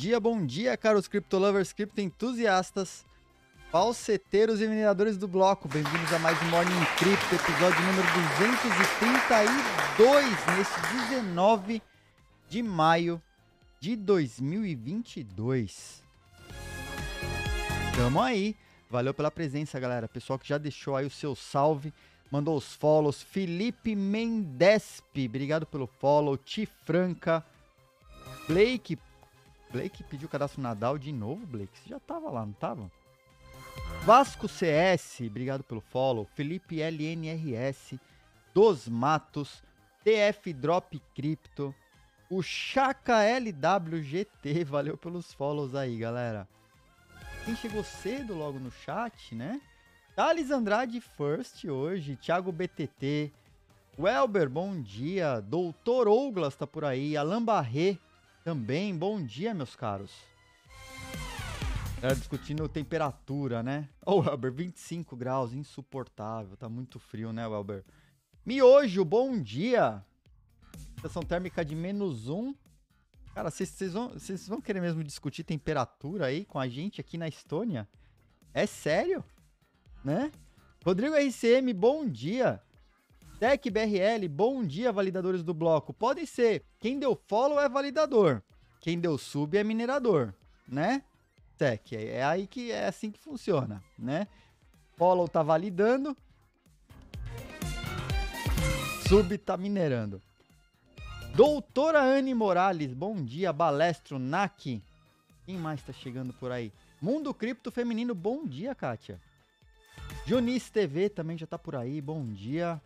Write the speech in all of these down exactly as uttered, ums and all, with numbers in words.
dia, bom dia, caros criptolovers, criptoentusiastas, falseteiros e mineradores do bloco. Bem-vindos a mais um Morning Crypto, episódio número duzentos e trinta e dois, nesse dezenove de maio de dois mil e vinte e dois. Tamo aí. Valeu pela presença, galera. Pessoal que já deixou aí o seu salve, mandou os follows. Felipe Mendespe, obrigado pelo follow. Ti Franca. Blake. Blake pediu cadastro Nadal de novo, Blake? Você já tava lá, não tava? Vasco C S, obrigado pelo follow. Felipe L N R S. Dos Matos. T F Drop Crypto. O Chaka L W G T, valeu pelos follows aí, galera. Quem chegou cedo logo no chat, né? Thales Andrade First hoje, Thiago B T T, Welber, bom dia, Doutor Douglas tá por aí, Alain Barré também, bom dia, meus caros. Era discutindo temperatura, né? Ô, oh, Welber, vinte e cinco graus, insuportável, tá muito frio, né, Welber? Miojo, bom dia. Sensação térmica de menos um. Cara, vocês vão, vão querer mesmo discutir temperatura aí com a gente aqui na Estônia? É sério? Né? Rodrigo R C M, bom dia. Tech B R L, bom dia, validadores do bloco. Pode ser, quem deu follow é validador, quem deu sub é minerador, né? Tech, é aí que é assim que funciona, né? Follow tá validando, sub tá minerando. Doutora Anne Morales, bom dia. Balestro, Naki. Quem mais tá chegando por aí? Mundo Cripto Feminino, bom dia, Kátia. Junis T V também já tá por aí, bom dia.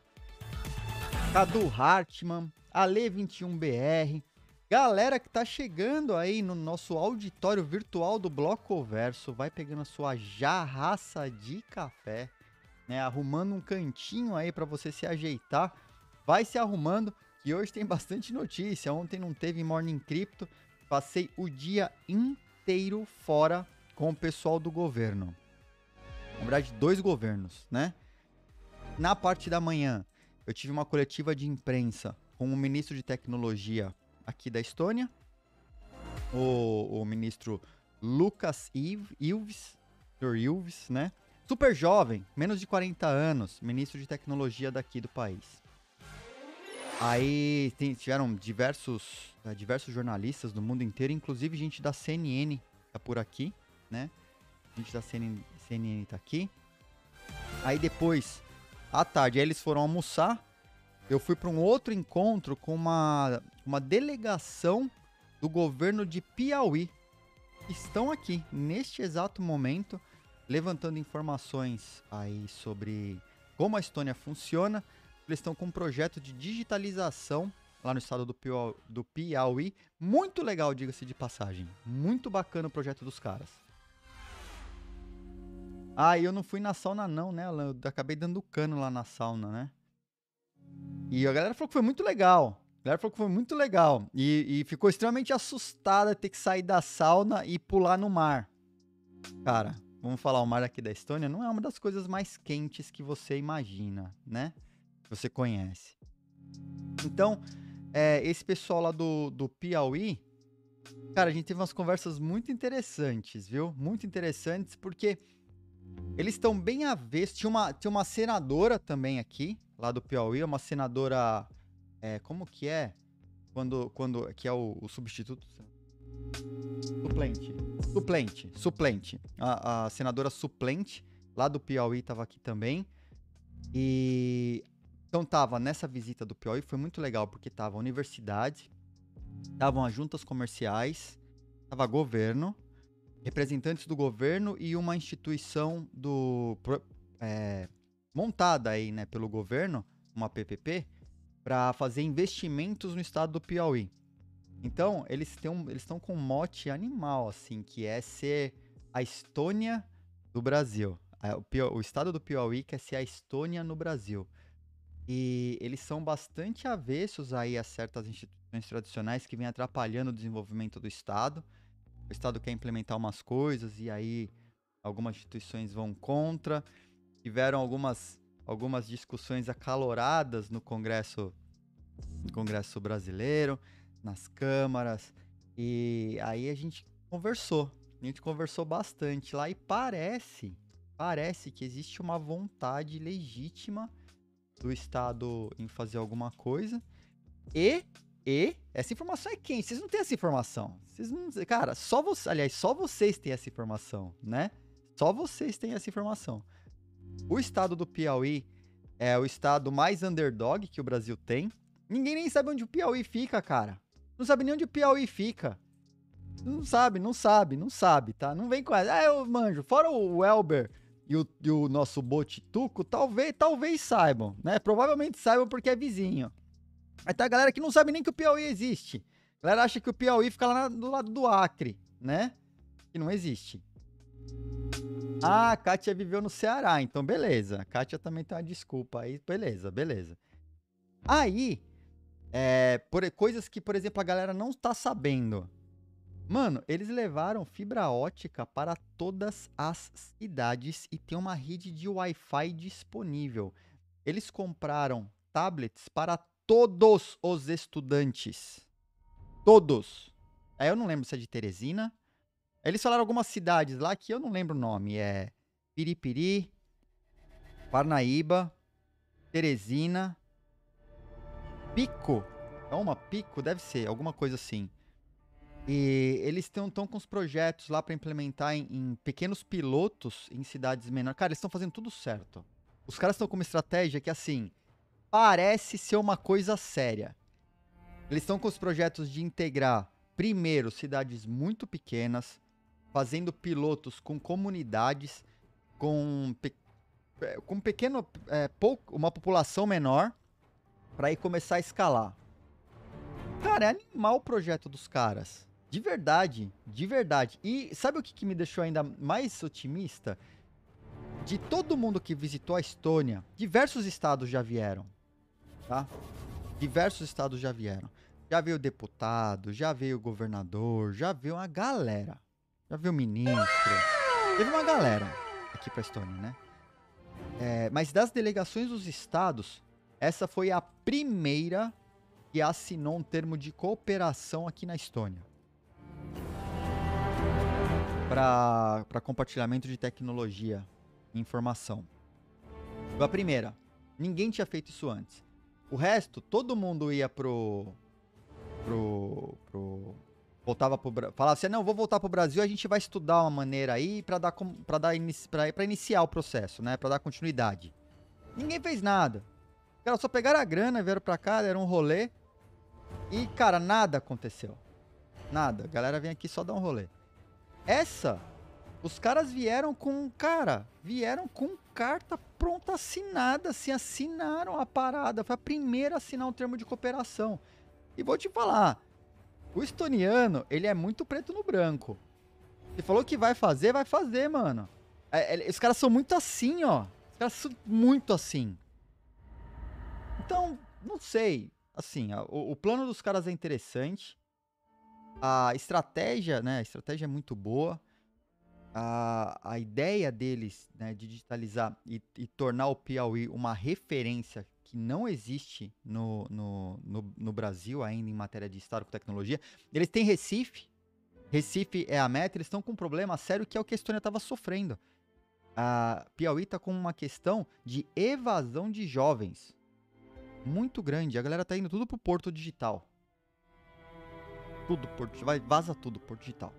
Cadu Hartmann, Ale vinte e um B R. Galera que tá chegando aí no nosso auditório virtual do Bloco Verso, vai pegando a sua jarraça de café, né? Arrumando um cantinho aí pra você se ajeitar. Vai se arrumando. E hoje tem bastante notícia. Ontem não teve Morning Crypto. Passei o dia inteiro fora com o pessoal do governo. Na verdade, dois governos, né? Na parte da manhã, eu tive uma coletiva de imprensa com o ministro de tecnologia aqui da Estônia, o, o ministro Lucas Ilves, Ilves, né? Super jovem, menos de quarenta anos, ministro de tecnologia daqui do país. Aí tem, tiveram diversos, uh, diversos jornalistas do mundo inteiro, inclusive gente da C N N tá por aqui, né? Gente da C N N, C N N tá aqui. Aí depois, à tarde, aí eles foram almoçar. Eu fui para um outro encontro com uma, uma delegação do governo de Piauí. Estão aqui, neste exato momento, levantando informações aí sobre como a Estônia funciona. Eles estão com um projeto de digitalização lá no estado do Piauí, do Piauí. Muito legal, diga-se de passagem. Muito bacana o projeto dos caras. Ah, e eu não fui na sauna não, né, Alan? Eu acabei dando cano lá na sauna, né? E a galera falou que foi muito legal. A galera falou que foi muito legal. E, e ficou extremamente assustada ter que sair da sauna e pular no mar. Cara, vamos falar, o mar aqui da Estônia não é uma das coisas mais quentes que você imagina, né? Você conhece. Então, é, esse pessoal lá do, do Piauí, cara, a gente teve umas conversas muito interessantes, viu? Muito interessantes, porque eles estão bem avessos. Tinha uma, tinha uma senadora também aqui, lá do Piauí, uma senadora, é, como que é? Quando, quando, que é o, o substituto? Suplente. Suplente, suplente. A, a senadora suplente, lá do Piauí, estava aqui também. E... Então tava nessa visita do Piauí, foi muito legal, porque tava a universidade, estavam as juntas comerciais, tava governo, representantes do governo e uma instituição do, é, montada aí, né, pelo governo, uma P P P, para fazer investimentos no estado do Piauí. Então, eles estão eles estão com um mote animal, assim, que é ser a Estônia do Brasil. O, Piauí, o estado do Piauí quer ser a Estônia no Brasil. E eles são bastante avessos aí a certas instituições tradicionais que vêm atrapalhando o desenvolvimento do Estado. O Estado quer implementar umas coisas e aí algumas instituições vão contra. Tiveram algumas, algumas discussões acaloradas no Congresso, no Congresso brasileiro, nas câmaras. E aí a gente conversou. A gente conversou bastante lá e parece, parece que existe uma vontade legítima do Estado em fazer alguma coisa. E, e, essa informação é quem? Vocês não têm essa informação. Vocês não, cara, só você, aliás, só vocês têm essa informação, né? Só vocês têm essa informação. O estado do Piauí é o estado mais underdog que o Brasil tem. Ninguém nem sabe onde o Piauí fica, cara. Não sabe nem onde o Piauí fica. Não sabe, não sabe, não sabe, tá? Não vem com essa. Ah, eu manjo. Fora o Elber e o, e o nosso Botituco, talvez, talvez saibam, né? Provavelmente saibam porque é vizinho. Aí tá a galera que não sabe nem que o Piauí existe. A galera acha que o Piauí fica lá na, do lado do Acre, né? Que não existe. Ah, a Kátia viveu no Ceará, então beleza. A Kátia também tem uma desculpa aí, beleza, beleza. Aí, é, por, coisas que, por exemplo, a galera não tá sabendo. Mano, eles levaram fibra ótica para todas as cidades e tem uma rede de Wi-Fi disponível. Eles compraram tablets para todos os estudantes. Todos. Aí eu não lembro se é de Teresina. Eles falaram algumas cidades lá que eu não lembro o nome. É Piripiri, Parnaíba, Teresina, Pico. É uma Pico? Deve ser, alguma coisa assim. E eles estão com os projetos lá para implementar em, em pequenos pilotos em cidades menores. Cara, eles estão fazendo tudo certo. Os caras estão com uma estratégia que, assim, parece ser uma coisa séria. Eles estão com os projetos de integrar, primeiro, cidades muito pequenas, fazendo pilotos com comunidades, com, pe com pequeno, é, pouco, uma população menor, para aí começar a escalar. Cara, é animal o projeto dos caras. De verdade, de verdade. E sabe o que, que me deixou ainda mais otimista? De todo mundo que visitou a Estônia, diversos estados já vieram, tá? Diversos estados já vieram. Já veio deputado, já veio governador, já veio uma galera. Já veio ministro. Teve uma galera aqui pra Estônia, né? É, mas das delegações dos estados, essa foi a primeira que assinou um termo de cooperação aqui na Estônia. Para compartilhamento de tecnologia e informação. Foi a primeira. Ninguém tinha feito isso antes. O resto, todo mundo ia pro... pro... pro voltava pro... Falava assim, não, vou voltar pro Brasil, a gente vai estudar uma maneira aí para dar, pra dar para iniciar o processo, né? Para dar continuidade. Ninguém fez nada. Os caras só pegaram a grana, vieram pra cá, deram um rolê. E, cara, nada aconteceu. Nada. A galera vem aqui só dar um rolê. Essa, os caras vieram com, cara, vieram com carta pronta assinada, assim, assinaram a parada. Foi a primeira a assinar um termo de cooperação. E vou te falar, o estoniano, ele é muito preto no branco. Ele falou que vai fazer, vai fazer, mano. É, é, os caras são muito assim, ó. Os caras são muito assim. Então, não sei. Assim, a, o, o plano dos caras é interessante. A estratégia, né? A estratégia é muito boa. A, a ideia deles, né, de digitalizar e, e tornar o Piauí uma referência que não existe no, no, no, no Brasil ainda em matéria de Estado com tecnologia. Eles têm Recife. Recife é a meta. Eles estão com um problema sério que é o que a Estônia estava sofrendo. A Piauí está com uma questão de evasão de jovens muito grande. A galera tá indo tudo pro Porto Digital. Tudo, porto, vai, vaza tudo, Porto Digital.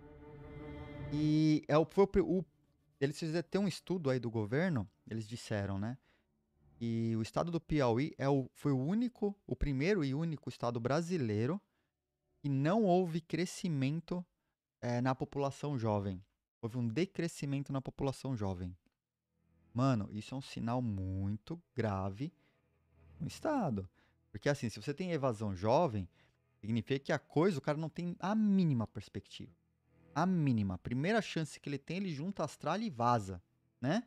E é o, foi o, o, eles fizeram ter um estudo aí do governo, eles disseram, né? E o estado do Piauí é o, foi o único, o primeiro e único estado brasileiro que não houve crescimento é, na população jovem. Houve um decrescimento na população jovem. Mano, isso é um sinal muito grave no estado. Porque assim, se você tem evasão jovem, significa que a coisa, o cara não tem a mínima perspectiva. A mínima. A primeira chance que ele tem, ele junta a Austrália e vaza, né?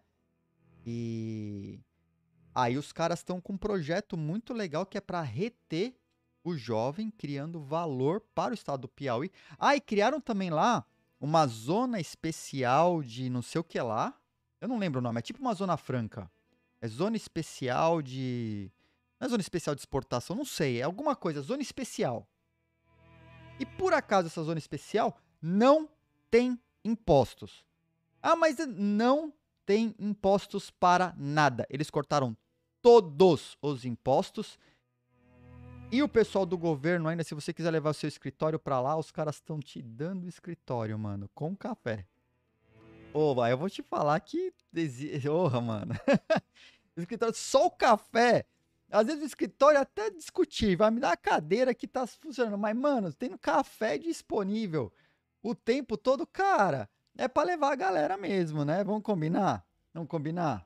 E aí os caras estão com um projeto muito legal que é para reter o jovem, criando valor para o estado do Piauí. Ah, e criaram também lá uma zona especial de não sei o que lá. Eu não lembro o nome, é tipo uma zona franca. É zona especial de... Não é zona especial de exportação, não sei, é alguma coisa, zona especial. E por acaso essa zona especial não tem impostos. Ah, mas não tem impostos para nada. Eles cortaram todos os impostos. E o pessoal do governo ainda, se você quiser levar o seu escritório para lá, os caras estão te dando escritório, mano, com café. Ô, vai, eu vou te falar que... Porra, mano. Escritório, só o café. Às vezes o escritório é até discutível. Vai me dar a cadeira que tá funcionando. Mas, mano, tem café disponível o tempo todo, cara. É pra levar a galera mesmo, né? Vamos combinar? Vamos combinar?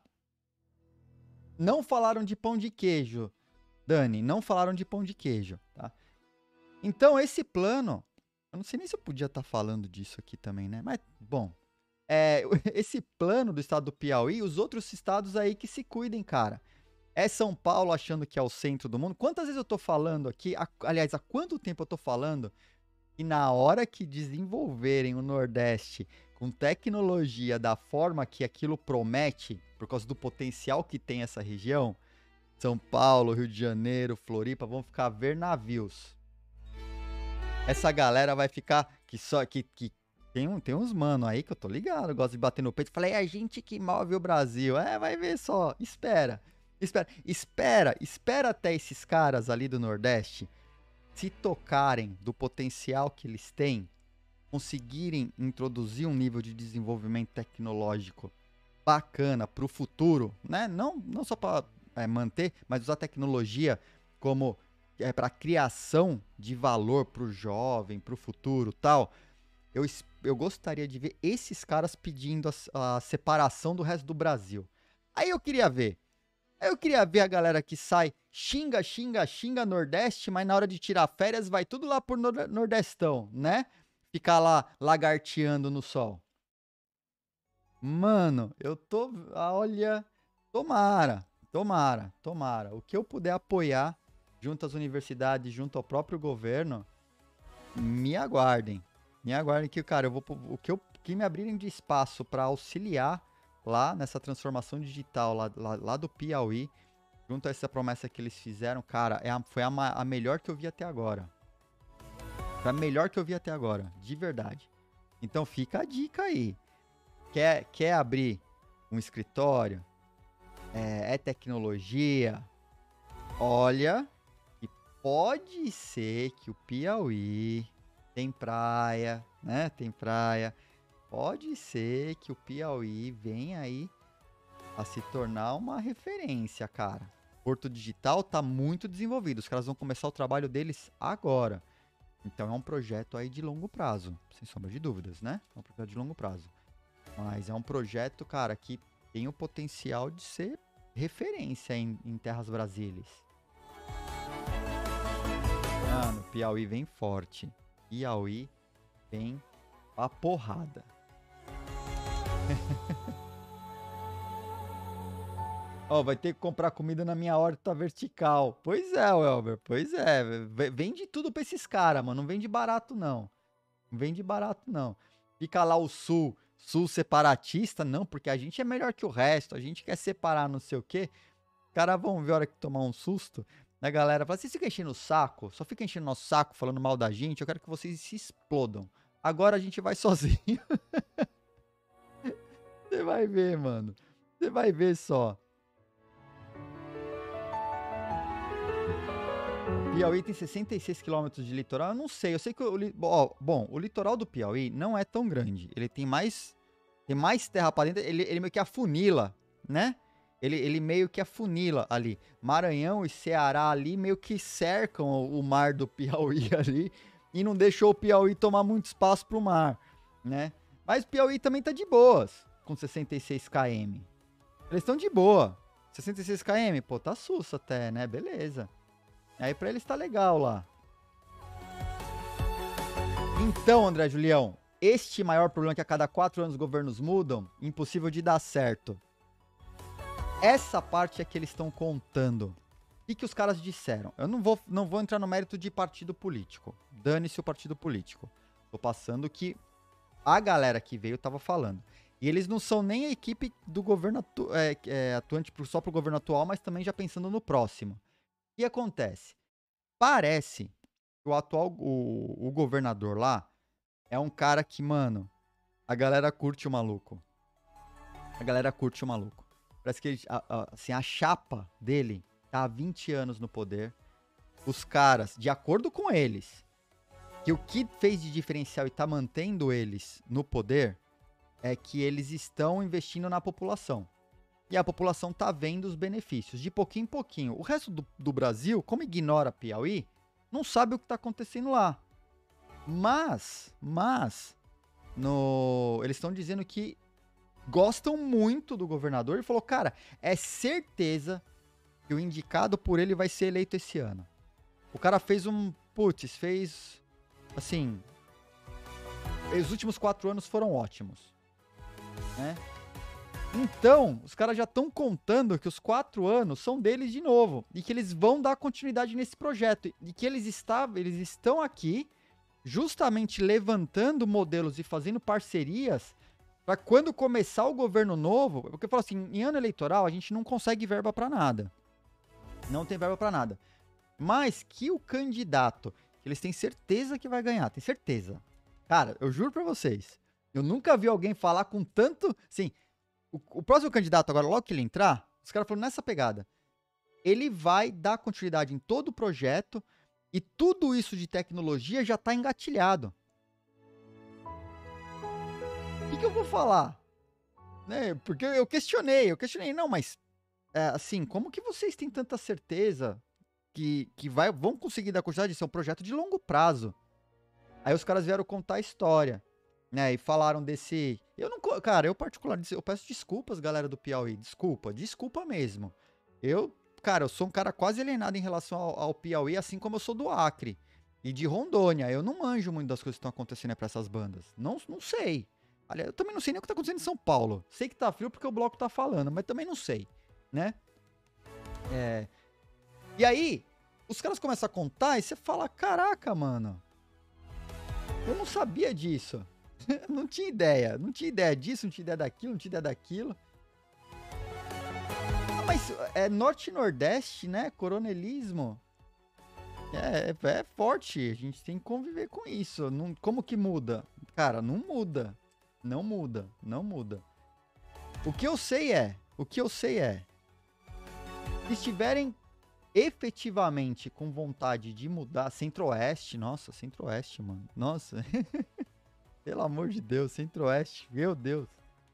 Não falaram de pão de queijo, Dani. Não falaram de pão de queijo, tá? Então, esse plano... Eu não sei nem se eu podia estar falando disso aqui também, né? Mas, bom... É, esse plano do estado do Piauí, os outros estados aí que se cuidem, cara. É São Paulo achando que é o centro do mundo. Quantas vezes eu tô falando aqui, a, aliás, há quanto tempo eu tô falando que na hora que desenvolverem o Nordeste com tecnologia da forma que aquilo promete, por causa do potencial que tem essa região, São Paulo, Rio de Janeiro, Floripa, vão ficar a ver navios. Essa galera vai ficar que só que, que Tem, um, tem uns mano aí que eu tô ligado, gosto de bater no peito. Falei, é a gente que move o Brasil. É, vai ver só. Espera, espera, espera, espera até esses caras ali do Nordeste se tocarem do potencial que eles têm, conseguirem introduzir um nível de desenvolvimento tecnológico bacana pro futuro, né? Não, não só para é, manter, mas usar tecnologia como é, para criação de valor pro jovem, pro futuro, tal. Eu, eu gostaria de ver esses caras pedindo a, a separação do resto do Brasil. Aí eu queria ver. Aí eu queria ver a galera que sai, xinga, xinga, xinga Nordeste, mas na hora de tirar férias vai tudo lá por nor Nordestão, né? Ficar lá lagarteando no sol. Mano, eu tô... Olha... Tomara, tomara, tomara. O que eu puder apoiar junto às universidades, junto ao próprio governo, me aguardem. Me aguardem que, cara, eu vou, o que, eu, que me abrirem de espaço para auxiliar lá nessa transformação digital lá, lá, lá do Piauí, junto a essa promessa que eles fizeram, cara, é a, foi a, a melhor que eu vi até agora. Foi a melhor que eu vi até agora, de verdade. Então fica a dica aí. Quer, quer abrir um escritório? É, é tecnologia? Olha, e pode ser que o Piauí... Tem praia, né? Tem praia. Pode ser que o Piauí venha aí a se tornar uma referência, cara. Porto Digital tá muito desenvolvido. Os caras vão começar o trabalho deles agora. Então é um projeto aí de longo prazo, sem sombra de dúvidas, né? É um projeto de longo prazo. Mas é um projeto, cara, que tem o potencial de ser referência em, em terras brasileiras. Mano, Piauí vem forte. Piauí vem a porrada. Ó, oh, vai ter que comprar comida na minha horta vertical. Pois é, Welber, pois é. Vende tudo pra esses caras, mano. Não vende barato, não. Não vende barato, não. Fica lá o sul, sul separatista, não, porque a gente é melhor que o resto. A gente quer separar não sei o quê. Os caras vão ver a hora que tomar um susto. A galera fala, vocês ficam enchendo o saco? Só fica enchendo nosso saco, falando mal da gente. Eu quero que vocês se explodam. Agora a gente vai sozinho. Você vai ver, mano. Você vai ver só. Piauí tem sessenta e seis quilômetros de litoral. Eu não sei. Eu sei que o... Ó, bom, o litoral do Piauí não é tão grande. Ele tem mais... Tem mais terra pra dentro. Ele, ele meio que afunila, né? Ele, ele meio que afunila ali. Maranhão e Ceará ali meio que cercam o, o mar do Piauí ali e não deixou o Piauí tomar muito espaço pro mar, né? Mas o Piauí também tá de boas com sessenta e seis quilômetros. Eles estão de boa. sessenta e seis quilômetros, pô, tá sussa até, né? Beleza. Aí pra eles tá legal lá. Então, André Julião, este maior problema que a cada quatro anos os governos mudam, impossível de dar certo. Essa parte é que eles estão contando. O que, que os caras disseram? Eu não vou, não vou entrar no mérito de partido político. Dane-se o partido político. Tô passando que a galera que veio tava falando. E eles não são nem a equipe do governo atu é, é, atuante só pro governo atual, mas também já pensando no próximo. O que acontece? Parece O atual, o, o governador lá é um cara que, mano, a galera curte o maluco. A galera curte o maluco. Parece que ele, a, a, assim, a chapa dele tá há vinte anos no poder. Os caras, de acordo com eles, que o que fez de diferencial e tá mantendo eles no poder é que eles estão investindo na população. E a população tá vendo os benefícios, de pouquinho em pouquinho. O resto do, do Brasil, como ignora Piauí, não sabe o que tá acontecendo lá. Mas, mas, no, eles estão dizendo que gostam muito do governador e falou, cara, é certeza que o indicado por ele vai ser eleito esse ano. O cara fez um, putz, fez, assim, os últimos quatro anos foram ótimos, né? Então, os caras já estão contando que os quatro anos são deles de novo e que eles vão dar continuidade nesse projeto e que eles, está, eles estão aqui justamente levantando modelos e fazendo parcerias para quando começar o governo novo, porque eu falo assim, em ano eleitoral a gente não consegue verba para nada, não tem verba para nada, mas que o candidato, eles têm certeza que vai ganhar, tem certeza. Cara, eu juro para vocês, eu nunca vi alguém falar com tanto, assim, o, o próximo candidato agora, logo que ele entrar, os caras falaram nessa pegada, ele vai dar continuidade em todo o projeto e tudo isso de tecnologia já tá engatilhado. O que, que eu vou falar? Né? Porque eu questionei, eu questionei, não, mas é, assim, como que vocês têm tanta certeza que, que vai, vão conseguir dar continuidade? Isso é um projeto de longo prazo. Aí os caras vieram contar a história, né? E falaram desse. Eu não. Cara, eu particularmente. Eu peço desculpas, galera do Piauí. Desculpa, desculpa mesmo. Eu, cara, eu sou um cara quase alienado em relação ao, ao Piauí, assim como eu sou do Acre e de Rondônia. Eu não manjo muito das coisas que estão acontecendo pra essas bandas. Não, não sei. Aliás, eu também não sei nem o que tá acontecendo em São Paulo. Sei que tá frio porque o bloco tá falando, mas também não sei, né? É. E aí, os caras começam a contar e você fala: caraca, mano. Eu não sabia disso. Não tinha ideia. Não tinha ideia disso, não tinha ideia daquilo, não tinha ideia daquilo. Ah, mas é norte e nordeste, né? Coronelismo. É, é, é forte. A gente tem que conviver com isso. Não, como que muda? Cara, não muda. Não muda. Não muda. O que eu sei é. O que eu sei é. Se estiverem efetivamente com vontade de mudar. Centro-Oeste. Nossa, Centro-Oeste, mano. Nossa. Pelo amor de Deus, Centro-Oeste, meu Deus.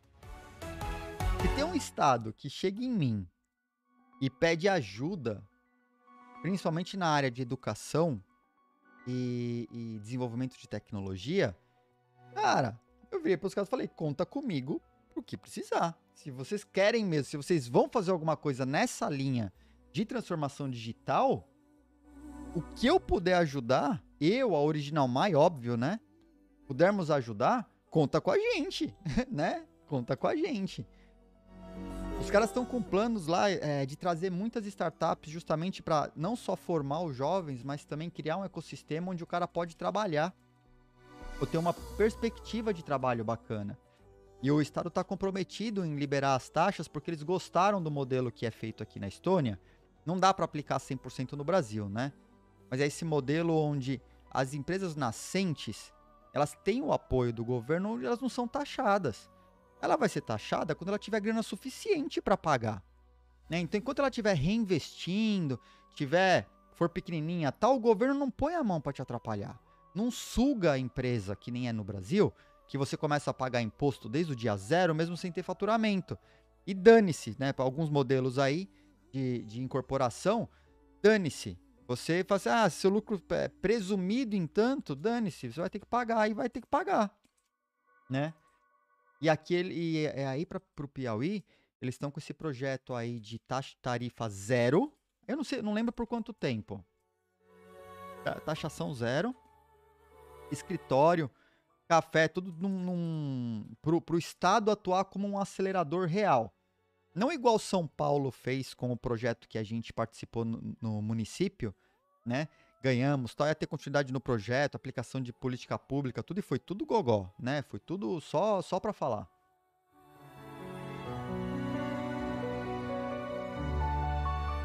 Se tem um estado que chega em mim e pede ajuda, principalmente na área de educação e, e desenvolvimento de tecnologia, cara, eu virei para os caras e falei, conta comigo pro que precisar. Se vocês querem mesmo, se vocês vão fazer alguma coisa nessa linha de transformação digital, o que eu puder ajudar, eu, a Original Mai, óbvio, né? Pudermos ajudar, conta com a gente, né? Conta com a gente. Os caras estão com planos lá é, de trazer muitas startups justamente para não só formar os jovens, mas também criar um ecossistema onde o cara pode trabalhar ou ter uma perspectiva de trabalho bacana. E o Estado está comprometido em liberar as taxas porque eles gostaram do modelo que é feito aqui na Estônia. Não dá para aplicar cem por cento no Brasil, né? Mas é esse modelo onde as empresas nascentes elas têm o apoio do governo onde elas não são taxadas. Ela vai ser taxada quando ela tiver grana suficiente para pagar, né? Então, enquanto ela estiver reinvestindo, tiver, for pequenininha, tal, o governo não põe a mão para te atrapalhar. Não suga a empresa, que nem é no Brasil, que você começa a pagar imposto desde o dia zero, mesmo sem ter faturamento. E dane-se, né? Para alguns modelos aí de, de incorporação, dane-se. Você fala assim, ah, seu lucro é presumido em tanto, dane-se, você vai ter que pagar e vai ter que pagar, né? E aquele, e é aí para o Piauí, eles estão com esse projeto aí de taxa, tarifa zero, eu não sei, não lembro por quanto tempo, taxação zero, escritório, café, tudo num, num, pro, pro Estado atuar como um acelerador real. Não igual São Paulo fez com o projeto que a gente participou no, no município, né? Ganhamos, tal, ia ter continuidade no projeto, aplicação de política pública, tudo, e foi tudo gogó, né? Foi tudo só, só para falar.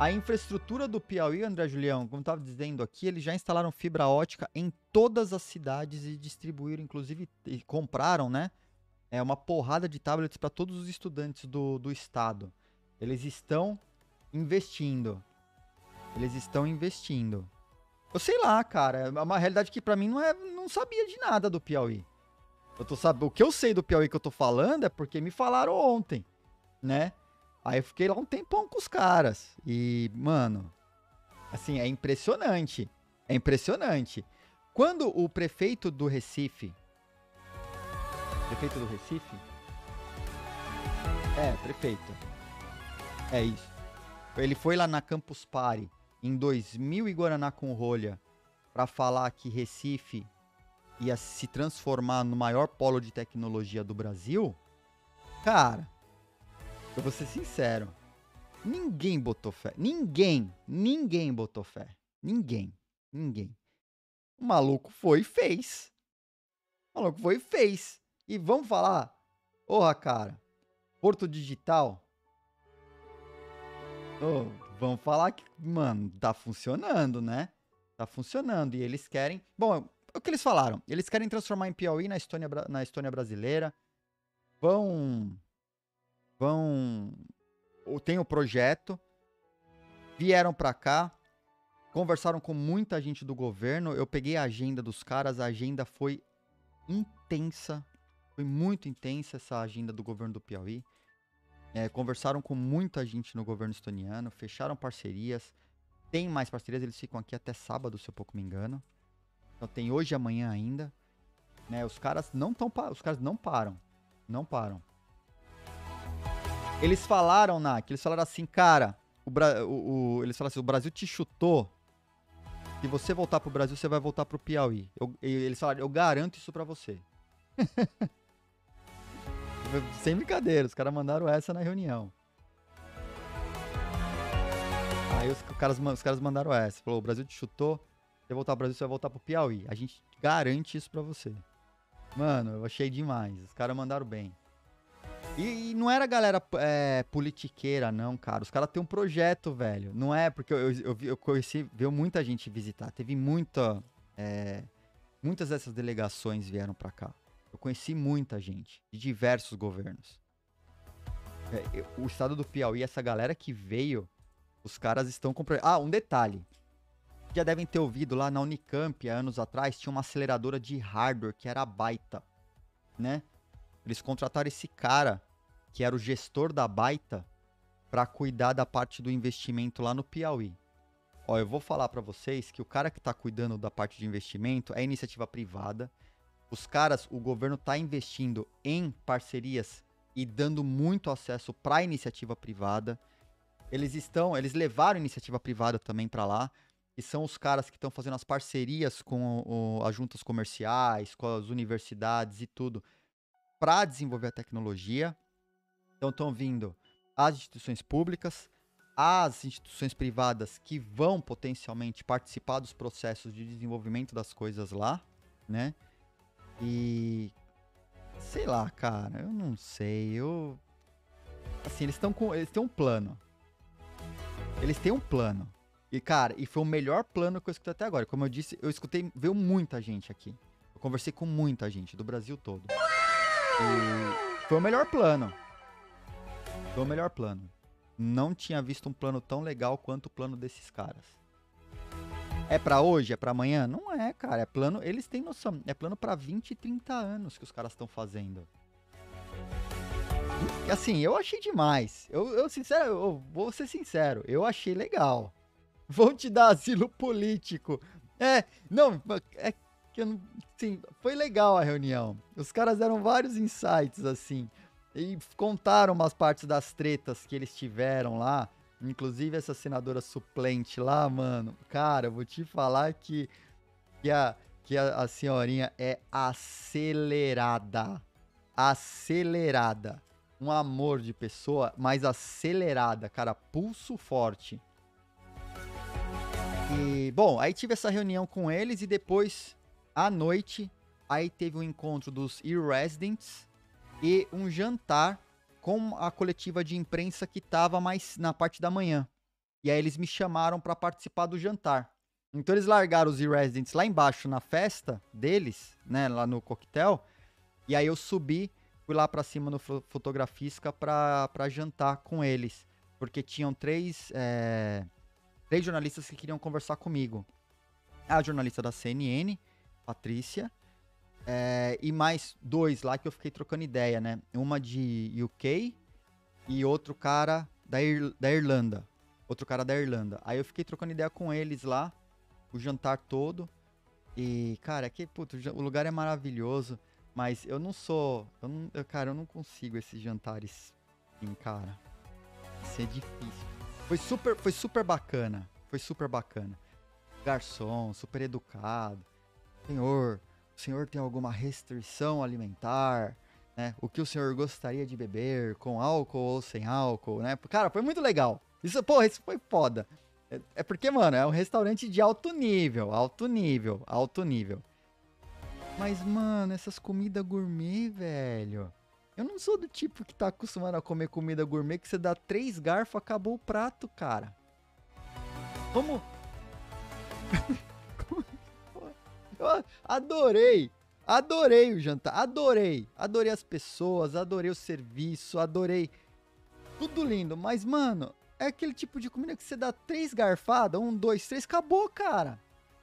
A infraestrutura do Piauí, André Julião, como estava dizendo aqui, eles já instalaram fibra ótica em todas as cidades e distribuíram, inclusive, e compraram, né? É uma porrada de tablets para todos os estudantes do, do estado. Eles estão investindo. Eles estão investindo. Eu sei lá, cara. É uma realidade que pra mim não é, não sabia de nada do Piauí. Eu tô sabendo, o que eu sei do Piauí que eu tô falando é porque me falaram ontem, né? Aí eu fiquei lá um tempão com os caras. E, mano, assim, é impressionante. É impressionante. Quando o prefeito do Recife... Prefeito do Recife? É, prefeito. É isso. Ele foi lá na Campus Party em dois mil e Guaraná com rolha pra falar que Recife ia se transformar no maior polo de tecnologia do Brasil. Cara, eu vou ser sincero. Ninguém botou fé. Ninguém. Ninguém botou fé. Ninguém. Ninguém. O maluco foi e fez. O maluco foi e fez. E vamos falar. Porra, cara. Porto Digital. Oh, vamos falar que, mano, tá funcionando, né? Tá funcionando. E eles querem... Bom, o que eles falaram? Eles querem transformar em Piauí na Estônia, na Estônia brasileira. Vão... Vão... Tem o projeto. Vieram pra cá. Conversaram com muita gente do governo. Eu peguei a agenda dos caras. A agenda foi intensa. Foi muito intensa essa agenda do governo do Piauí. É, conversaram com muita gente no governo estoniano. Fecharam parcerias. Tem mais parcerias. Eles ficam aqui até sábado, se eu pouco me engano. Então tem hoje e amanhã ainda. Né, os caras não tão, os caras não param. Não param. Eles falaram, Nak, eles falaram assim, cara, o, Bra o, o, eles falaram assim, o Brasil te chutou. Se você voltar pro Brasil, você vai voltar pro Piauí. Eu, eles falaram, eu garanto isso pra você. Sem brincadeira, os caras mandaram essa na reunião. Aí os, os, caras, os caras mandaram essa. Falou, o Brasil te chutou, se você voltar pro Brasil, você vai voltar pro Piauí. A gente garante isso pra você. Mano, eu achei demais. Os caras mandaram bem. E, e não era galera é, politiqueira, não, cara. Os caras têm um projeto, velho. Não é porque eu, eu, eu, eu conheci, veio muita gente visitar. Teve muita... É, muitas dessas delegações vieram pra cá. Eu conheci muita gente, de diversos governos. É, eu, o estado do Piauí, essa galera que veio, os caras estão com... Ah, um detalhe. Já devem ter ouvido lá na Unicamp, há anos atrás, tinha uma aceleradora de hardware que era a Baita, né? Eles contrataram esse cara, que era o gestor da Baita, para cuidar da parte do investimento lá no Piauí. Ó, eu vou falar para vocês que o cara que tá cuidando da parte de investimento é iniciativa privada. Os caras, o governo tá investindo em parcerias e dando muito acesso para a iniciativa privada. Eles estão, eles levaram a iniciativa privada também para lá. E são os caras que estão fazendo as parcerias com o, o, as juntas comerciais, com as universidades e tudo, para desenvolver a tecnologia. Então estão vindo as instituições públicas, as instituições privadas que vão potencialmente participar dos processos de desenvolvimento das coisas lá, né? E sei lá, cara, eu não sei, eu assim, eles estão com, eles têm um plano. Eles têm um plano. E, cara, e foi o melhor plano que eu escutei até agora. Como eu disse, eu escutei, veio muita gente aqui. Eu conversei com muita gente do Brasil todo. E foi o melhor plano. Foi o melhor plano. Não tinha visto um plano tão legal quanto o plano desses caras. É pra hoje? É pra amanhã? Não é, cara. É plano, eles têm noção. É plano pra vinte, trinta anos que os caras estão fazendo. E, assim, eu achei demais. Eu, eu, sincero, eu vou ser sincero. Eu achei legal. Vão te dar asilo político. É, não, é que eu não... Sim, foi legal a reunião. Os caras deram vários insights, assim. E contaram umas partes das tretas que eles tiveram lá. Inclusive essa senadora suplente lá, mano. Cara, eu vou te falar que, que, a, que a, a senhorinha é acelerada. Acelerada. Um amor de pessoa, mas acelerada, cara. Pulso forte. E, bom, aí tive essa reunião com eles e depois, à noite, aí teve um encontro dos e-residents e um jantar com a coletiva de imprensa que tava mais na parte da manhã, E aí eles me chamaram pra participar do jantar. Então eles largaram os E-Residents lá embaixo na festa deles, né, lá no coquetel. E aí eu subi, fui lá pra cima no Fotografisca pra, pra jantar com eles. Porque tinham três, é, três jornalistas que queriam conversar comigo. A jornalista da C N N, Patrícia, é, e mais dois lá que eu fiquei trocando ideia, né? Uma de U K e outro cara da, Ir da Irlanda. Outro cara da Irlanda. Aí eu fiquei trocando ideia com eles lá, o jantar todo. E, cara, aqui, puto, o lugar é maravilhoso, mas eu não sou... Eu não, eu, cara, eu não consigo esses jantares assim, cara. Isso é difícil. Foi super, foi super bacana. Foi super bacana. Garçom, super educado. Senhor, o senhor tem alguma restrição alimentar? Né? O que o senhor gostaria de beber, com álcool ou sem álcool, né? Cara, foi muito legal. Isso, porra, isso foi foda. É, é porque, mano, é um restaurante de alto nível, alto nível, alto nível. Mas, mano, essas comidas gourmet, velho... Eu não sou do tipo que tá acostumado a comer comida gourmet que você dá três garfos, acabou o prato, cara. Como... Eu adorei, adorei o jantar, adorei, adorei as pessoas, adorei o serviço, adorei tudo lindo, mas, mano, é aquele tipo de comida que você dá três garfadas, um, dois, três, acabou, cara.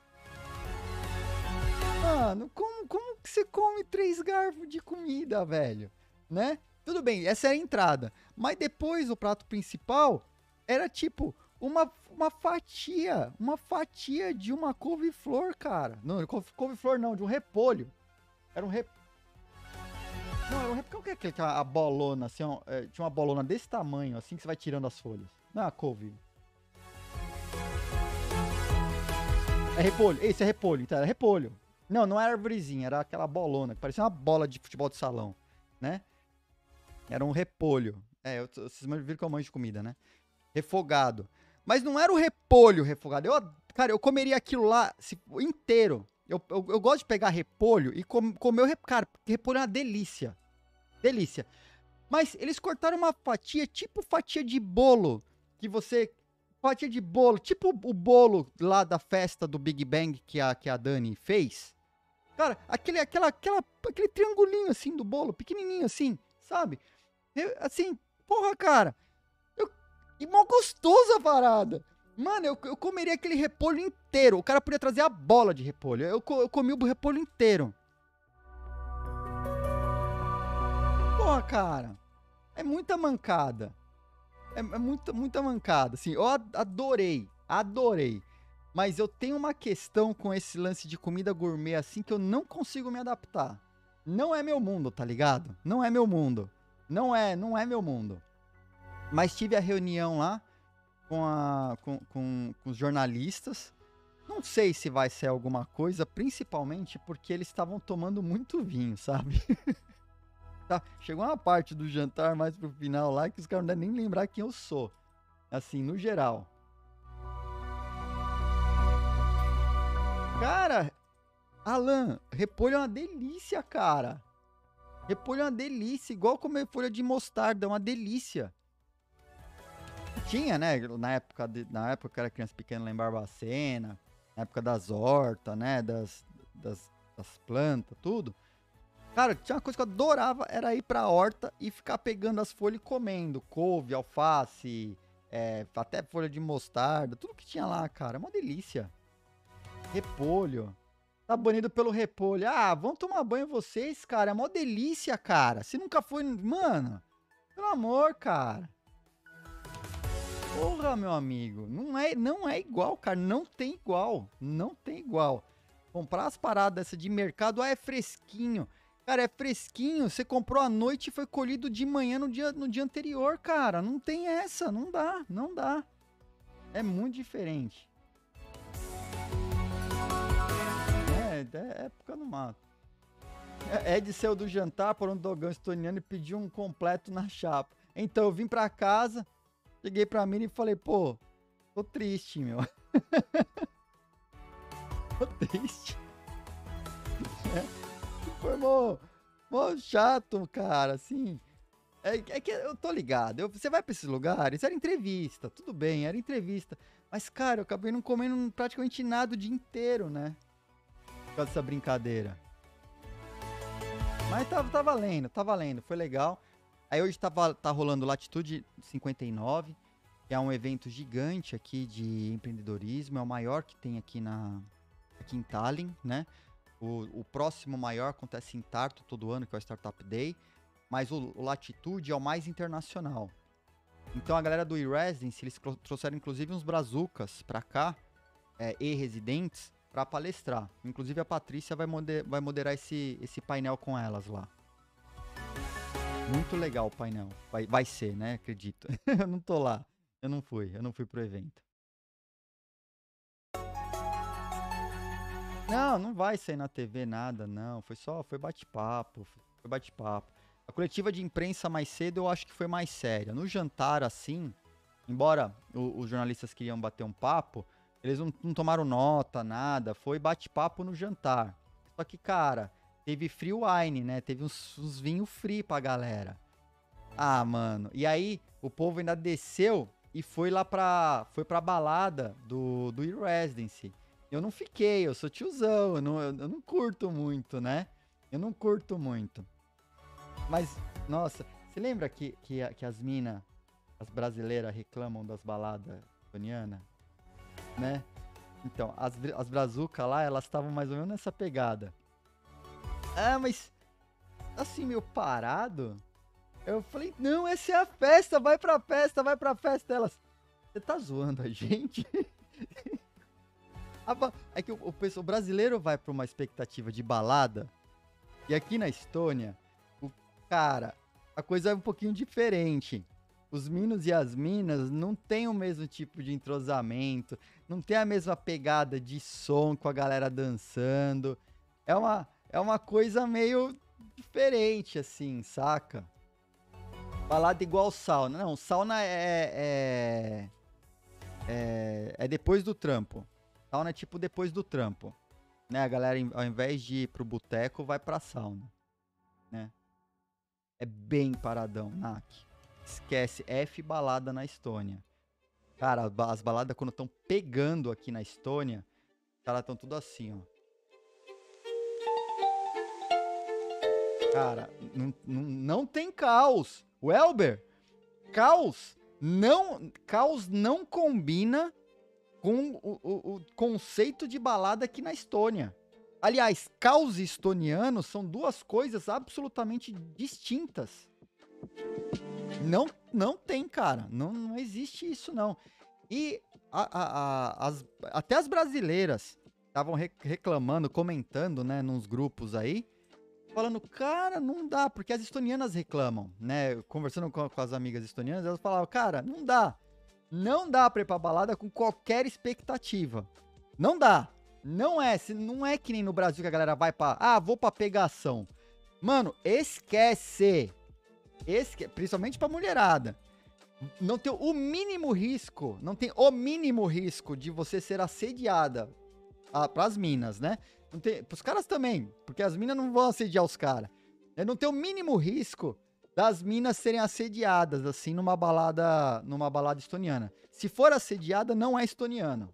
Mano, como, como que você come três garfos de comida, velho, né? Tudo bem, essa é a entrada, mas depois o prato principal era tipo... Uma, uma fatia, uma fatia de uma couve-flor, cara. Não, couve-flor não, de um repolho. Era um repolho. Não, era um repolho. Qual que é aquele, que a bolona, assim, ó, é, tinha uma bolona desse tamanho, assim, que você vai tirando as folhas. Não é a couve. É repolho, esse é repolho, então era repolho. Não, não era arvorezinha, era aquela bolona, que parecia uma bola de futebol de salão, né? Era um repolho. É, eu, vocês viram que eu manjo de comida, né? Refogado. Mas não era o repolho refogado. Eu, cara, eu comeria aquilo lá se, inteiro. Eu, eu, eu gosto de pegar repolho e com, comer o repolho. Cara, repolho é uma delícia. Delícia. Mas eles cortaram uma fatia, tipo fatia de bolo. Que você... Fatia de bolo. Tipo o bolo lá da festa do Big Bang que a, que a Dani fez. Cara, aquele, aquela, aquela, aquele triangulinho assim do bolo. Pequenininho assim, sabe? Eu, assim, porra, cara... E mó gostoso a parada. Mano, eu, eu comeria aquele repolho inteiro. O cara podia trazer a bola de repolho. Eu, eu comi o repolho inteiro. Porra, cara. É muita mancada. É, é muita, muita mancada. Assim, eu adorei. Adorei. Mas eu tenho uma questão com esse lance de comida gourmet assim que eu não consigo me adaptar. Não é meu mundo, tá ligado? Não é meu mundo. Não é, não é meu mundo. Mas tive a reunião lá com, a, com, com, com os jornalistas. Não sei se vai ser alguma coisa, principalmente porque eles estavam tomando muito vinho, sabe? Tá, chegou uma parte do jantar mais pro final lá que os caras não devem nem lembrar quem eu sou. Assim, no geral. Cara, Alan, repolho é uma delícia, cara. Repolho é uma delícia, igual comer folha de mostarda, é uma delícia. Tinha, né, na época, de, na época que eu era criança pequena lá em Barbacena, na época das hortas, né, das, das, das plantas, tudo. Cara, tinha uma coisa que eu adorava, era ir pra horta e ficar pegando as folhas e comendo. Couve, alface, é, até folha de mostarda, tudo que tinha lá, cara, é uma delícia. Repolho. Tá banido pelo repolho. Ah, vão tomar banho vocês, cara, é uma delícia, cara. Se nunca foi, mano, pelo amor, cara. Porra, meu amigo, não é, não é igual, cara, não tem igual, não tem igual. Comprar as paradas dessa de mercado, ah, é fresquinho. Cara, é fresquinho, você comprou à noite e foi colhido de manhã no dia, no dia anterior, cara. Não tem essa, não dá, não dá. É muito diferente. É, é época no mato. É, Ed saiu do jantar por um dogão estoniano e pediu um completo na chapa. Então eu vim pra casa... Cheguei pra mim e falei, pô, tô triste, meu. Tô triste. É. Foi mó, mó chato, cara, assim. É, é que eu tô ligado. Eu- você vai pra esses lugares, era entrevista, tudo bem, era entrevista. Mas, cara, eu acabei não comendo praticamente nada o dia inteiro, né? Por causa dessa brincadeira. Mas tá, tá valendo, tá valendo, foi legal. Aí hoje tava, tá rolando Latitude cinquenta e nove, que é um evento gigante aqui de empreendedorismo, é o maior que tem aqui, na, aqui em Tallinn, né? O, o próximo maior acontece em Tartu todo ano, que é o Startup Day, mas o, o Latitude é o mais internacional. Então a galera do eResidence, eles clo- trouxeram inclusive uns brazucas pra cá, é, e-residentes, pra palestrar. Inclusive a Patrícia vai, mode- vai moderar esse, esse painel com elas lá. Muito legal o painel. Vai, vai ser, né? Acredito. Eu não tô lá. Eu não fui. Eu não fui pro evento. Não, não vai sair na T V nada, não. Foi só, foi bate-papo. Foi bate-papo. A coletiva de imprensa mais cedo eu acho que foi mais séria. No jantar, assim, embora o- os jornalistas queriam bater um papo, eles não, não tomaram nota, nada. Foi bate-papo no jantar. Só que, cara, teve free wine, né? Teve uns, uns vinhos free pra galera. Ah, mano. E aí, o povo ainda desceu e foi lá pra, foi pra balada do, do eResidency. Eu não fiquei, eu sou tiozão, eu não, eu, eu não curto muito, né? Eu não curto muito. Mas, nossa, você lembra que, que, a- que as minas, as brasileiras reclamam das baladas estonianas, né? Então, as, br- as brazucas lá, elas estavam mais ou menos nessa pegada. Ah, mas, assim, meio parado. Eu falei, não, essa é a festa, vai pra festa, vai pra festa. Elas, você tá zoando a gente? A ba- É que o, o pessoal o brasileiro vai pra uma expectativa de balada, e aqui na Estônia, o cara, a coisa é um pouquinho diferente. Os minos e as minas não tem o mesmo tipo de entrosamento, não tem a mesma pegada de som com a galera dançando. É uma, é uma coisa meio diferente, assim, saca? Balada igual sauna. Não, sauna é, é, é, é depois do trampo. Sauna é tipo depois do trampo. Né? A galera, em- ao invés de ir pro boteco, vai pra sauna. Né? É bem paradão, Nak. Esquece, F balada na Estônia. Cara, ba- as baladas quando estão pegando aqui na Estônia, os caras estão tudo assim, ó. Cara, não, não, não tem caos. O Elber, caos não, caos não combina com o, o- o conceito de balada aqui na Estônia. Aliás, caos e estoniano são duas coisas absolutamente distintas. Não, não tem, cara. Não, não existe isso, não. E a- a- a- as- até as brasileiras estavam re- reclamando, comentando, né, nos grupos aí, falando, cara, não dá, porque as estonianas reclamam, né? Conversando com, com as amigas estonianas, elas falavam, cara, não dá. Não dá pra ir pra balada com qualquer expectativa. Não dá. Não é, se- não é que nem no Brasil que a galera vai pra, ah, vou pra pegação. Mano, esquece. Esque, principalmente pra mulherada. Não tem o mínimo risco, não tem o mínimo risco de você ser assediada, ah, pras minas, né? Não tem, pros caras também, porque as minas não vão assediar os caras. É, não tem o mínimo risco das minas serem assediadas, assim, numa balada, numa balada estoniana. Se for assediada, não é estoniano.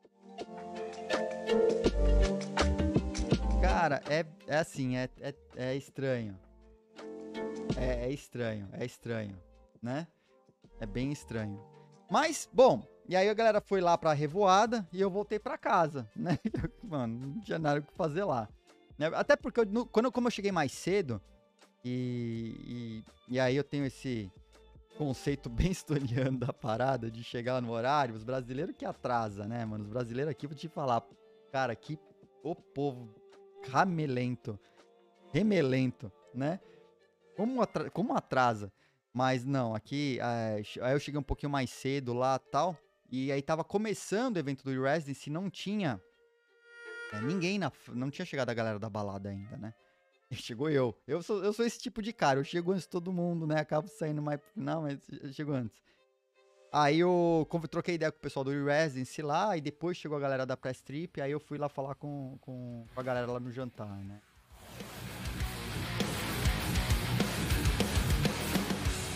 Cara, é, é assim, é, é, é estranho. É, é estranho, é estranho, né? É bem estranho. Mas, bom, e aí a galera foi lá pra revoada e eu voltei pra casa, né? Mano, não tinha nada o que fazer lá. Né? Até porque, eu, no- quando, eu- como eu cheguei mais cedo, e, e, e aí eu tenho esse conceito bem estoniano da parada, de chegar no horário, os brasileiros que atrasa, né, mano? Os brasileiros aqui, vou te falar, cara, aqui, o povo ramelento, remelento, né? Como, atra- como atrasa? Mas não, aqui, eh, che- aí eu cheguei um pouquinho mais cedo lá tal, e aí tava começando o evento do eResidency, não tinha eh, ninguém na, f- não tinha chegado a galera da balada ainda, né? E chegou eu. Eu sou, eu sou esse tipo de cara, eu chego antes de todo mundo, né? Acabo saindo mais pro final, mas eu chego antes. Aí eu conv- troquei ideia com o pessoal do eResidency lá, e depois chegou a galera da Press Trip, aí eu fui lá falar com, com, com a galera lá no jantar, né?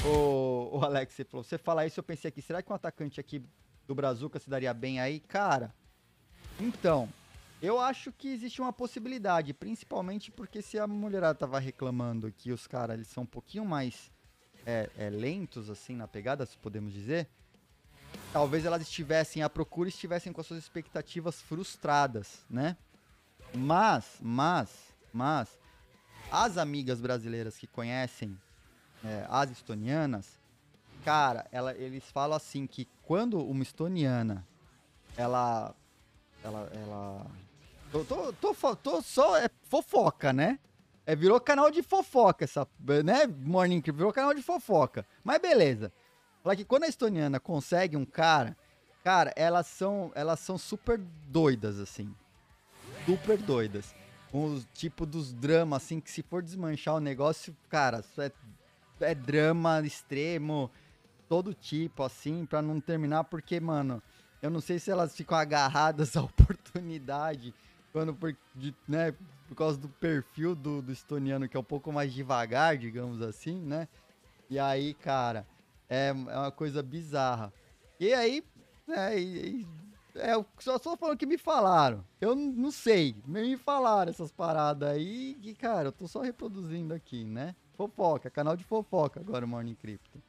O, o Alex você falou, você fala isso, eu pensei aqui, será que um atacante aqui do Brazuca se daria bem aí? Cara, então, eu acho que existe uma possibilidade, principalmente porque se a mulherada tava reclamando que os caras eles são um pouquinho mais é, é, lentos, assim, na pegada, se podemos dizer, talvez elas estivessem à procura e estivessem com as suas expectativas frustradas, né? Mas, mas, mas, as amigas brasileiras que conhecem é, as estonianas, cara, ela, eles falam assim que quando uma estoniana, ela, ela, ela, tô, tô, tô, fo- tô só, é fofoca, né? É, virou canal de fofoca essa, né? Morning Creep, virou canal de fofoca. Mas beleza. Fala que quando a estoniana consegue um cara, cara, elas são, elas são super doidas, assim. Super doidas. Os tipo dos dramas, assim, que se for desmanchar o negócio, cara, isso é, é drama extremo, todo tipo, assim, pra não terminar, porque, mano, eu não sei se elas ficam agarradas à oportunidade, quando, por, de, né, por causa do perfil do, do estoniano, que é um pouco mais devagar, digamos assim, né? E aí, cara, é, é uma coisa bizarra. E aí, né, e- e- é, eu só só falando que me falaram. Eu n- não sei, me falaram essas paradas aí, e, cara, eu tô só reproduzindo aqui, né? Fofoca, canal de fofoca agora, o Morning Crypto.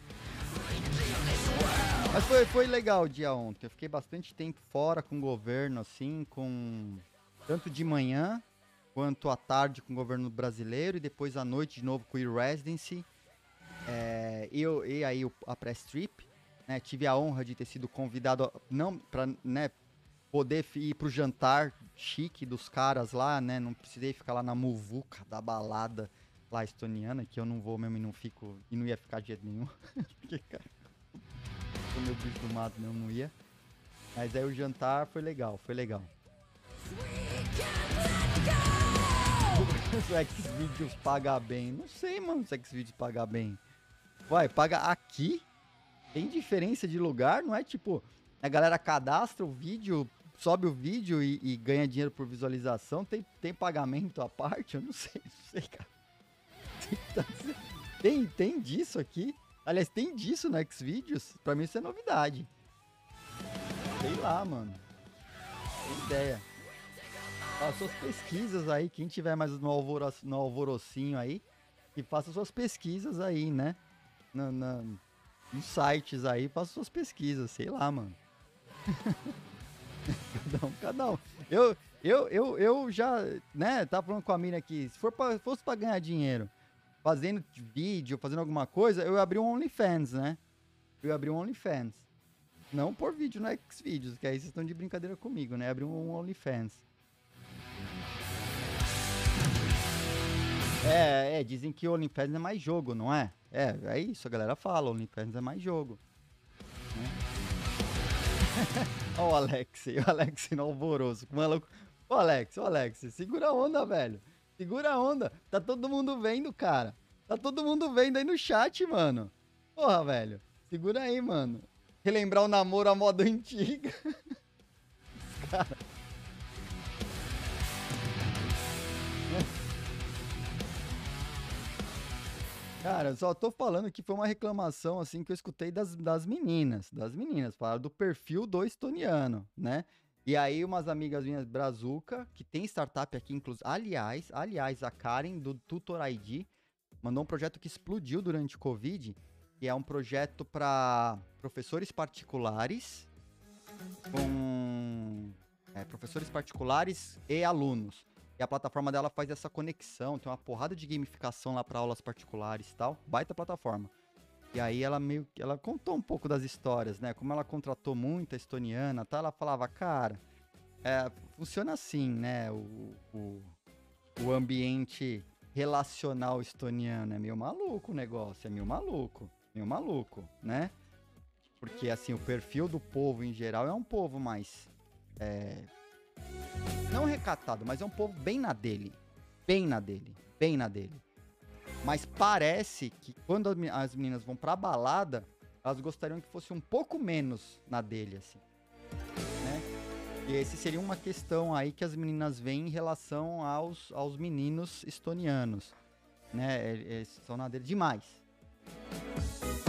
Mas foi, foi legal o dia ontem. Eu fiquei bastante tempo fora com o governo, assim, com tanto de manhã quanto à tarde com o governo brasileiro e depois à noite de novo com o e-residency. É, eu, e aí o- a press trip, né? Tive a honra de ter sido convidado, a- não para, né, poder fi- ir pro jantar chique dos caras lá, né? Não precisei ficar lá na muvuca da balada lá estoniana, que eu não vou mesmo e não fico, e não ia ficar de jeito nenhum. Porque, cara, o meu bicho do mato mesmo não ia. Mas aí o jantar foi legal, foi legal. Se o Xvideos paga bem, não sei, mano, se o Xvideos paga bem. Vai, paga aqui? Tem diferença de lugar? Não é tipo, a galera cadastra o vídeo, sobe o vídeo e, e ganha dinheiro por visualização? Tem, tem pagamento à parte? Eu não sei, não sei, cara. Tem, tem disso aqui? Aliás, tem disso no Xvideos? Pra mim isso é novidade. Sei lá, mano. Tem ideia. Faça suas pesquisas aí, quem tiver mais no, alvoro, no alvorocinho aí, que faça suas pesquisas aí, né? Na, na, nos sites aí, faça suas pesquisas, sei lá, mano. Cada um, cada um. Eu, eu, eu, eu já, né, tava falando com a mina aqui, se for pra, fosse pra ganhar dinheiro fazendo vídeo, fazendo alguma coisa, eu ia abrir um OnlyFans, né? Eu ia abrir um OnlyFans. Não por vídeo no Xvideos, que aí vocês estão de brincadeira comigo, né? Abrir um OnlyFans. É, é, dizem que o OnlyFans é mais jogo, não é? É, é isso, a galera fala, o OnlyFans é mais jogo. Ó o Alex, o Alex no alvoroço, que maluco. Ô Alex, ô Alex, segura a onda, velho. Segura a onda. Tá todo mundo vendo, cara. Tá todo mundo vendo aí no chat, mano. Porra, velho. Segura aí, mano. Relembrar o namoro à moda antiga. Cara, eu só tô falando que foi uma reclamação, assim, que eu escutei das, das meninas. Das meninas. Falaram do perfil do estoniano, né? E aí, umas amigas minhas, Brazuca, que tem startup aqui, inclusive. Aliás, aliás, a Karen, do Tutor I D, mandou um projeto que explodiu durante o Covid, que é um projeto para professores particulares com é, professores particulares e alunos. E a plataforma dela faz essa conexão, tem uma porrada de gamificação lá para aulas particulares e tal, baita plataforma. E aí ela meio que ela contou um pouco das histórias, né? Como ela contratou muita estoniana, tá? Ela falava, cara, é, funciona assim, né? O, o, o ambiente relacional estoniano é meio maluco o negócio, é meio maluco, meio maluco, né? Porque, assim, o perfil do povo em geral é um povo mais. É, não recatado, mas é um povo bem na dele. Bem na dele. Bem na dele. Mas parece que quando as meninas vão pra balada, elas gostariam que fosse um pouco menos na dele, assim. Né? E esse seria uma questão aí que as meninas veem em relação aos, aos meninos estonianos. Né? Eles são na dele demais.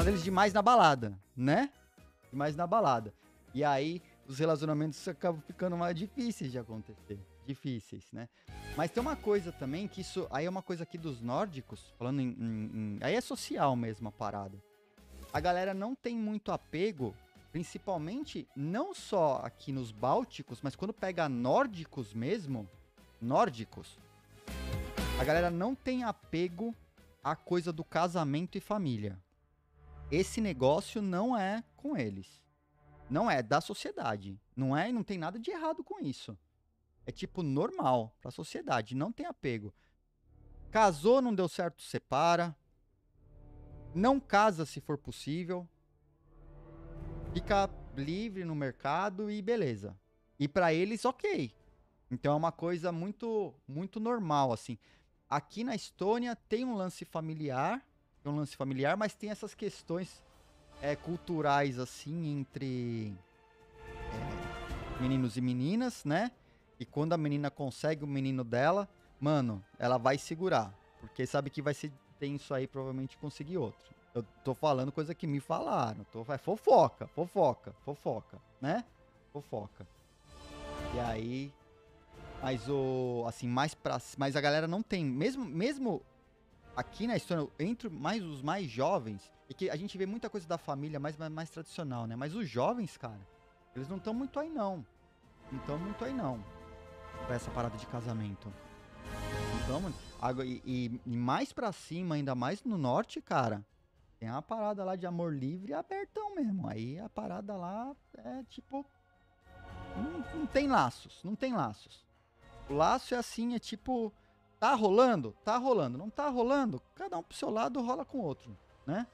fazer eles demais na balada, né? Demais na balada. E aí, os relacionamentos acabam ficando mais difíceis de acontecer. Difíceis, né? Mas tem uma coisa também, que isso... Aí é uma coisa aqui dos nórdicos, falando em... em, em aí é social mesmo a parada. A galera não tem muito apego, principalmente, não só aqui nos bálticos, mas quando pega nórdicos mesmo, nórdicos, a galera não tem apego à coisa do casamento e família. Esse negócio não é com eles. Não é da sociedade. Não é e não tem nada de errado com isso. É tipo normal pra sociedade. Não tem apego. Casou, não deu certo, separa. Não casa se for possível. Fica livre no mercado e beleza. E pra eles, ok. Então é uma coisa muito, muito normal, assim. Aqui na Estônia tem um lance familiar. Tem um lance familiar, mas tem essas questões é, culturais, assim, entre é, meninos e meninas, né? E quando a menina consegue o menino dela, mano, ela vai segurar. Porque sabe que vai ser tenso aí, provavelmente conseguir outro. Eu tô falando coisa que me falaram. Tô, é fofoca, fofoca, fofoca, né? Fofoca. E aí... Mas o... Assim, mais pra... Mas a galera não tem... Mesmo, mesmo aqui na Estônia, entre mais os mais jovens... E que a gente vê muita coisa da família mais, mais, mais tradicional, né? Mas os jovens, cara... Eles não estão muito aí, não. Não estão muito aí, não. Pra essa parada de casamento. Então, e, e, e mais pra cima, ainda mais no norte, cara... Tem uma parada lá de amor livre e abertão mesmo. Aí a parada lá é tipo... Não, não tem laços, não tem laços. O laço é assim, é tipo... Tá rolando? Tá rolando. Não tá rolando? Cada um pro seu lado rola com o outro, né?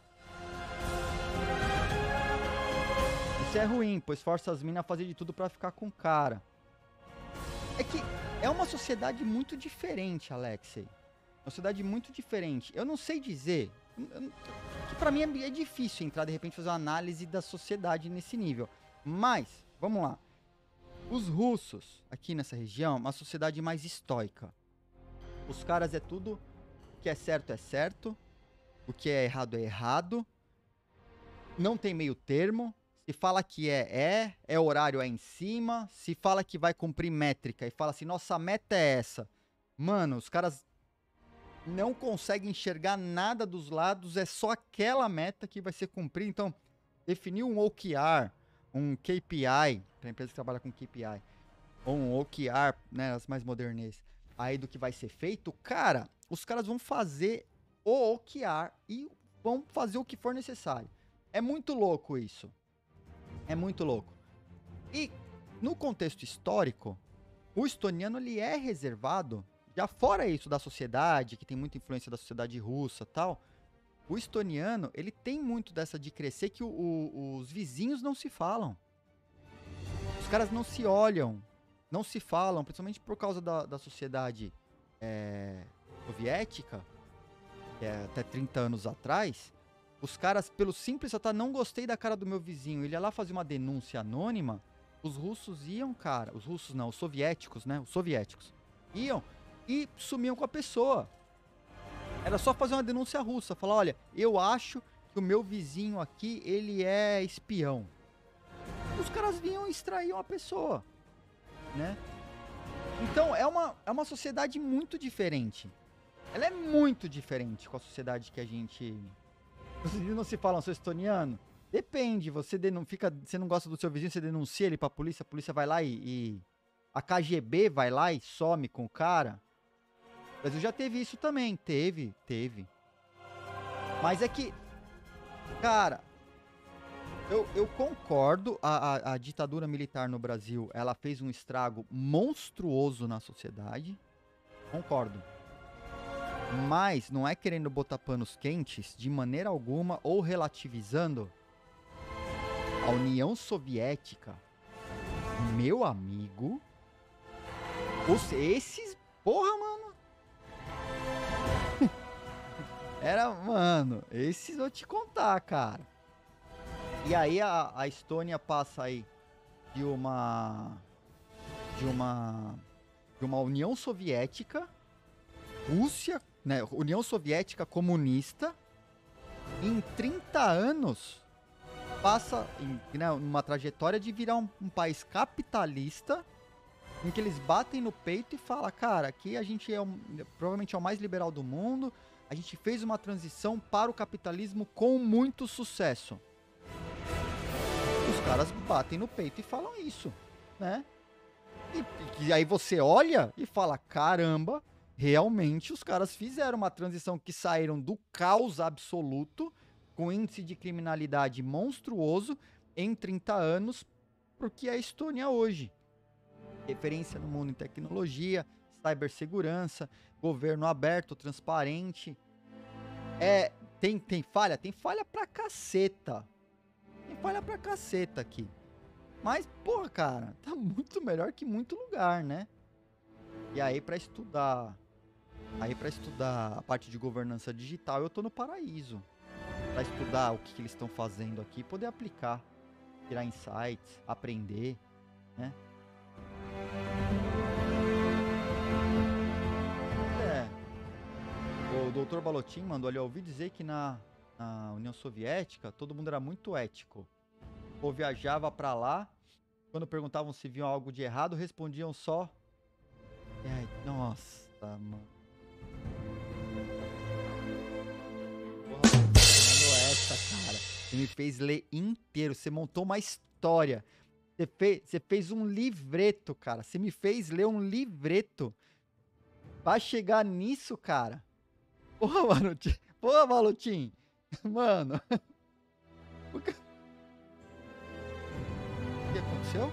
Isso é ruim, pois força as minas a fazer de tudo pra ficar com o cara. É que é uma sociedade muito diferente, Alexei. Uma sociedade muito diferente. Eu não sei dizer... Que pra mim é, é difícil entrar, de repente, fazer uma análise da sociedade nesse nível. Mas, vamos lá. Os russos, aqui nessa região, uma sociedade mais estoica. Os caras é tudo... O que é certo é certo. O que é errado é errado. Não tem meio termo. Se fala que é, é. É horário, é em cima. Se fala que vai cumprir métrica e fala assim, nossa meta é essa. Mano, os caras... não consegue enxergar nada dos lados, é só aquela meta que vai ser cumprida. Então, definir um O K R, um K P I, para a empresa que trabalha com K P I, ou um O K R, né, as mais modernas, aí do que vai ser feito, cara, os caras vão fazer o O K R e vão fazer o que for necessário. É muito louco isso. É muito louco. E, no contexto histórico, o estoniano, ele é reservado... Já fora isso da sociedade, que tem muita influência da sociedade russa e tal, o estoniano, ele tem muito dessa de crescer que o, o, os vizinhos não se falam. Os caras não se olham, não se falam, principalmente por causa da, da sociedade é, soviética, que é até trinta anos atrás. Os caras, pelo simples até não gostei da cara do meu vizinho, ele ia lá fazer uma denúncia anônima, os russos iam, cara, os russos não, os soviéticos, né, os soviéticos, iam... e sumiam com a pessoa. Era só fazer uma denúncia russa. Falar, olha, eu acho que o meu vizinho aqui, ele é espião. Os caras vinham e extraíam a pessoa, né? Então, é uma, é uma sociedade muito diferente. Ela é muito diferente com a sociedade que a gente... Vocês não se falam, sou estoniano? Depende, você, denun... Fica... você não gosta do seu vizinho, você denuncia ele pra polícia, a polícia vai lá e... e... a K G B vai lá e some com o cara. Mas eu já teve isso também. Teve, teve. Mas é que... Cara... Eu, eu concordo. A, a, a ditadura militar no Brasil, ela fez um estrago monstruoso na sociedade. Concordo. Mas não é querendo botar panos quentes de maneira alguma ou relativizando a União Soviética. Meu amigo... Os, esses... Porra, mano... Era, mano... Esses eu te contar, cara. E aí a, a Estônia passa aí de uma... De uma... De uma União Soviética... Rússia, né? União Soviética comunista... em trinta anos, passa em, né, numa trajetória de virar um, um país capitalista, em que eles batem no peito e falam, cara, aqui a gente é um, provavelmente é o mais liberal do mundo, a gente fez uma transição para o capitalismo com muito sucesso. Os caras batem no peito e falam isso, né? E, e aí você olha e fala, caramba, realmente os caras fizeram uma transição que saíram do caos absoluto, com índice de criminalidade monstruoso, em trinta anos, porque é a Estônia hoje. Referência no mundo em tecnologia, cibersegurança, governo aberto, transparente. É, tem, tem falha? Tem falha pra caceta. Tem falha pra caceta aqui. Mas, porra, cara, tá muito melhor que muito lugar, né? E aí, pra estudar... Aí, pra estudar a parte de governança digital, eu tô no paraíso. Pra estudar o que, que eles estão fazendo aqui e poder aplicar. Tirar insights, aprender, né? É. O doutor Balotin mandou ali, eu ouvi dizer que na, na União Soviética todo mundo era muito ético. Ou viajava pra lá, quando perguntavam se viam algo de errado, respondiam só... Ai, nossa, mano. Porra, você mandou essa, cara. Você me fez ler inteiro, você montou uma história. Você fez, você fez um livreto, cara. Você me fez ler um livreto. Pra chegar nisso, cara. Porra, Malutim. Porra, Malutim. Mano. O que aconteceu?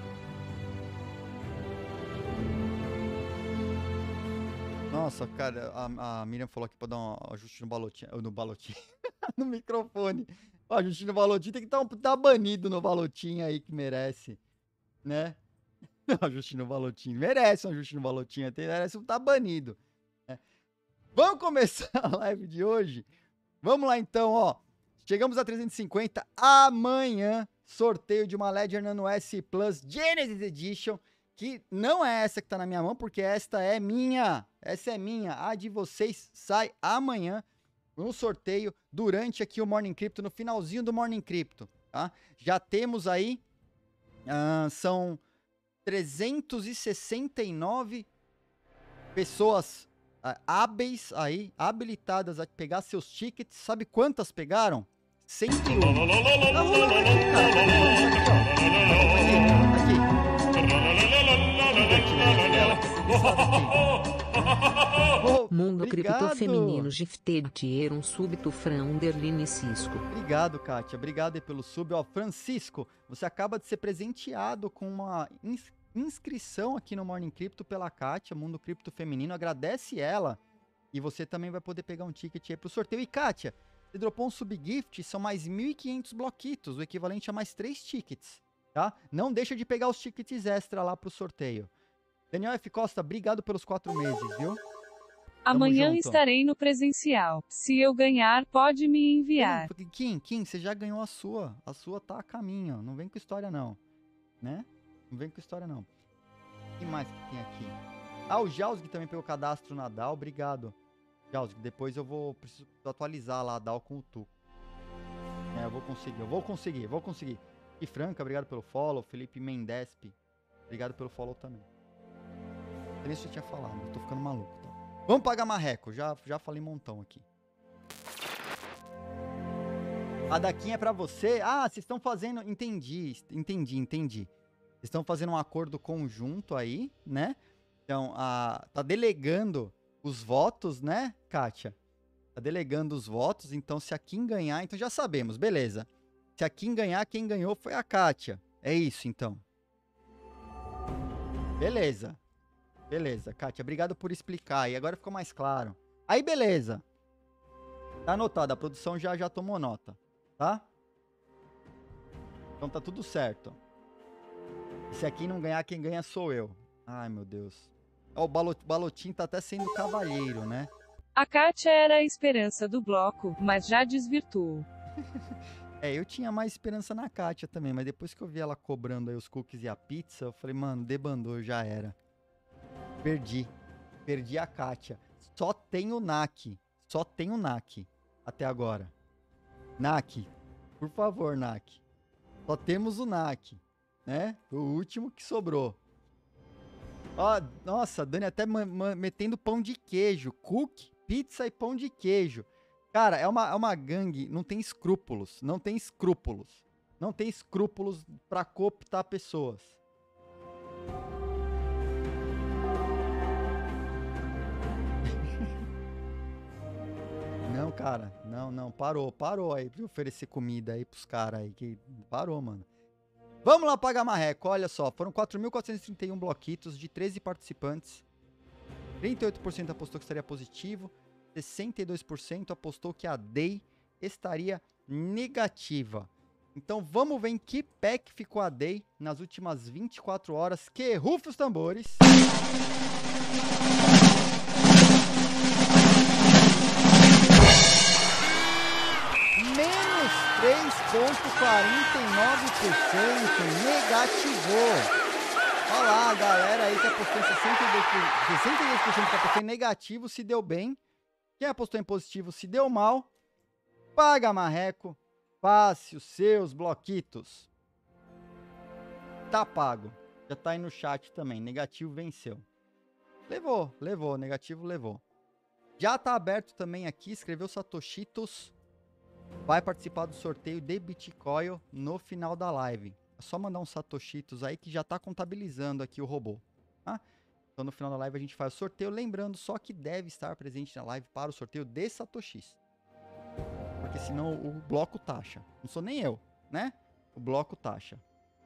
Nossa, cara, a, a Miriam falou aqui pra dar um ajuste no balotim. No balotim. No microfone. O ajuste no balotim tem que estar tá, tá banido no balotim aí que merece. Né? Ajuste no balotim. Merece um ajuste no balotim. Merece um tá banido. Né? Vamos começar a live de hoje? Vamos lá então, ó. Chegamos a trezentos e cinquenta. Amanhã, sorteio de uma Ledger Nano S Plus Genesis Edition. Que não é essa que tá na minha mão, porque esta é minha. Essa é minha. A de vocês sai amanhã no sorteio durante aqui o Morning Crypto, no finalzinho do Morning Crypto, tá? Já temos aí, uh, são trezentos e sessenta e nove pessoas uh, hábeis aí, habilitadas a pegar seus tickets. Sabe quantas pegaram? cento e um. Tá rolando aqui, cara. Tá rolando aqui, ó. Aqui, aqui. Oh, Mundo obrigado. Cripto Feminino Gifted Tier um súbito Fran Underline Cisco. Obrigado, Kátia. Obrigado aí pelo sub. Ó, Francisco, você acaba de ser presenteado com uma ins inscrição aqui no Morning Crypto pela Kátia, Mundo Cripto Feminino. Agradece ela. E você também vai poder pegar um ticket aí pro sorteio. E, Kátia, você dropou um subgift, são mais mil e quinhentos bloquitos, o equivalente a mais três tickets, tá? Não deixa de pegar os tickets extra lá pro sorteio. Daniel F. Costa, obrigado pelos quatro meses, viu? Amanhã estarei no presencial. Se eu ganhar, pode me enviar. Kim, Kim, você já ganhou a sua. A sua tá a caminho. Não vem com história, não. Né? Não vem com história, não. O que mais que tem aqui? Ah, o Jausg também pegou cadastro na D A O. Obrigado. Jausg, depois eu vou preciso atualizar lá a D A O com o Tu. É, eu vou conseguir. Eu vou conseguir. Vou conseguir. E Franca, obrigado pelo follow. Felipe Mendesp, obrigado pelo follow também. Nem isso eu tinha falado. Eu tô ficando maluco, tá? Vamos pagar marreco, já, já falei montão aqui. A daquinha é pra você. Ah, vocês estão fazendo... Entendi, entendi, entendi. Vocês estão fazendo um acordo conjunto aí, né? Então, a, tá delegando os votos, né, Kátia? Tá delegando os votos, então se a Kim ganhar... Então já sabemos, beleza. Se a Kim ganhar, quem ganhou foi a Kátia. É isso, então. Beleza. Beleza, Kátia, obrigado por explicar. E agora ficou mais claro. Aí, beleza. Tá anotado, a produção já, já tomou nota, tá? Então tá tudo certo. Se aqui não ganhar, quem ganha sou eu. Ai, meu Deus. Ó, o Balotim tá até sendo cavalheiro, né? A Kátia era a esperança do bloco, mas já desvirtuou. É, eu tinha mais esperança na Kátia também, mas depois que eu vi ela cobrando aí os cookies e a pizza, eu falei, mano, debandou, já era. Perdi. Perdi a Kátia. Só tem o N A C. Só tem o N A C. Até agora. N A C, por favor, N A C. Só temos o N A C, né? O último que sobrou. Ó, nossa, a Dani até metendo pão de queijo. Cookie, pizza e pão de queijo. Cara, é uma, é uma gangue, não tem escrúpulos. Não tem escrúpulos. Não tem escrúpulos pra cooptar pessoas. Não, cara, não, não, parou, parou aí de oferecer comida aí pros caras aí, que parou, mano. Vamos lá pagar marreco, olha só, foram quatro mil quatrocentos e trinta e um bloquitos de treze participantes. trinta e oito por cento apostou que estaria positivo, sessenta e dois por cento apostou que a D E I estaria negativa. Então vamos ver em que pé que ficou a D E I nas últimas vinte e quatro horas, que rufa os tambores. Menos três vírgula quarenta e nove por cento, negativou. Olha lá, a galera aí que apostou em sessenta e dois por cento, sessenta e dois por cento que apostou em negativo se deu bem. Quem apostou em positivo se deu mal. Paga marreco, passe os seus bloquitos. Tá pago. Já tá aí no chat também, negativo venceu. Levou, levou, negativo levou. Já tá aberto também aqui, escreveu Satoshitos. Vai participar do sorteio de Bitcoin no final da live. É só mandar um Satoshitos aí que já tá contabilizando aqui o robô. Tá? Então no final da live a gente faz o sorteio. Lembrando só que deve estar presente na live para o sorteio de Satoshis. Porque senão o bloco taxa. Não sou nem eu, né? O bloco taxa.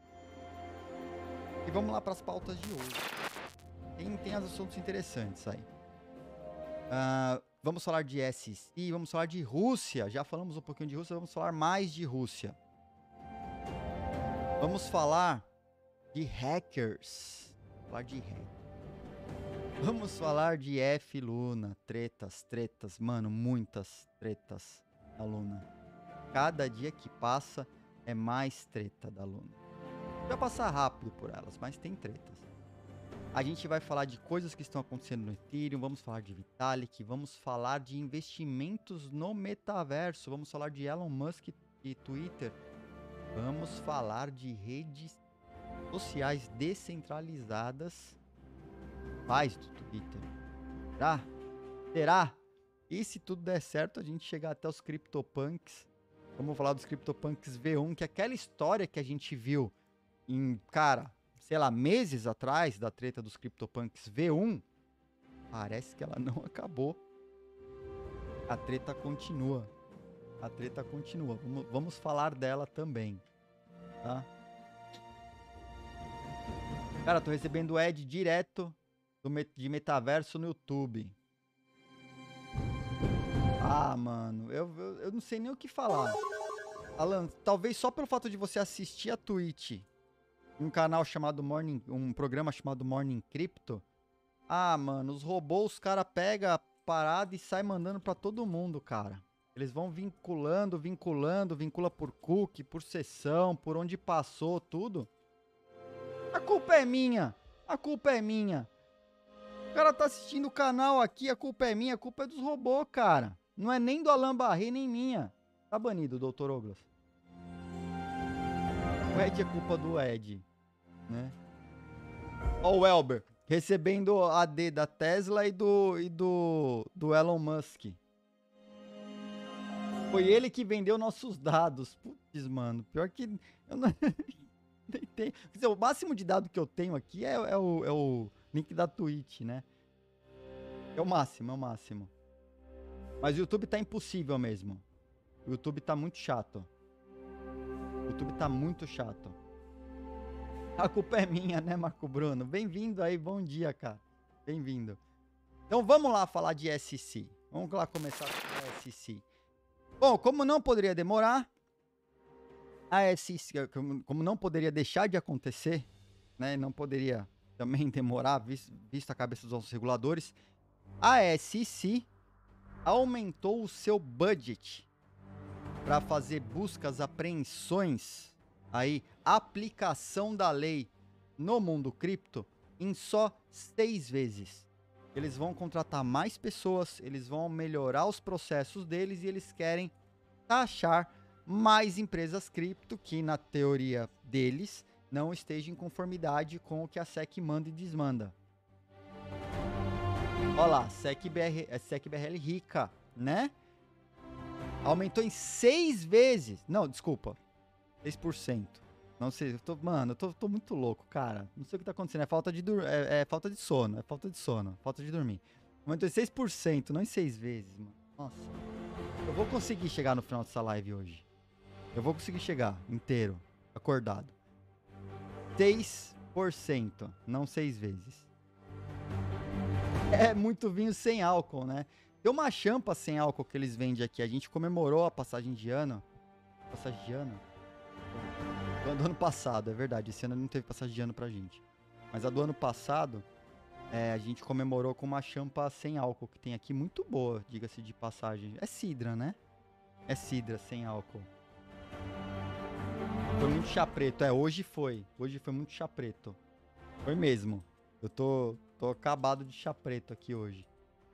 E vamos lá para as pautas de hoje. Tem, tem assuntos interessantes aí. Uh, vamos falar de S E C, vamos falar de Rússia. Já falamos um pouquinho de Rússia, vamos falar mais de Rússia. Vamos falar de hackers. Falar de hackers. Vamos falar de F Luna. Tretas, tretas, mano, muitas tretas da Luna. Cada dia que passa é mais treta da Luna. Vai passar rápido por elas, mas tem tretas. A gente vai falar de coisas que estão acontecendo no Ethereum, vamos falar de Vitalik, vamos falar de investimentos no metaverso, vamos falar de Elon Musk e Twitter, vamos falar de redes sociais descentralizadas. Paz do Twitter. Será? Será? E se tudo der certo, a gente chegar até os CryptoPunks. Vamos falar dos CryptoPunks V um, que é aquela história que a gente viu em, cara, sei lá, meses atrás da treta dos CryptoPunks V um, parece que ela não acabou. A treta continua. A treta continua. Vamos, vamos falar dela também, tá? Cara, tô recebendo ad direto do, de metaverso no YouTube. Ah, mano, eu, eu, eu não sei nem o que falar. Alan, talvez só pelo fato de você assistir a Twitch, um canal chamado Morning, um programa chamado Morning Crypto. Ah, mano, os robôs, os cara pega a parada e sai mandando pra todo mundo, cara. Eles vão vinculando, vinculando, vincula por cookie, por sessão, por onde passou, tudo. A culpa é minha, a culpa é minha. O cara tá assistindo o canal aqui, a culpa é minha, a culpa é dos robôs, cara. Não é nem do Alan Barré, nem minha. Tá banido, doutor Oglas. O Ed é culpa do Ed, né? Ó o Elber, recebendo a D da Tesla e do, e do, do Elon Musk. Foi ele que vendeu nossos dados. Putz, mano, pior que... Eu não... nem tenho. Quer dizer, o máximo de dado que eu tenho aqui é, é, o, é o link da Twitch, né? É o máximo, é o máximo. Mas o YouTube tá impossível mesmo. O YouTube tá muito chato. O YouTube tá muito chato. A culpa é minha, né, Marco Bruno? Bem-vindo aí, bom dia, cara. Bem-vindo. Então vamos lá falar de S E C. Vamos lá começar com a S E C. Bom, como não poderia demorar, a S E C, como não poderia deixar de acontecer, né, não poderia também demorar, visto, visto a cabeça dos nossos reguladores, a S E C aumentou o seu budget para fazer buscas, apreensões, aí, aplicação da lei no mundo cripto em só seis vezes. Eles vão contratar mais pessoas, eles vão melhorar os processos deles e eles querem taxar mais empresas cripto que, na teoria deles, não estejam em conformidade com o que a S E C manda e desmanda. Olha lá, S E C B R, S E C B R L rica, né? Aumentou em seis vezes. Não, desculpa. seis por cento. Não sei, eu tô, mano, eu tô, tô muito louco, cara. Não sei o que tá acontecendo. É falta de, dur é, é falta de sono. É falta de sono. Falta de dormir. Aumentou em seis por cento, não em seis vezes, mano. Nossa. Eu vou conseguir chegar no final dessa live hoje. Eu vou conseguir chegar inteiro, acordado. seis por cento, não seis vezes. É muito vinho sem álcool, né? Tem uma champa sem álcool que eles vendem aqui. A gente comemorou a passagem de ano. Passagem de ano? Do ano passado, é verdade. Esse ano não teve passagem de ano pra gente. Mas a do ano passado, é, a gente comemorou com uma champa sem álcool que tem aqui. Muito boa, diga-se de passagem. É cidra, né? É cidra sem álcool. Foi muito chá preto. É, hoje foi. Hoje foi muito chá preto. Foi mesmo. Eu tô, tô acabado de chá preto aqui hoje.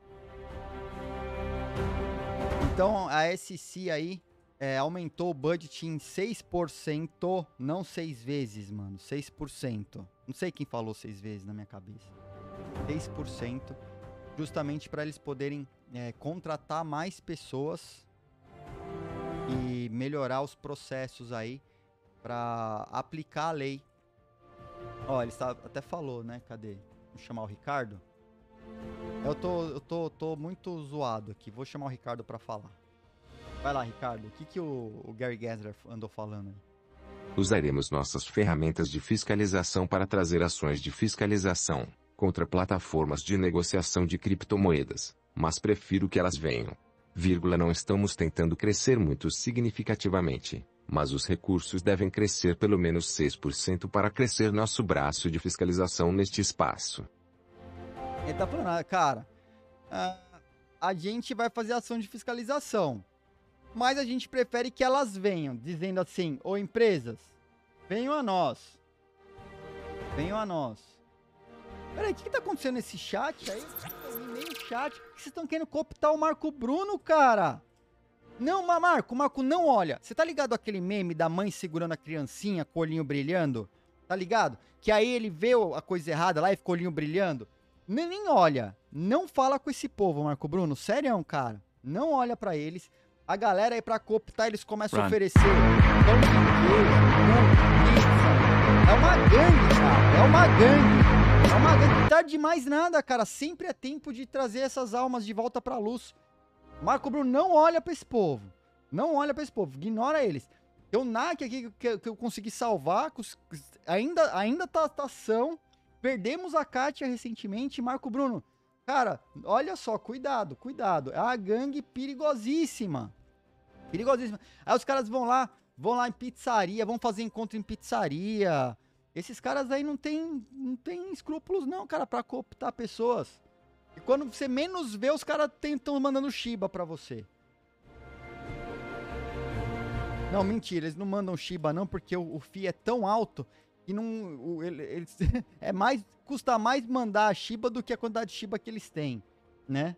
Então, a S C aí é, aumentou o budget em seis por cento, não seis vezes, mano. seis por cento. Não sei quem falou seis vezes na minha cabeça. seis por cento, justamente para eles poderem é, contratar mais pessoas e melhorar os processos aí para aplicar a lei. Ó, ele está, até falou, né? Cadê? Vou chamar o Ricardo. Eu tô, eu tô, tô muito zoado aqui. Vou chamar o Ricardo para falar. Vai lá, Ricardo. O que, que o, o Gary Gensler andou falando? Usaremos nossas ferramentas de fiscalização para trazer ações de fiscalização contra plataformas de negociação de criptomoedas, mas prefiro que elas venham. Vírgula, não estamos tentando crescer muito significativamente, mas os recursos devem crescer pelo menos seis por cento para crescer nosso braço de fiscalização neste espaço. Ele tá falando, cara, a, a gente vai fazer ação de fiscalização, mas a gente prefere que elas venham, dizendo assim, ô empresas, venham a nós. Venham a nós. Peraí, o que, que tá acontecendo nesse chat aí? Nem chat. Por que vocês estão querendo cooptar o Marco Bruno, cara? Não, Marco, Marco, não olha. Você tá ligado aquele meme da mãe segurando a criancinha com o olhinho brilhando? Tá ligado? Que aí ele vê a coisa errada lá e fica o olhinho brilhando. Nem, nem olha. Não fala com esse povo, Marco Bruno. Sério, cara. Não olha pra eles. A galera aí pra cooptar, eles começam Run. a oferecer. Pão de queijo, pizza. É uma gangue, cara. É uma gangue. É uma gangue. Tarde de mais nada, cara. Sempre é tempo de trazer essas almas de volta pra luz. Marco Bruno, não olha pra esse povo. Não olha pra esse povo. Ignora eles. Tem o N A C aqui que, que eu consegui salvar. Ainda, ainda tá ação. Perdemos a Kátia recentemente. Marco Bruno, cara, olha só, cuidado, cuidado. É uma gangue perigosíssima. Perigosíssima. Aí os caras vão lá, vão lá em pizzaria, vão fazer encontro em pizzaria. Esses caras aí não tem, não tem escrúpulos não, cara, pra cooptar pessoas. E quando você menos vê, os caras estão mandando Shiba pra você. Não, mentira, eles não mandam Shiba não, porque o, o F I I é tão alto que não, o, ele, eles, é mais, custa mais mandar a Shiba do que a quantidade de Shiba que eles têm, né?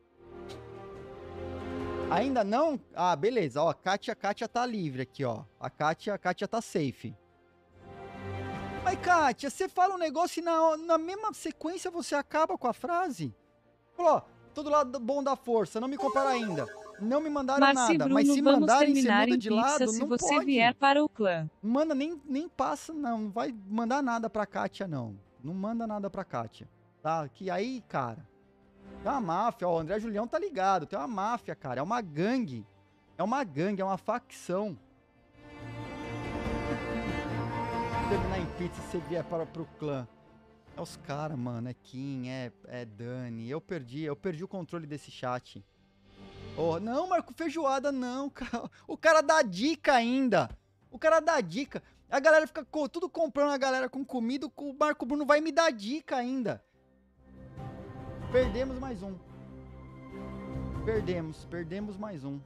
Ainda não? Ah, beleza, ó, a Kátia, a Kátia tá livre aqui, ó. A Kátia, a Kátia tá safe. Mas, Kátia, você fala um negócio e na, na mesma sequência você acaba com a frase? Falou, todo lado bom da força, não me compraram ainda. Não me mandaram Marci nada, Bruno, mas se mandarem, você muda em de pizza lado, se não você pode. vier para o clã. Manda, nem, nem passa, não, não vai mandar nada pra Kátia, não. Não manda nada pra Kátia, tá? Que aí, cara, tem uma máfia, ó, o André Julião tá ligado, tem uma máfia, cara, é uma gangue. É uma gangue, é uma facção. Terminar em pizza se você vier para pro clã. É os caras, mano, é Kim, é, é Dani. Eu perdi, eu perdi o controle desse chat. Oh, não, Marco, feijoada não, cara. O cara dá dica ainda. O cara dá dica. A galera fica co tudo comprando a galera com comida. O Marco Bruno vai me dar dica ainda. Perdemos mais um. Perdemos, perdemos mais um.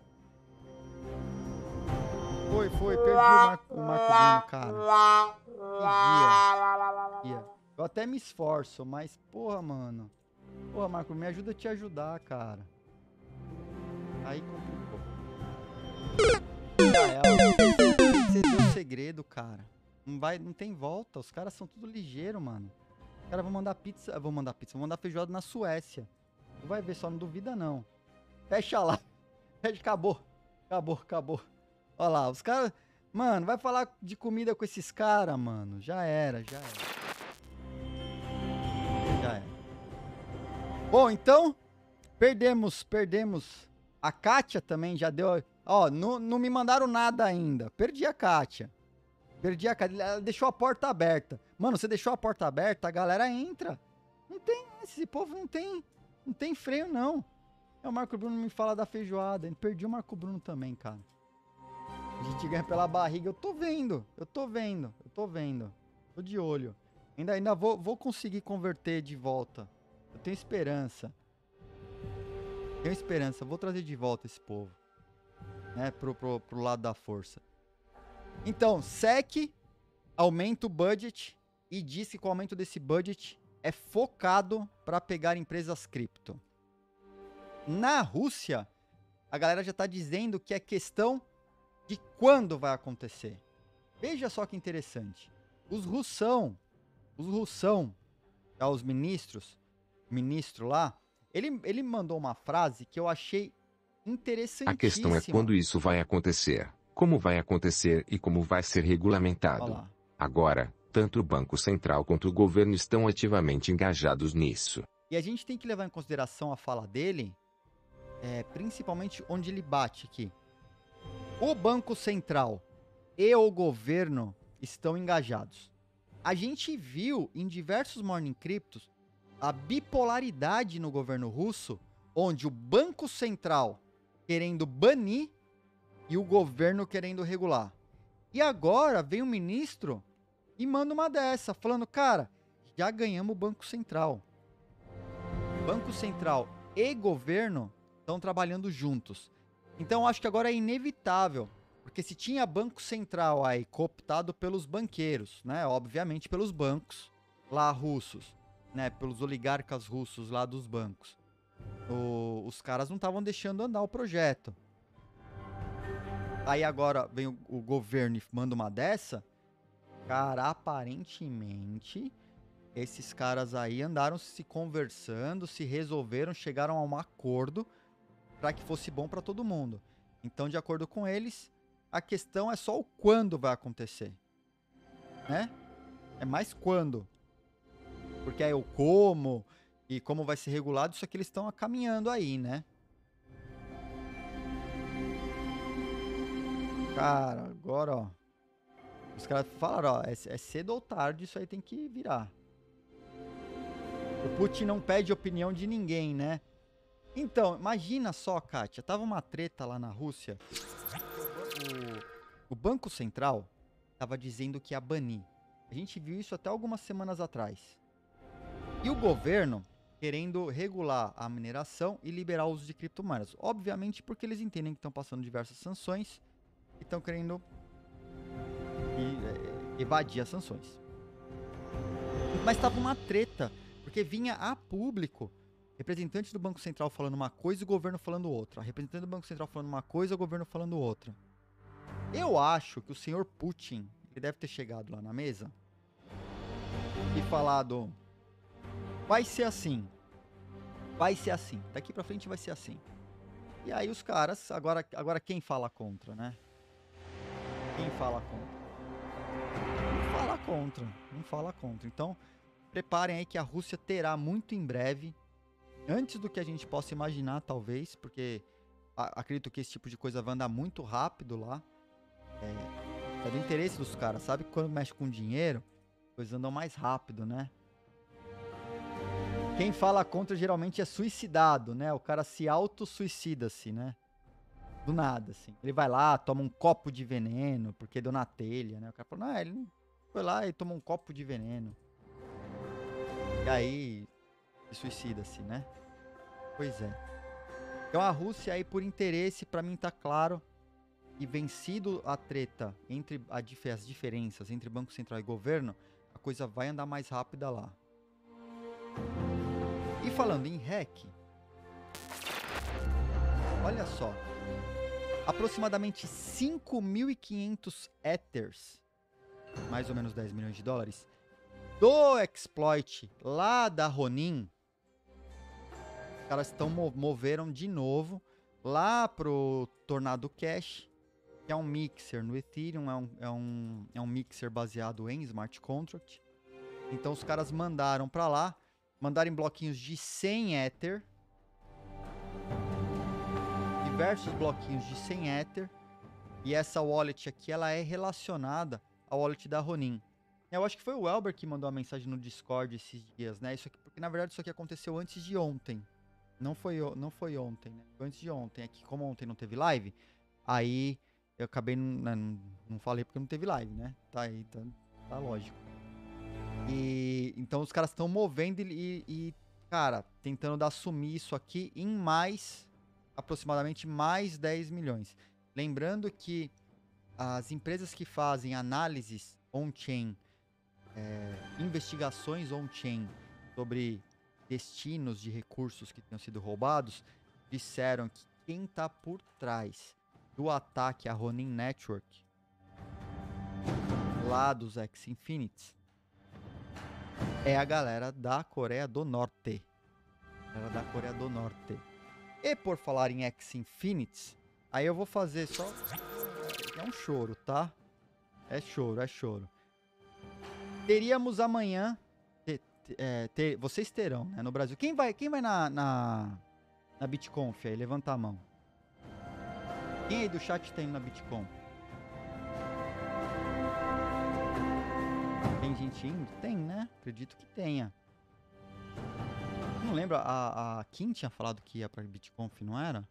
Foi, foi, perdi o Marco, o Marco Bruno, cara. Que dia. Eu até me esforço, mas, porra, mano. Porra, Marco, me ajuda a te ajudar, cara. Aí complicou. Você deu o segredo, cara. Não, vai, não tem volta. Os caras são tudo ligeiro, mano. Os caras vão mandar pizza. Vão mandar pizza. Vão mandar feijoada na Suécia. Tu vai ver, só não duvida, não. Fecha lá. Fecha, acabou. Acabou, acabou. Olha lá, os caras... Mano, vai falar de comida com esses caras, mano. Já era, já era. Já era. Bom, então... Perdemos, perdemos. A Kátia também já deu... Ó, não, não me mandaram nada ainda. Perdi a Kátia. Perdi a Kátia. Ela deixou a porta aberta. Mano, você deixou a porta aberta, a galera entra. Não tem... Esse povo não tem... Não tem freio, não. É, o Marco Bruno me fala da feijoada. Eu perdi o Marco Bruno também, cara. A gente ganha pela barriga. Eu tô vendo. Eu tô vendo. Eu tô vendo. Tô de olho. Ainda, ainda vou, vou conseguir converter de volta. Eu tenho esperança. Tenho esperança. Vou trazer de volta esse povo. Né? Pro, pro, pro lado da força. Então, S E C aumenta o budget. E diz que com o aumento desse budget é focado para pegar empresas cripto. Na Rússia, a galera já tá dizendo que é questão de quando vai acontecer. Veja só que interessante. Os russão, os russão, tá, os ministros, o ministro lá, ele, ele mandou uma frase que eu achei interessantíssima. A questão é quando isso vai acontecer, como vai acontecer e como vai ser regulamentado. Agora, tanto o Banco Central quanto o governo estão ativamente engajados nisso. E a gente tem que levar em consideração a fala dele, é, principalmente onde ele bate aqui. O Banco Central e o governo estão engajados. A gente viu em diversos Morning Cryptos a bipolaridade no governo russo, onde o Banco Central querendo banir e o governo querendo regular. E agora vem o ministro e manda uma dessa, falando, cara, já ganhamos o Banco Central. Banco Central e governo estão trabalhando juntos. Então, acho que agora é inevitável, porque se tinha Banco Central aí cooptado pelos banqueiros, né, obviamente pelos bancos lá russos, né, pelos oligarcas russos lá dos bancos, o, os caras não estavam deixando andar o projeto. Aí agora vem o, o governo e manda uma dessa, cara, aparentemente esses caras aí andaram se conversando, se resolveram, chegaram a um acordo para que fosse bom para todo mundo. Então, de acordo com eles, a questão é só o quando vai acontecer, né? É mais quando. Porque é o como e como vai ser regulado, isso aqui eles estão caminhando aí, né? Cara, agora, ó. Os caras falaram, ó, é, é cedo ou tarde, isso aí tem que virar. O Putin não pede opinião de ninguém, né? Então, imagina só, Kátia, tava uma treta lá na Rússia. O, o Banco Central tava dizendo que ia banir. A gente viu isso até algumas semanas atrás. E o governo querendo regular a mineração e liberar o uso de criptomoedas. Obviamente porque eles entendem que estão passando diversas sanções e estão querendo e, é, evadir as sanções. Mas tava uma treta, porque vinha a público representantes do Banco Central falando uma coisa e o governo falando outra. Representante do Banco Central falando uma coisa e o governo falando outra. Eu acho que o senhor Putin, ele deve ter chegado lá na mesa e falado, vai ser assim, vai ser assim, daqui pra frente vai ser assim. E aí os caras, agora, agora quem fala contra, né? Quem fala contra? Não fala contra, não fala contra. Então, preparem aí que a Rússia terá muito em breve, antes do que a gente possa imaginar, talvez, porque a, acredito que esse tipo de coisa vai andar muito rápido lá. É, é do interesse dos caras, sabe? Quando mexe com dinheiro, coisas andam mais rápido, né? Quem fala contra geralmente é suicidado, né? O cara se auto-suicida-se, né? Do nada, assim. Ele vai lá, toma um copo de veneno, porque deu na telha, né? O cara fala, não, ele foi lá e tomou um copo de veneno. E aí... suicida-se, né? Pois é. Então a Rússia aí, por interesse, pra mim tá claro, e vencido a treta entre a, as diferenças entre Banco Central e governo, a coisa vai andar mais rápida lá. E falando em hack, olha só, aproximadamente cinco mil e quinhentos Ethers, mais ou menos dez milhões de dólares, do exploit lá da Ronin. Os caras estão moveram de novo lá pro Tornado Cash, que é um mixer no Ethereum, é um, é um, é um mixer baseado em smart contract. Então os caras mandaram para lá, mandaram em bloquinhos de cem Ether, diversos bloquinhos de cem Ether, e essa wallet aqui ela é relacionada à wallet da Ronin. Eu acho que foi o Elber que mandou uma mensagem no Discord esses dias, né? Isso aqui, porque na verdade isso aqui aconteceu antes de ontem. Não foi, não foi ontem, né? Foi antes de ontem. É que como ontem não teve live, aí eu acabei, não, não, não falei porque não teve live, né? Tá aí, tá, tá lógico. E então os caras estão movendo e, e, cara, tentando dar sumir isso aqui em mais, aproximadamente mais dez milhões. Lembrando que as empresas que fazem análises on-chain, é, investigações on-chain sobre destinos de recursos que tenham sido roubados, disseram que quem está por trás do ataque à Ronin Network, lá dos X-Infinities, é a galera da Coreia do Norte. A galera da Coreia do Norte. E por falar em X-Infinities, aí eu vou fazer só... É um choro, tá? É choro, é choro. Teríamos amanhã... Te, te, é, ter, vocês terão, né, no Brasil. Quem vai, quem vai na, na, na BitConf aí? Levanta a mão. Quem aí do chat tem na BitConf? Tem gente indo? Tem, né? Acredito que tenha. Não lembro, a, a Kim tinha falado que ia pra BitConf, não era?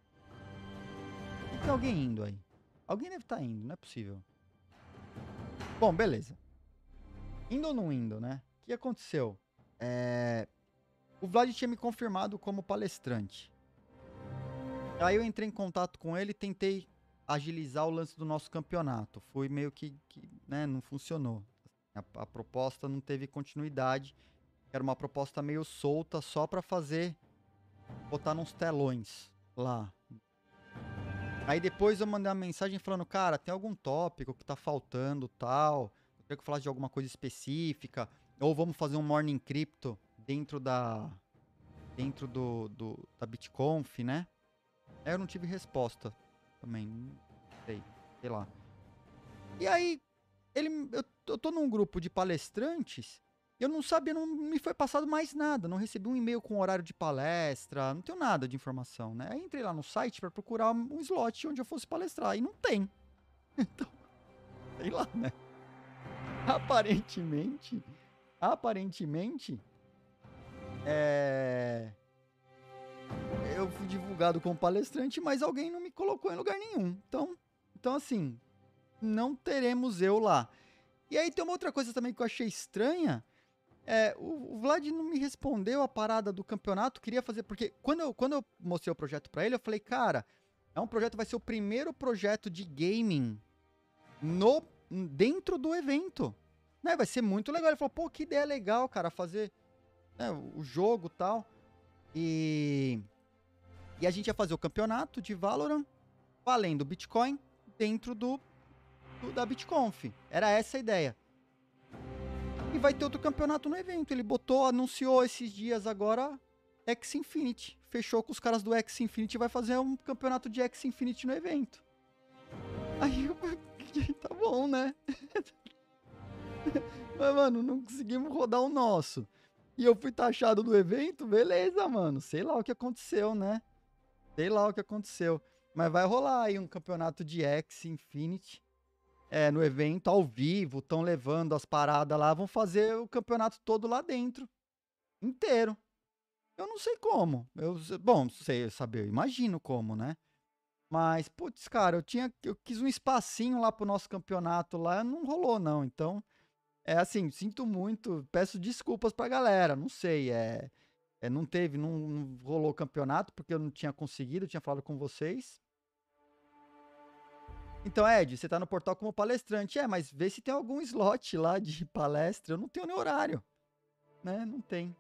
Tem alguém indo aí. Alguém deve estar indo, não é possível. Bom, beleza. Indo ou não indo, né? O que aconteceu? É... O Vlad tinha me confirmado como palestrante. Aí eu entrei em contato com ele e tentei agilizar o lance do nosso campeonato. Foi meio que, que né, não funcionou. A, a proposta não teve continuidade. Era uma proposta meio solta, só para fazer, botar nos telões lá. Aí depois eu mandei uma mensagem falando, cara, tem algum tópico que tá faltando, tal. Eu queria que eu falasse de alguma coisa específica. Ou vamos fazer um Morning Crypto dentro da, dentro do, do da BitConf, né? Aí eu não tive resposta também, não sei, sei lá. E aí, ele, eu, eu tô num grupo de palestrantes, eu não sabia, não me foi passado mais nada, não recebi um e-mail com horário de palestra, não tenho nada de informação, né? Aí entrei lá no site para procurar um slot onde eu fosse palestrar, e não tem. Então, sei lá, né? Aparentemente, aparentemente, é... eu fui divulgado como palestrante, mas alguém não me colocou em lugar nenhum. Então, então assim, não teremos eu lá. E aí tem uma outra coisa também que eu achei estranha. É, o, o Vlad não me respondeu a parada do campeonato, queria fazer, porque quando eu, quando eu mostrei o projeto pra ele, eu falei, cara, é um projeto, vai ser o primeiro projeto de gaming no, dentro do evento, né, vai ser muito legal. Ele falou, pô, que ideia legal, cara, fazer, né, o jogo e tal, e, e a gente ia fazer o campeonato de Valorant, valendo Bitcoin, dentro do, do da BitConf, era essa a ideia. E vai ter outro campeonato no evento. Ele botou, anunciou esses dias agora X-Infinity. Fechou com os caras do X-Infinity e vai fazer um campeonato de X-Infinity no evento. Aí eu... tá bom, né? Mas, mano, não conseguimos rodar o nosso. E eu fui taxado do evento, beleza, mano. Sei lá o que aconteceu, né? Sei lá o que aconteceu. Mas vai rolar aí um campeonato de X-Infinity. É, no evento, ao vivo, estão levando as paradas lá, vão fazer o campeonato todo lá dentro, inteiro. Eu não sei como, eu, bom, sei saber, eu imagino como, né? Mas, putz, cara, eu tinha, eu quis um espacinho lá pro nosso campeonato lá, não rolou não, então, é assim, sinto muito, peço desculpas pra galera, não sei, é, é não teve, não, não rolou o campeonato, porque eu não tinha conseguido, eu tinha falado com vocês. Então, Ed, você tá no portal como palestrante. É, mas vê se tem algum slot lá de palestra. Eu não tenho nem horário, né? Não tem.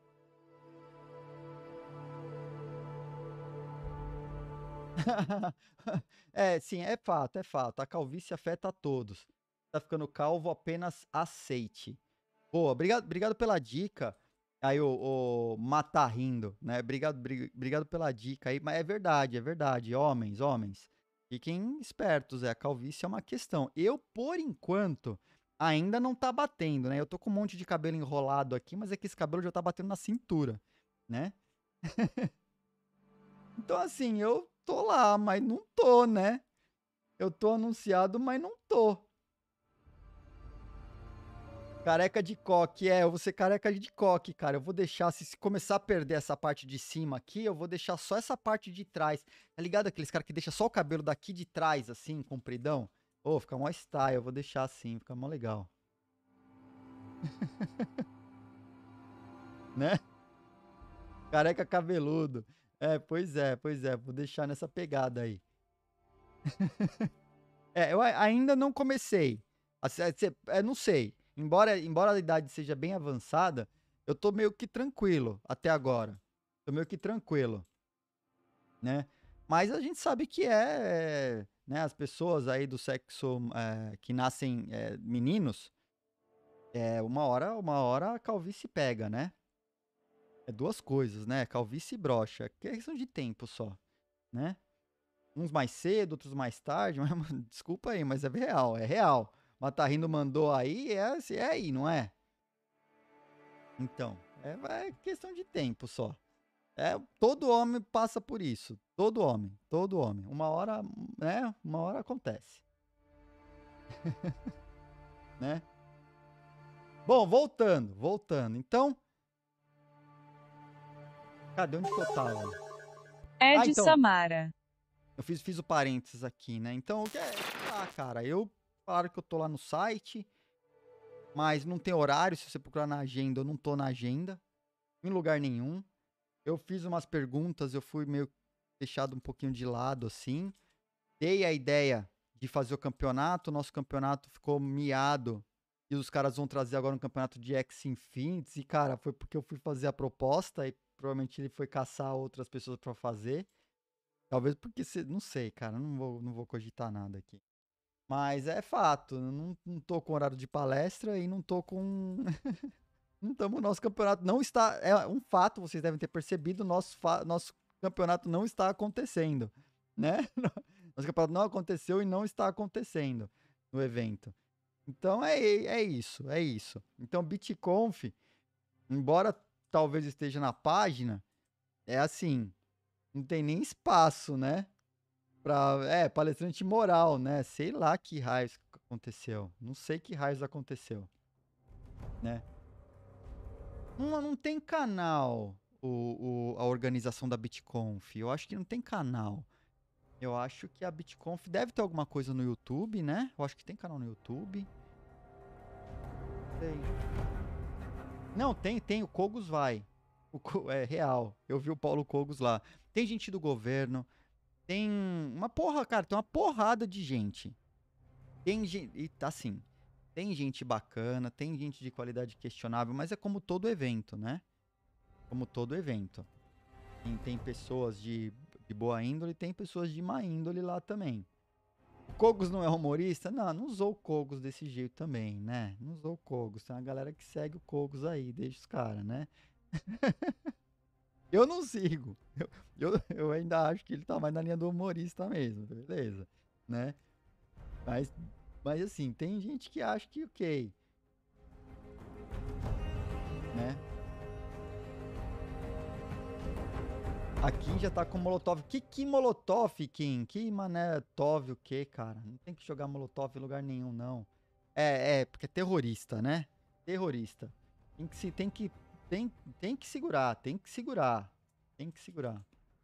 É, sim, é fato, é fato. A calvície afeta a todos. Tá ficando calvo, apenas aceite. Boa, obrigado, obrigado pela dica. Aí o, o Matar Rindo, né? Obrigado, bri- obrigado pela dica aí. Mas é verdade, é verdade. Homens, homens, fiquem espertos. É, a calvície é uma questão. Eu, por enquanto, ainda não tá batendo, né? Eu tô com um monte de cabelo enrolado aqui, mas é que esse cabelo já tá batendo na cintura, né? Então, assim, eu tô lá, mas não tô, né? Eu tô anunciado, mas não tô. Careca de coque, é, eu vou ser careca de coque, cara. Eu vou deixar, se se começar a perder essa parte de cima aqui, eu vou deixar só essa parte de trás. Tá ligado aqueles caras que deixam só o cabelo daqui de trás, assim, compridão? Ô, fica mó style, eu vou deixar assim, fica mó legal. Né? Careca cabeludo. É, pois é, pois é, vou deixar nessa pegada aí. É, eu a- ainda não comecei. Assim, é, cê- é, não sei. Embora, embora a idade seja bem avançada, eu tô meio que tranquilo até agora. Tô meio que tranquilo, né? Mas a gente sabe que é, é, né, as pessoas aí do sexo é, que nascem é, meninos, é uma hora, uma hora a calvície pega, né? É duas coisas, né? Calvície e brocha, que é questão de tempo só, né? Uns mais cedo, outros mais tarde, mas mano, desculpa aí, mas é real, é real. Matarrindo mandou aí, é, assim, é aí, não é? Então, é, é questão de tempo só. É, todo homem passa por isso. Todo homem, todo homem. Uma hora, né? Uma hora acontece, né? Bom, voltando, voltando. Então, cadê onde que eu tava? É Ah, de então, Samara. eu fiz, fiz o parênteses aqui, né? Então, é, ah, cara, eu, claro que eu tô lá no site, mas não tem horário. Se você procurar na agenda, eu não tô na agenda, em lugar nenhum. Eu fiz umas perguntas, eu fui meio deixado um pouquinho de lado, assim. Dei a ideia de fazer o campeonato, o nosso campeonato ficou miado. E os caras vão trazer agora um campeonato de X Infinity. E, cara, foi porque eu fui fazer a proposta e provavelmente ele foi caçar outras pessoas pra fazer. Talvez porque, se- não sei, cara, não vou, não vou cogitar nada aqui. Mas é fato, não, não tô com horário de palestra e não tô com. Não estamos, nosso campeonato não está. É um fato, vocês devem ter percebido, nosso, fa- nosso campeonato não está acontecendo, né? Nosso campeonato não aconteceu e não está acontecendo no evento. Então é, é isso, é isso. Então, BitConf, embora talvez esteja na página, é assim, não tem nem espaço, né? Pra, é, palestrante moral, né? Sei lá que raios aconteceu. Não sei que raios aconteceu, né? Não, não tem canal o, o- a organização da BitConf. Eu acho que não tem canal. Eu acho que a BitConf deve ter alguma coisa no YouTube, né? Eu acho que tem canal no YouTube. Tem. Não, tem, tem. O Cogos vai. O Co- é real. Eu vi o Paulo Cogos lá. Tem gente do governo. Tem uma porra, cara. Tem uma porrada de gente. Tem gente. E tá assim. Tem gente bacana, tem gente de qualidade questionável, mas é como todo evento, né? Como todo evento. Tem, tem pessoas de, de boa índole e tem pessoas de má índole lá também. O Kogos não é humorista? Não, não usou o Kogos desse jeito também, né? Não usou o Kogos. Tem uma galera que segue o Kogos aí, deixa os caras, né? Eu não sigo. Eu, eu, eu ainda acho que ele tá mais na linha do humorista mesmo, beleza, né? Mas, mas assim, tem gente que acha que ok, né? A Kim já tá com Molotov. Que que Molotov, Kim? Que mané Tov o quê, cara? Não tem que jogar Molotov em lugar nenhum, não. É, é, porque é terrorista, né? Terrorista. Tem que se tem que tem, tem que segurar, tem que segurar. Tem que segurar.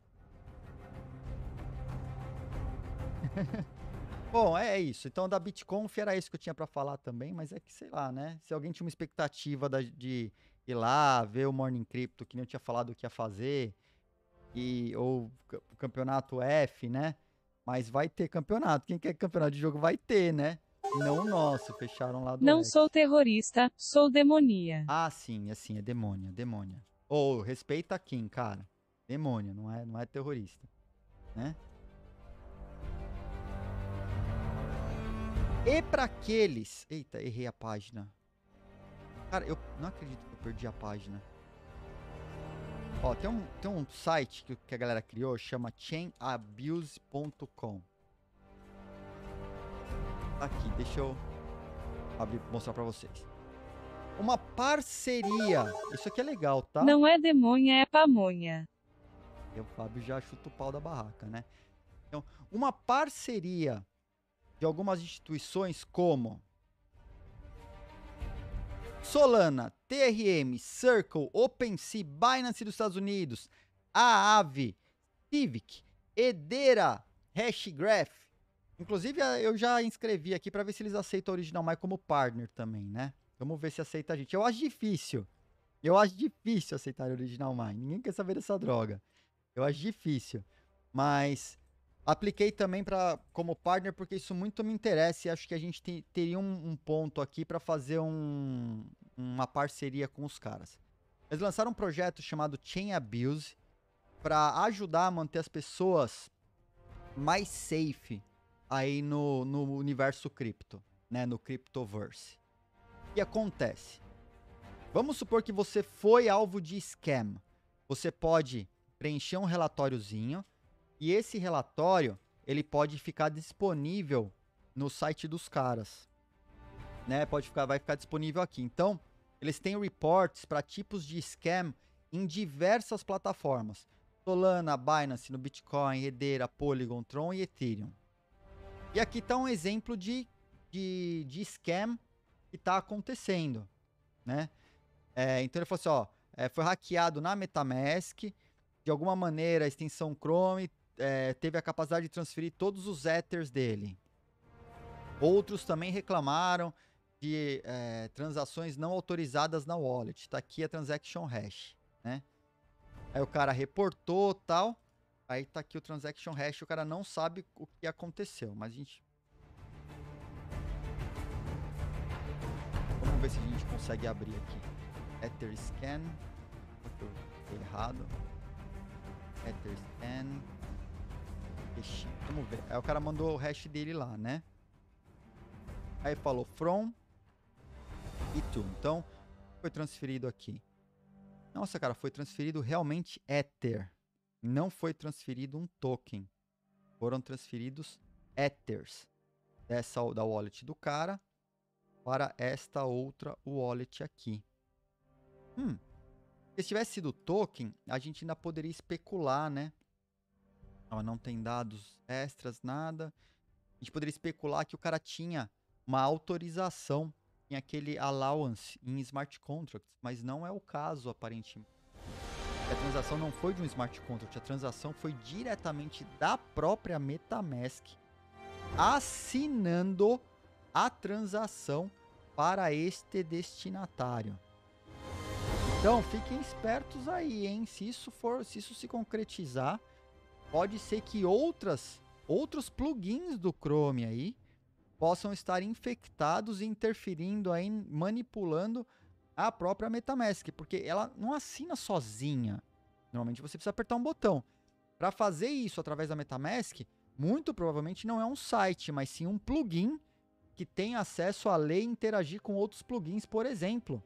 Bom, é é isso. Então, da BitConf era isso que eu tinha pra falar também, mas é que sei lá, né? Se alguém tinha uma expectativa da- de ir lá, ver o Morning Crypto, que nem eu tinha falado que ia fazer, e ou ca- o campeonato F, né? Mas vai ter campeonato. Quem quer campeonato de jogo vai ter, né? Não o nosso, fecharam lá do Não X. sou terrorista, sou demonia. Ah, sim, assim, é demônia, demônia. Ou respeita quem, cara? Demônio, não é, não é terrorista, né? E para aqueles... Eita, errei a página. Cara, eu não acredito que eu perdi a página. Ó, tem um, tem um site que, que a galera criou, chama chain abuse ponto com. Aqui, deixa eu abrir, mostrar pra vocês. Uma parceria. Isso aqui é legal, tá? Não é demonha, é pamonha. E o Fábio já chuta o pau da barraca, né? Então, uma parceria de algumas instituições como Solana, T R M, Circle, OpenSea, Binance dos Estados Unidos, a Aave, Civic, Hedera, Hashgraph. Inclusive, eu já inscrevi aqui para ver se eles aceitam a Original My como partner também, né? Vamos ver se aceita a gente. Eu acho difícil. Eu acho difícil aceitar a Original My. Ninguém quer saber dessa droga. Eu acho difícil. Mas apliquei também pra, como partner porque isso muito me interessa e acho que a gente te, teria um, um ponto aqui para fazer um, uma parceria com os caras. Eles lançaram um projeto chamado Chain Abuse para ajudar a manter as pessoas mais safe aí no, no universo cripto, né, no Cryptoverse. O que acontece? Vamos supor que você foi alvo de scam. Você pode preencher um relatóriozinho e esse relatório, ele pode ficar disponível no site dos caras, né? Pode ficar, vai ficar disponível aqui. Então, eles têm reports para tipos de scam em diversas plataformas. Solana, Binance, no Bitcoin, Hedera, Polygon, Tron e Ethereum. E aqui está um exemplo de, de, de scam que está acontecendo, né? É, então ele falou assim, ó, é, foi hackeado na MetaMask, de alguma maneira a extensão Chrome é, teve a capacidade de transferir todos os Ethers dele. Outros também reclamaram de é, transações não autorizadas na wallet. Tá aqui a transaction hash, né? Aí o cara reportou tal, aí tá aqui o transaction hash, o cara não sabe o que aconteceu, mas a gente... Vamos ver se a gente consegue abrir aqui. Etherscan, eu errado. Etherscan. Vamos ver. Aí o cara mandou o hash dele lá, né? Aí falou from e to. Então, foi transferido aqui. Nossa, cara, foi transferido realmente Ether. Não foi transferido um token. Foram transferidos Ethers dessa da wallet do cara para esta outra wallet aqui. Hum. Se tivesse sido token, a gente ainda poderia especular, né? Não, não tem dados extras, nada. A gente poderia especular que o cara tinha uma autorização em aquele allowance em smart contracts, mas não é o caso, aparentemente. A transação não foi de um smart contract, a transação foi diretamente da própria MetaMask assinando a transação para este destinatário. Então, fiquem espertos aí, hein? Se isso for, se isso se concretizar, pode ser que outras, outros plugins do Chrome aí possam estar infectados e interferindo aí, manipulando a própria MetaMask, porque ela não assina sozinha. Normalmente você precisa apertar um botão. Para fazer isso através da MetaMask, muito provavelmente não é um site, mas sim um plugin que tem acesso a ler e interagir com outros plugins, por exemplo.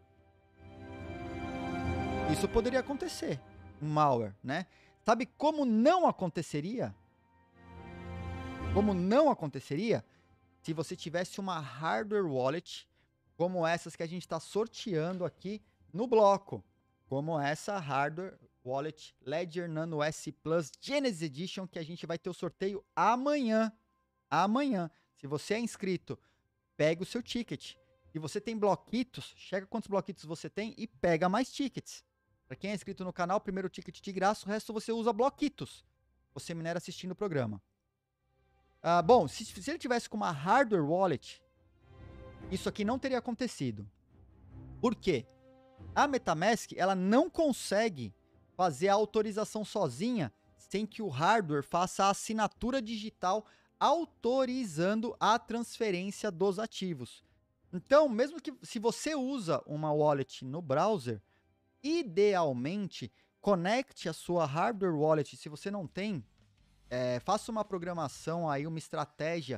Isso poderia acontecer, um malware, né? Sabe como não aconteceria? Como não aconteceria? Se você tivesse uma hardware wallet, como essas que a gente está sorteando aqui no bloco. Como essa hardware wallet Ledger Nano S Plus Genesis Edition, que a gente vai ter o sorteio amanhã. Amanhã. Se você é inscrito, pega o seu ticket. Se você tem bloquitos, chega quantos bloquitos você tem e pega mais tickets. Para quem é inscrito no canal, primeiro ticket de graça, o resto você usa bloquitos. Você minera assistindo o programa. Ah, bom, se, se ele tivesse com uma hardware wallet, isso aqui não teria acontecido. Por quê? A MetaMask, ela não consegue fazer a autorização sozinha sem que o hardware faça a assinatura digital autorizando a transferência dos ativos. Então, mesmo que se você usa uma wallet no browser, idealmente, conecte a sua hardware wallet. Se você não tem, é, faça uma programação aí, uma estratégia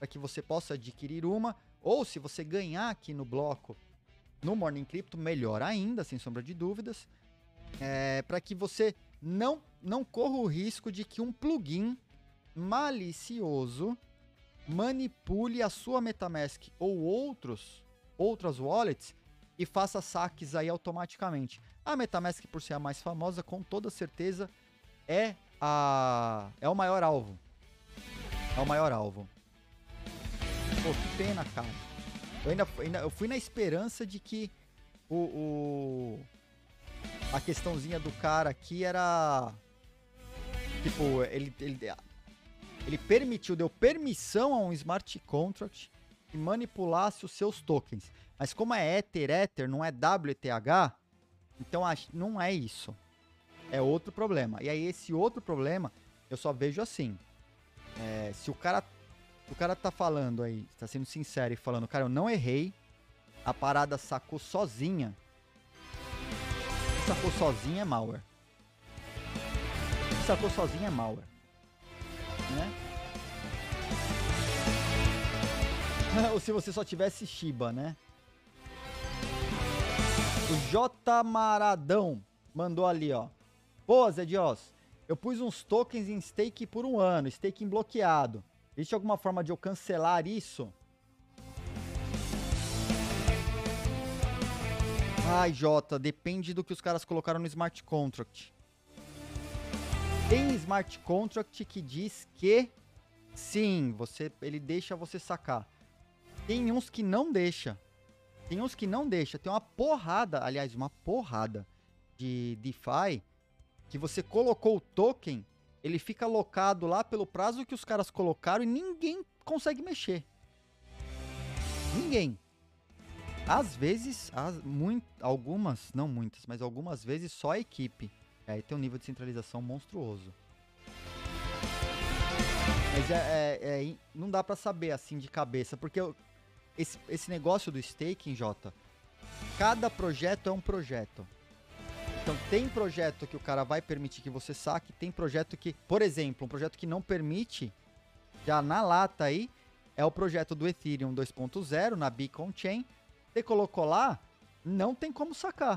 para que você possa adquirir uma, ou se você ganhar aqui no bloco, no Morning Crypto, melhor ainda, sem sombra de dúvidas, é, para que você não, não corra o risco de que um plugin malicioso manipule a sua MetaMask ou outros, outras wallets e faça saques aí automaticamente. A MetaMask, por ser a mais famosa, com toda certeza é, a, é o maior alvo. É o maior alvo. Pô, que pena, cara. Eu ainda, ainda eu fui na esperança de que o, o a questãozinha do cara aqui era tipo, ele, ele, ele permitiu, deu permissão a um smart contract que manipulasse os seus tokens. Mas como é Ether, Ether, não é W E T H, então não é isso. É outro problema. E aí esse outro problema, eu só vejo assim. É, se o cara, o cara tá falando aí, tá sendo sincero e falando, cara, eu não errei, a parada sacou sozinha. Sacou sozinha é malware. Sacou sozinha é malware. Né? Ou se você só tivesse Shiba, né? O J Maradão mandou ali, ó. Pô, Zé Dios, eu pus uns tokens em stake por um ano, staking bloqueado. Existe alguma forma de eu cancelar isso? Ai, Jota, depende do que os caras colocaram no smart contract. Tem smart contract que diz que sim, você, ele deixa você sacar. Tem uns que não deixa. Tem uns que não deixa. Tem uma porrada, aliás, uma porrada de DeFi que você colocou o token, ele fica locado lá pelo prazo que os caras colocaram e ninguém consegue mexer. Ninguém. Às vezes, as, muito, algumas, não muitas, mas algumas vezes só a equipe. Aí tem um nível de centralização monstruoso. Mas é, é, é, não dá pra saber assim de cabeça, porque eu, esse, esse negócio do staking, Jota, cada projeto é um projeto. Então tem projeto que o cara vai permitir que você saque, tem projeto que, por exemplo, um projeto que não permite, já na lata aí, é o projeto do Ethereum dois ponto zero, na Beacon Chain. Você colocou lá, não tem como sacar.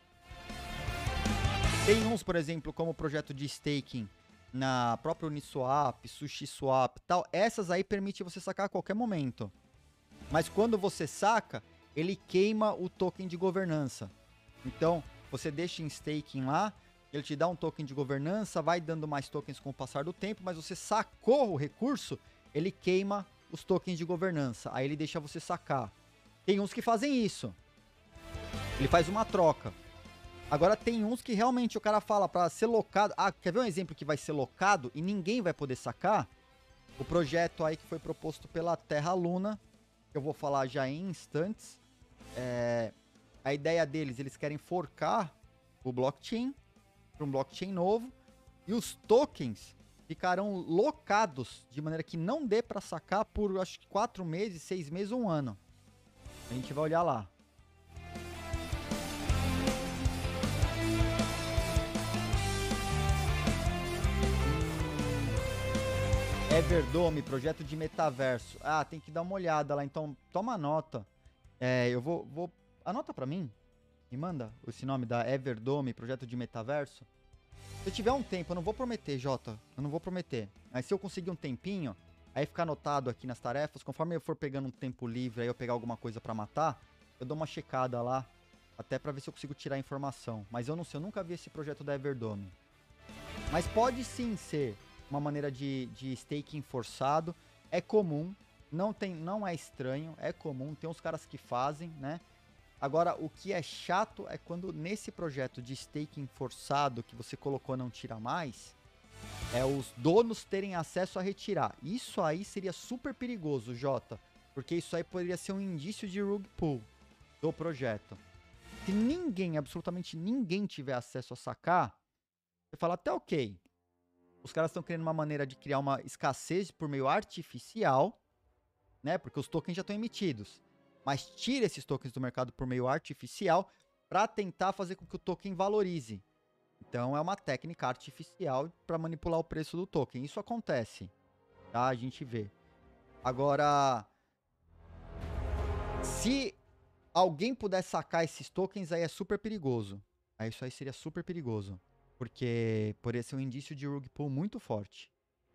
Tem uns, por exemplo, como o projeto de staking na própria Uniswap, SushiSwap e tal. Essas aí permite você sacar a qualquer momento. Mas quando você saca, ele queima o token de governança. Então, você deixa em staking lá, ele te dá um token de governança, vai dando mais tokens com o passar do tempo, mas você sacou o recurso, ele queima os tokens de governança. Aí ele deixa você sacar. Tem uns que fazem isso. Ele faz uma troca. Agora tem uns que realmente o cara fala para ser locado. Ah, quer ver um exemplo que vai ser locado e ninguém vai poder sacar? O projeto aí que foi proposto pela Terra Luna, que eu vou falar já em instantes. É, a ideia deles, eles querem forcar o blockchain para um blockchain novo. E os tokens ficarão locados de maneira que não dê para sacar por acho que quatro meses, seis meses, um ano. A gente vai olhar lá. Everdome, projeto de metaverso. Ah, tem que dar uma olhada lá. Então, toma nota. É, eu vou, vou... Anota pra mim. Me manda esse nome da Everdome, projeto de metaverso. Se eu tiver um tempo, eu não vou prometer, Jota. Eu não vou prometer. Mas se eu conseguir um tempinho, aí ficar anotado aqui nas tarefas, conforme eu for pegando um tempo livre, aí eu pegar alguma coisa pra matar, eu dou uma checada lá, até pra ver se eu consigo tirar informação. Mas eu não sei, eu nunca vi esse projeto da Everdome. Mas pode sim ser uma maneira de, de staking forçado. É comum, não, tem, não é estranho, é comum. Tem uns caras que fazem, né? Agora, o que é chato é quando nesse projeto de staking forçado que você colocou não tira mais, é os donos terem acesso a retirar. Isso aí seria super perigoso, Jota, porque isso aí poderia ser um indício de rug pull do projeto. Se ninguém, absolutamente ninguém tiver acesso a sacar, você fala até ok. Os caras estão querendo uma maneira de criar uma escassez por meio artificial, né? Porque os tokens já estão emitidos. Mas tira esses tokens do mercado por meio artificial para tentar fazer com que o token valorize. Então é uma técnica artificial para manipular o preço do token. Isso acontece, tá? A gente vê. Agora, se alguém puder sacar esses tokens, aí é super perigoso. Aí isso aí seria super perigoso. Porque poderia ser um indício de rug pull muito forte.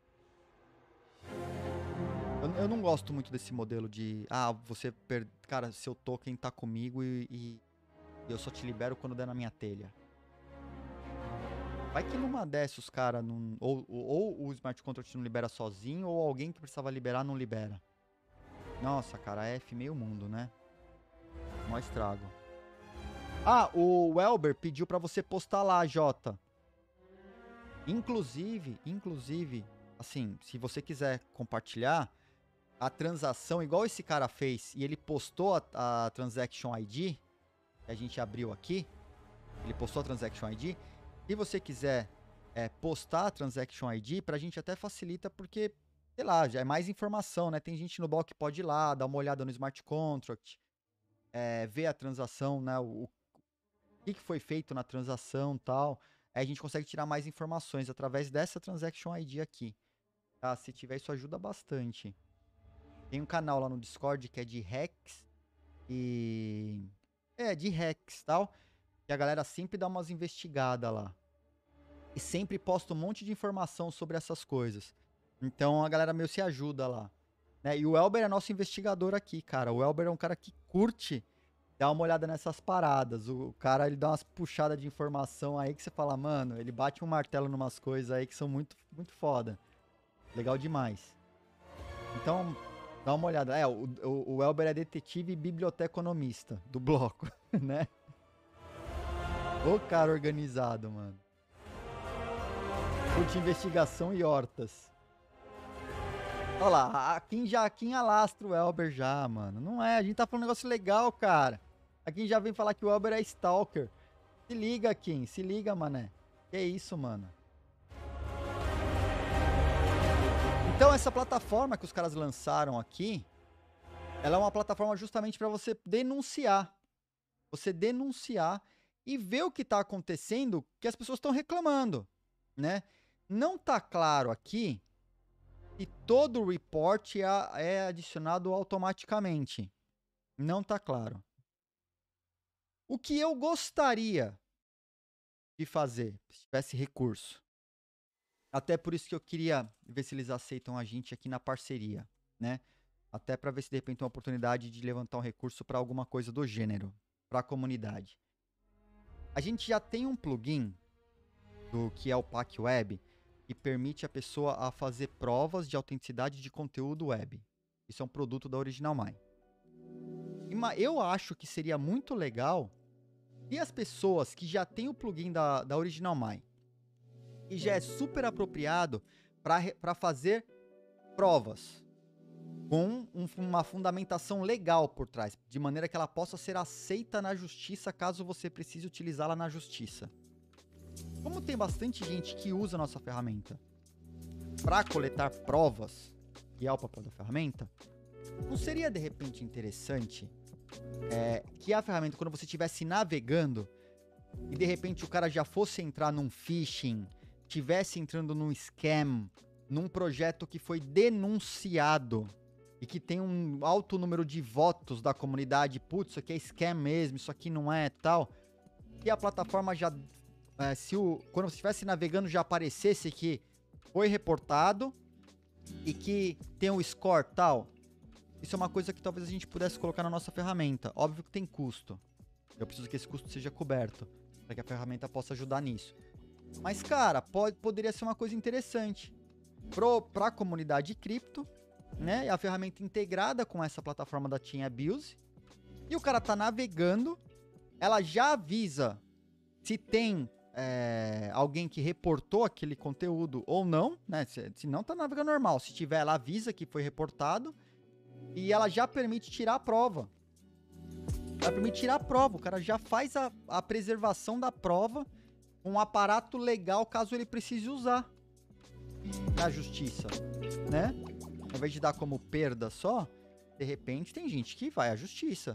Eu, eu não gosto muito desse modelo de... Ah, você... Per... Cara, seu token tá comigo e, e eu só te libero quando der na minha telha. Vai que numa dessas os caras não... Ou, ou, ou o Smart Contract não libera sozinho, ou alguém que precisava liberar não libera. Nossa, cara, F meio mundo, né? Mó estrago. Ah, o Welber pediu pra você postar lá, Jota. Inclusive, inclusive, assim, se você quiser compartilhar a transação, igual esse cara fez, e ele postou a, a Transaction I D, que a gente abriu aqui, ele postou a Transaction I D, se você quiser é, postar a Transaction I D, pra gente até facilita, porque, sei lá, já é mais informação, né? Tem gente no bloco que pode ir lá, dar uma olhada no Smart Contract, é, ver a transação, né? O, o que, que foi feito na transação e tal. Aí a gente consegue tirar mais informações através dessa Transaction I D aqui. Tá? Se tiver, isso ajuda bastante. Tem um canal lá no Discord que é de hacks e... É, de hacks e tal. Que a galera sempre dá umas investigadas lá. E sempre posta um monte de informação sobre essas coisas. Então a galera meio se ajuda lá. Né? E o Elber é nosso investigador aqui, cara. O Elber é um cara que curte dar uma olhada nessas paradas. O cara, ele dá umas puxadas de informação aí que você fala, mano, ele bate um martelo numas coisas aí que são muito, muito foda. Legal demais. Então, dá uma olhada. É, o, o, o Elber é detetive e biblioteconomista do bloco, né? O cara organizado, mano. Curte investigação e hortas. Olha lá, a Kim já Kim alastra o Elber já, mano. Não é, a gente tá falando um negócio legal, cara. A Kim já vem falar que o Elber é stalker. Se liga, Kim, se liga, mané. Que isso, mano. Então, essa plataforma que os caras lançaram aqui, ela é uma plataforma justamente para você denunciar. Você denunciar e ver o que tá acontecendo que as pessoas estão reclamando, né? Não tá claro aqui e todo o report é adicionado automaticamente. Não tá claro. O que eu gostaria de fazer, se tivesse recurso, até por isso que eu queria ver se eles aceitam a gente aqui na parceria, né? Até para ver se de repente tem uma oportunidade de levantar um recurso para alguma coisa do gênero, para a comunidade. A gente já tem um plugin do que é o Pack Web, que permite a pessoa a fazer provas de autenticidade de conteúdo web. Isso é um produto da Original Mine. Eu acho que seria muito legal se as pessoas que já têm o plugin da, da Original Mine, e já é super apropriado para fazer provas com um, uma fundamentação legal por trás, de maneira que ela possa ser aceita na justiça caso você precise utilizá-la na justiça. Como tem bastante gente que usa a nossa ferramenta para coletar provas, que é o papel da ferramenta, não seria de repente interessante é, que a ferramenta, quando você estivesse navegando e de repente o cara já fosse entrar num phishing, estivesse entrando num scam, num projeto que foi denunciado e que tem um alto número de votos da comunidade, putz, isso aqui é scam mesmo, isso aqui não é tal, e a plataforma já... É, se o, quando você estivesse navegando já aparecesse que foi reportado e que tem um score tal, isso é uma coisa que talvez a gente pudesse colocar na nossa ferramenta. Óbvio que tem custo. Eu preciso que esse custo seja coberto para que a ferramenta possa ajudar nisso. Mas, cara, pode, poderia ser uma coisa interessante para a comunidade cripto, né? A ferramenta integrada com essa plataforma da Team Abuse. E o cara tá navegando, ela já avisa se tem... É, alguém que reportou aquele conteúdo ou não, né? Se, se não, tá navegando normal. Se tiver, ela avisa que foi reportado e ela já permite tirar a prova. Ela permite tirar a prova. O cara já faz a, a preservação da prova com um aparato legal caso ele precise usar na justiça, né? Ao invés de dar como perda só, de repente tem gente que vai à justiça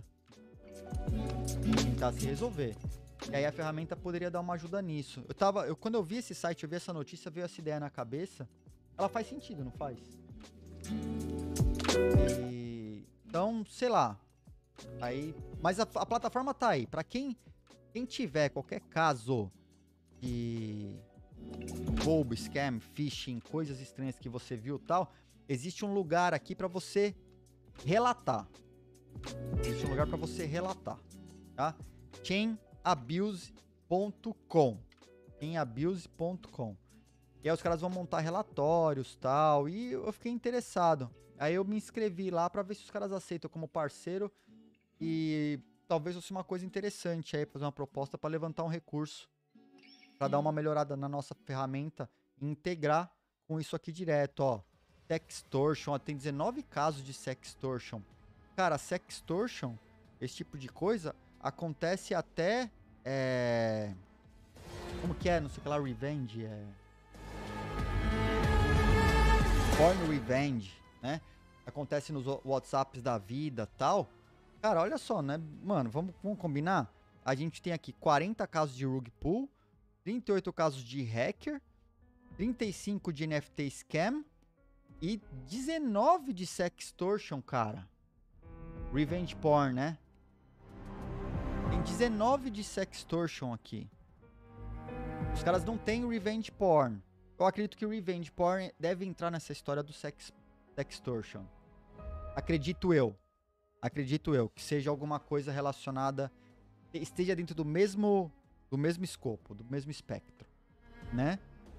tentar se resolver. E aí a ferramenta poderia dar uma ajuda nisso. Eu tava, eu, quando eu vi esse site, eu vi essa notícia, veio essa ideia na cabeça. Ela faz sentido, não faz? E, então, sei lá. Aí, mas a, a plataforma tá aí. Pra quem, quem tiver qualquer caso de roubo, scam, phishing, coisas estranhas que você viu e tal, existe um lugar aqui pra você relatar. Existe um lugar pra você relatar, tá? chain abuse ponto com chain abuse ponto com. E aí os caras vão montar relatórios e tal, e eu fiquei interessado. Aí eu me inscrevi lá pra ver se os caras aceitam como parceiro e talvez fosse uma coisa interessante aí, fazer uma proposta pra levantar um recurso, pra dar uma melhorada na nossa ferramenta e integrar com isso aqui direto, ó. Sextortion, ó, tem dezenove casos de sextortion. Cara, sextortion, esse tipo de coisa, acontece até, é... como que é? Não sei o que lá, revenge, é... porn revenge, né? Acontece nos WhatsApps da vida tal. Cara, olha só, né? Mano, vamos, vamos combinar? A gente tem aqui quarenta casos de rug pull, trinta e oito casos de hacker, trinta e cinco de N F T scam e dezenove de sextortion, cara. Revenge porn, né? Tem dezenove de sextortion aqui. Os caras não têm revenge porn. Eu acredito que o revenge porn deve entrar nessa história do sex, sextortion. Acredito eu. Acredito eu que seja alguma coisa relacionada, esteja dentro do mesmo, do mesmo escopo, do mesmo espectro, né?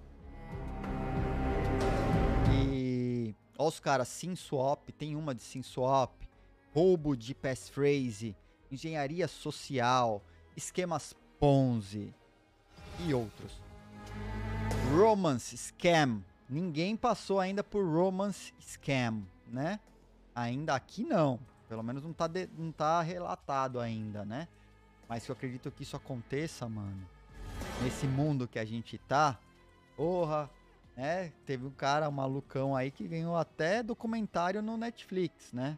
E ó, os caras, SimSwap, tem uma de SimSwap, roubo de passphrase, engenharia social, esquemas Ponzi e outros. Romance Scam. Ninguém passou ainda por Romance Scam, né? Ainda aqui não. Pelo menos não tá, de, não tá relatado ainda, né? Mas eu acredito que isso aconteça, mano. Nesse mundo que a gente tá. Porra, né? Teve um cara, um malucão aí que ganhou até documentário no Netflix, né?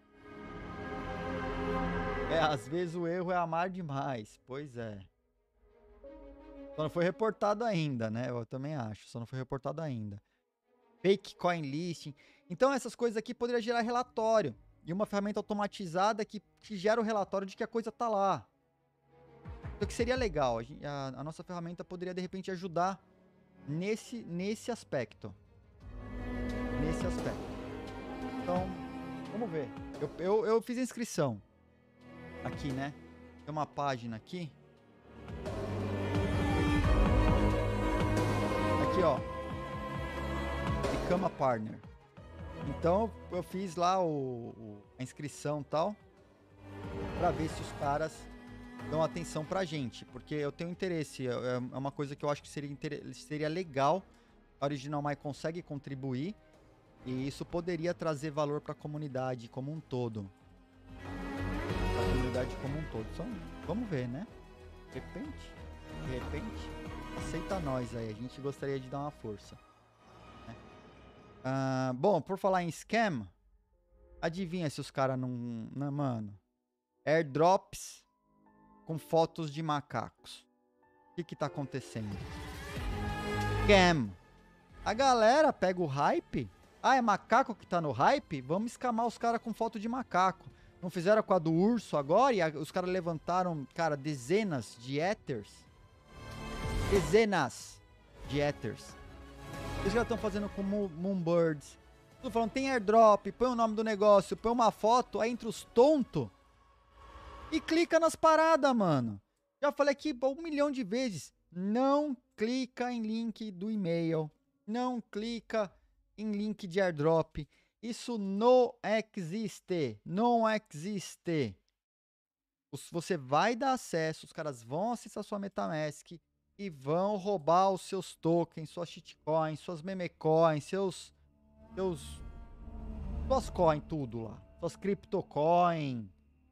É, às vezes o erro é amar demais. Pois é. Só não foi reportado ainda, né? Eu também acho. Só não foi reportado ainda. Fake coin listing. Então essas coisas aqui poderiam gerar relatório. E uma ferramenta automatizada que, que gera o relatório de que a coisa tá lá. Então que seria legal. A, gente, a, a nossa ferramenta poderia de repente ajudar nesse, nesse aspecto. Nesse aspecto. Então, vamos ver. Eu, eu, eu fiz a inscrição. Aqui, né? Tem uma página aqui. Aqui, ó. Become a partner. Então, eu fiz lá o, o, a inscrição e tal. Pra ver se os caras dão atenção pra gente. Porque eu tenho interesse. É, é uma coisa que eu acho que seria, seria legal. A Original My consegue contribuir. E isso poderia trazer valor pra comunidade como um todo. Pra comunidade como um todo. Então, vamos ver, né? De repente, de repente, aceita nós aí. A gente gostaria de dar uma força. Né? Ah, bom, por falar em scam, adivinha se os caras não, não... Mano, airdrops com fotos de macacos. O que que tá acontecendo? Scam. A galera pega o hype. Ah, é macaco que tá no hype? Vamos escamar os caras com foto de macaco. Não fizeram com a do urso agora? E a, os caras levantaram, cara, dezenas de ethers. Dezenas de ethers. Eles já estão fazendo com Moonbirds. Tô falando, tem airdrop, põe o nome do negócio, põe uma foto, aí entre os tontos. E clica nas paradas, mano. Já falei aqui um milhão de vezes. Não clica em link do e-mail. Não clica em link de airdrop. Isso não existe. Não existe. Você vai dar acesso, os caras vão acessar sua MetaMask e vão roubar os seus tokens, suas shitcoins, suas memecoins, seus... seus... suas coins, tudo lá. Suas CryptoCoin.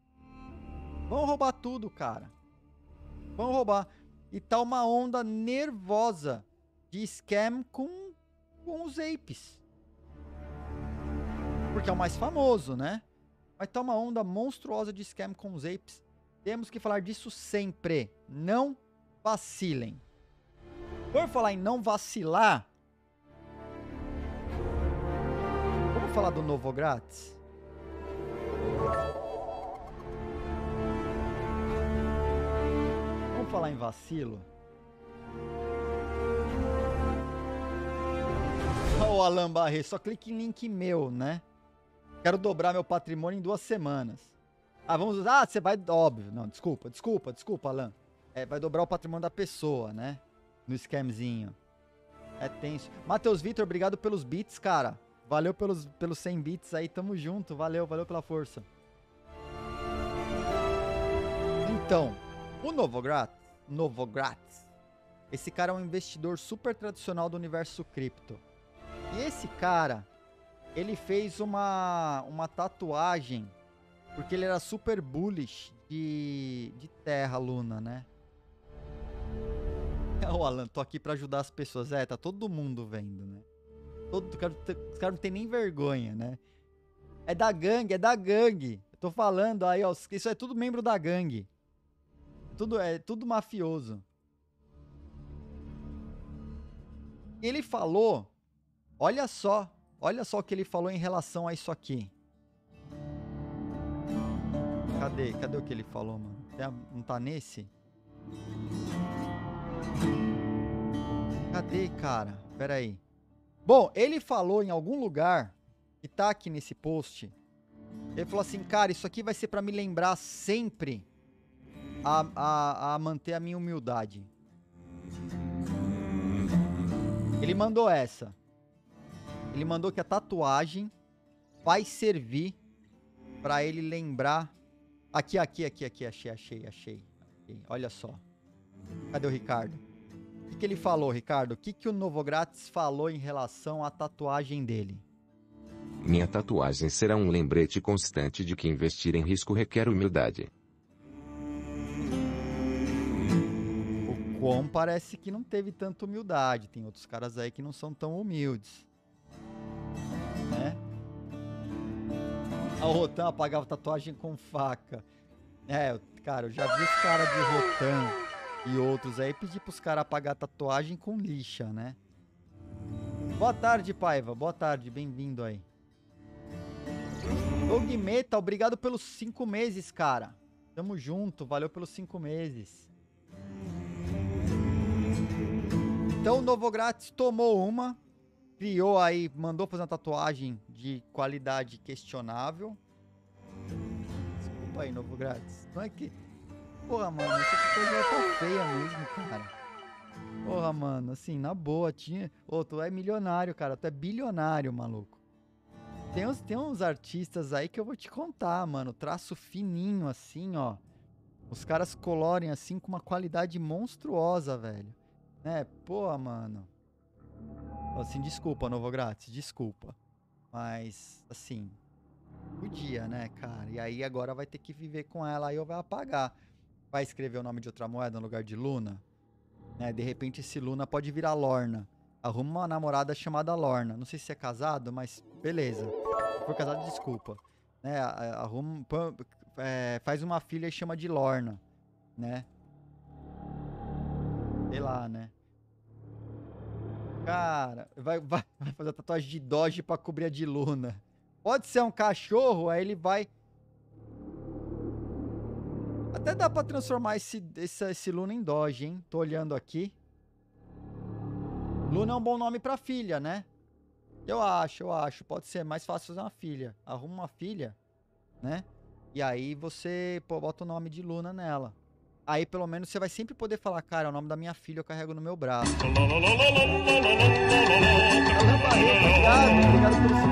Vão roubar tudo, cara. Vão roubar. E tá uma onda nervosa de scam com, com os apes. Porque é o mais famoso, né? Mas tá uma onda monstruosa de scam com os apes. Temos que falar disso sempre. Não vacilem. Por falar em não vacilar, vamos falar do novo grátis? Vamos falar em vacilo? Ó, o Alan Barret, só clique em link meu, né? Quero dobrar meu patrimônio em duas semanas. Ah, vamos usar. Ah, você vai. Óbvio. Não, desculpa, desculpa, desculpa, Alan. É, vai dobrar o patrimônio da pessoa, né? No scamzinho. É tenso. Matheus Vitor, obrigado pelos bits, cara. Valeu pelos, pelos cem bits aí, tamo junto. Valeu, valeu pela força. Então, o Novogratz, Novogratz, esse cara é um investidor super tradicional do universo cripto. E esse cara, ele fez uma, uma tatuagem, porque ele era super bullish de, de Terra Luna, né? Ô, Alan, tô aqui pra ajudar as pessoas. É, tá todo mundo vendo, né? Todo, os caras não tem nem vergonha, né? É da gangue, é da gangue. Eu tô falando aí, ó. Isso é tudo membro da gangue. Tudo, é tudo mafioso. Ele falou... Olha só. Olha só o que ele falou em relação a isso aqui. Cadê? Cadê o que ele falou, mano? Não tá nesse? Cadê, cara? Pera aí. Bom, ele falou em algum lugar, que tá aqui nesse post, ele falou assim, cara, isso aqui vai ser pra me lembrar sempre a, a, a manter a minha humildade. Ele mandou essa. Ele mandou que a tatuagem vai servir pra ele lembrar... Aqui, aqui, aqui, aqui, achei, achei, achei. achei. Olha só. Cadê o Ricardo? O que, que ele falou, Ricardo? O que, que o Novogratz falou em relação à tatuagem dele? Minha tatuagem será um lembrete constante de que investir em risco requer humildade. O Kwon parece que não teve tanta humildade. Tem outros caras aí que não são tão humildes. Né? A Rotan apagava tatuagem com faca. É, cara, eu já vi os caras de Rotan e outros aí pedir pros caras apagar a tatuagem com lixa, né? Boa tarde, Paiva. Boa tarde, bem-vindo aí. Doug Meta, obrigado pelos cinco meses, cara. Tamo junto, valeu pelos cinco meses. Então o Novogratz tomou uma, criou aí, mandou fazer uma tatuagem de qualidade questionável. Desculpa aí, Novogratz. Não é que... Porra, mano, essa coisa tá feia mesmo, cara. Porra, mano, assim, na boa, tinha... Ô, tu é milionário, cara, tu é bilionário, maluco. Tem uns, tem uns artistas aí que eu vou te contar, mano, traço fininho, assim, ó. Os caras colorem, assim, com uma qualidade monstruosa, velho. Né, porra, mano. Assim, desculpa, Novogratz, desculpa. Mas, assim, podia, né, cara? E aí agora vai ter que viver com ela aí ou vai apagar. Vai escrever o nome de outra moeda no lugar de Luna? Né, de repente esse Luna pode virar Lorna. Arruma uma namorada chamada Lorna. Não sei se é casado, mas beleza. Se for casado, desculpa. Né, arruma, é, faz uma filha e chama de Lorna, né? Sei lá, né? Cara, vai, vai, vai fazer a tatuagem de Doge pra cobrir a de Luna. Pode ser um cachorro, aí ele vai... Até dá pra transformar esse, esse, esse Luna em Doge, hein? Tô olhando aqui. Luna é um bom nome pra filha, né? Eu acho, eu acho. Pode ser mais fácil fazer uma filha. Arruma uma filha, né? E aí você, pô, bota o nome de Luna nela. Aí pelo menos você vai sempre poder falar, cara, é o nome da minha filha, eu carrego no meu braço. Alan Barreto, obrigado, obrigado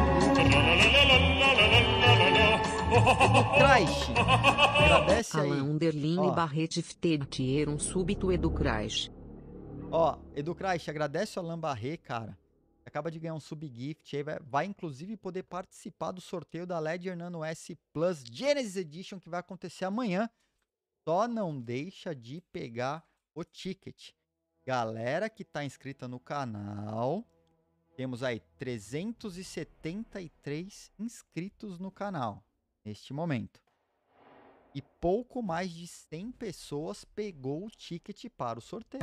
pelo Crash. Agradece aí. Alan Underline Ó. Barret Ftedtier um súbito Edu Crash. Ó, Edu Crash, agradece o Alan Barret, cara. Acaba de ganhar um subgift aí, vai, vai inclusive poder participar do sorteio da Ledger Nano S Plus Genesis Edition que vai acontecer amanhã. Só não deixa de pegar o ticket. Galera que tá inscrita no canal, temos aí trezentos e setenta e três inscritos no canal, neste momento. E pouco mais de cem pessoas pegou o ticket para o sorteio.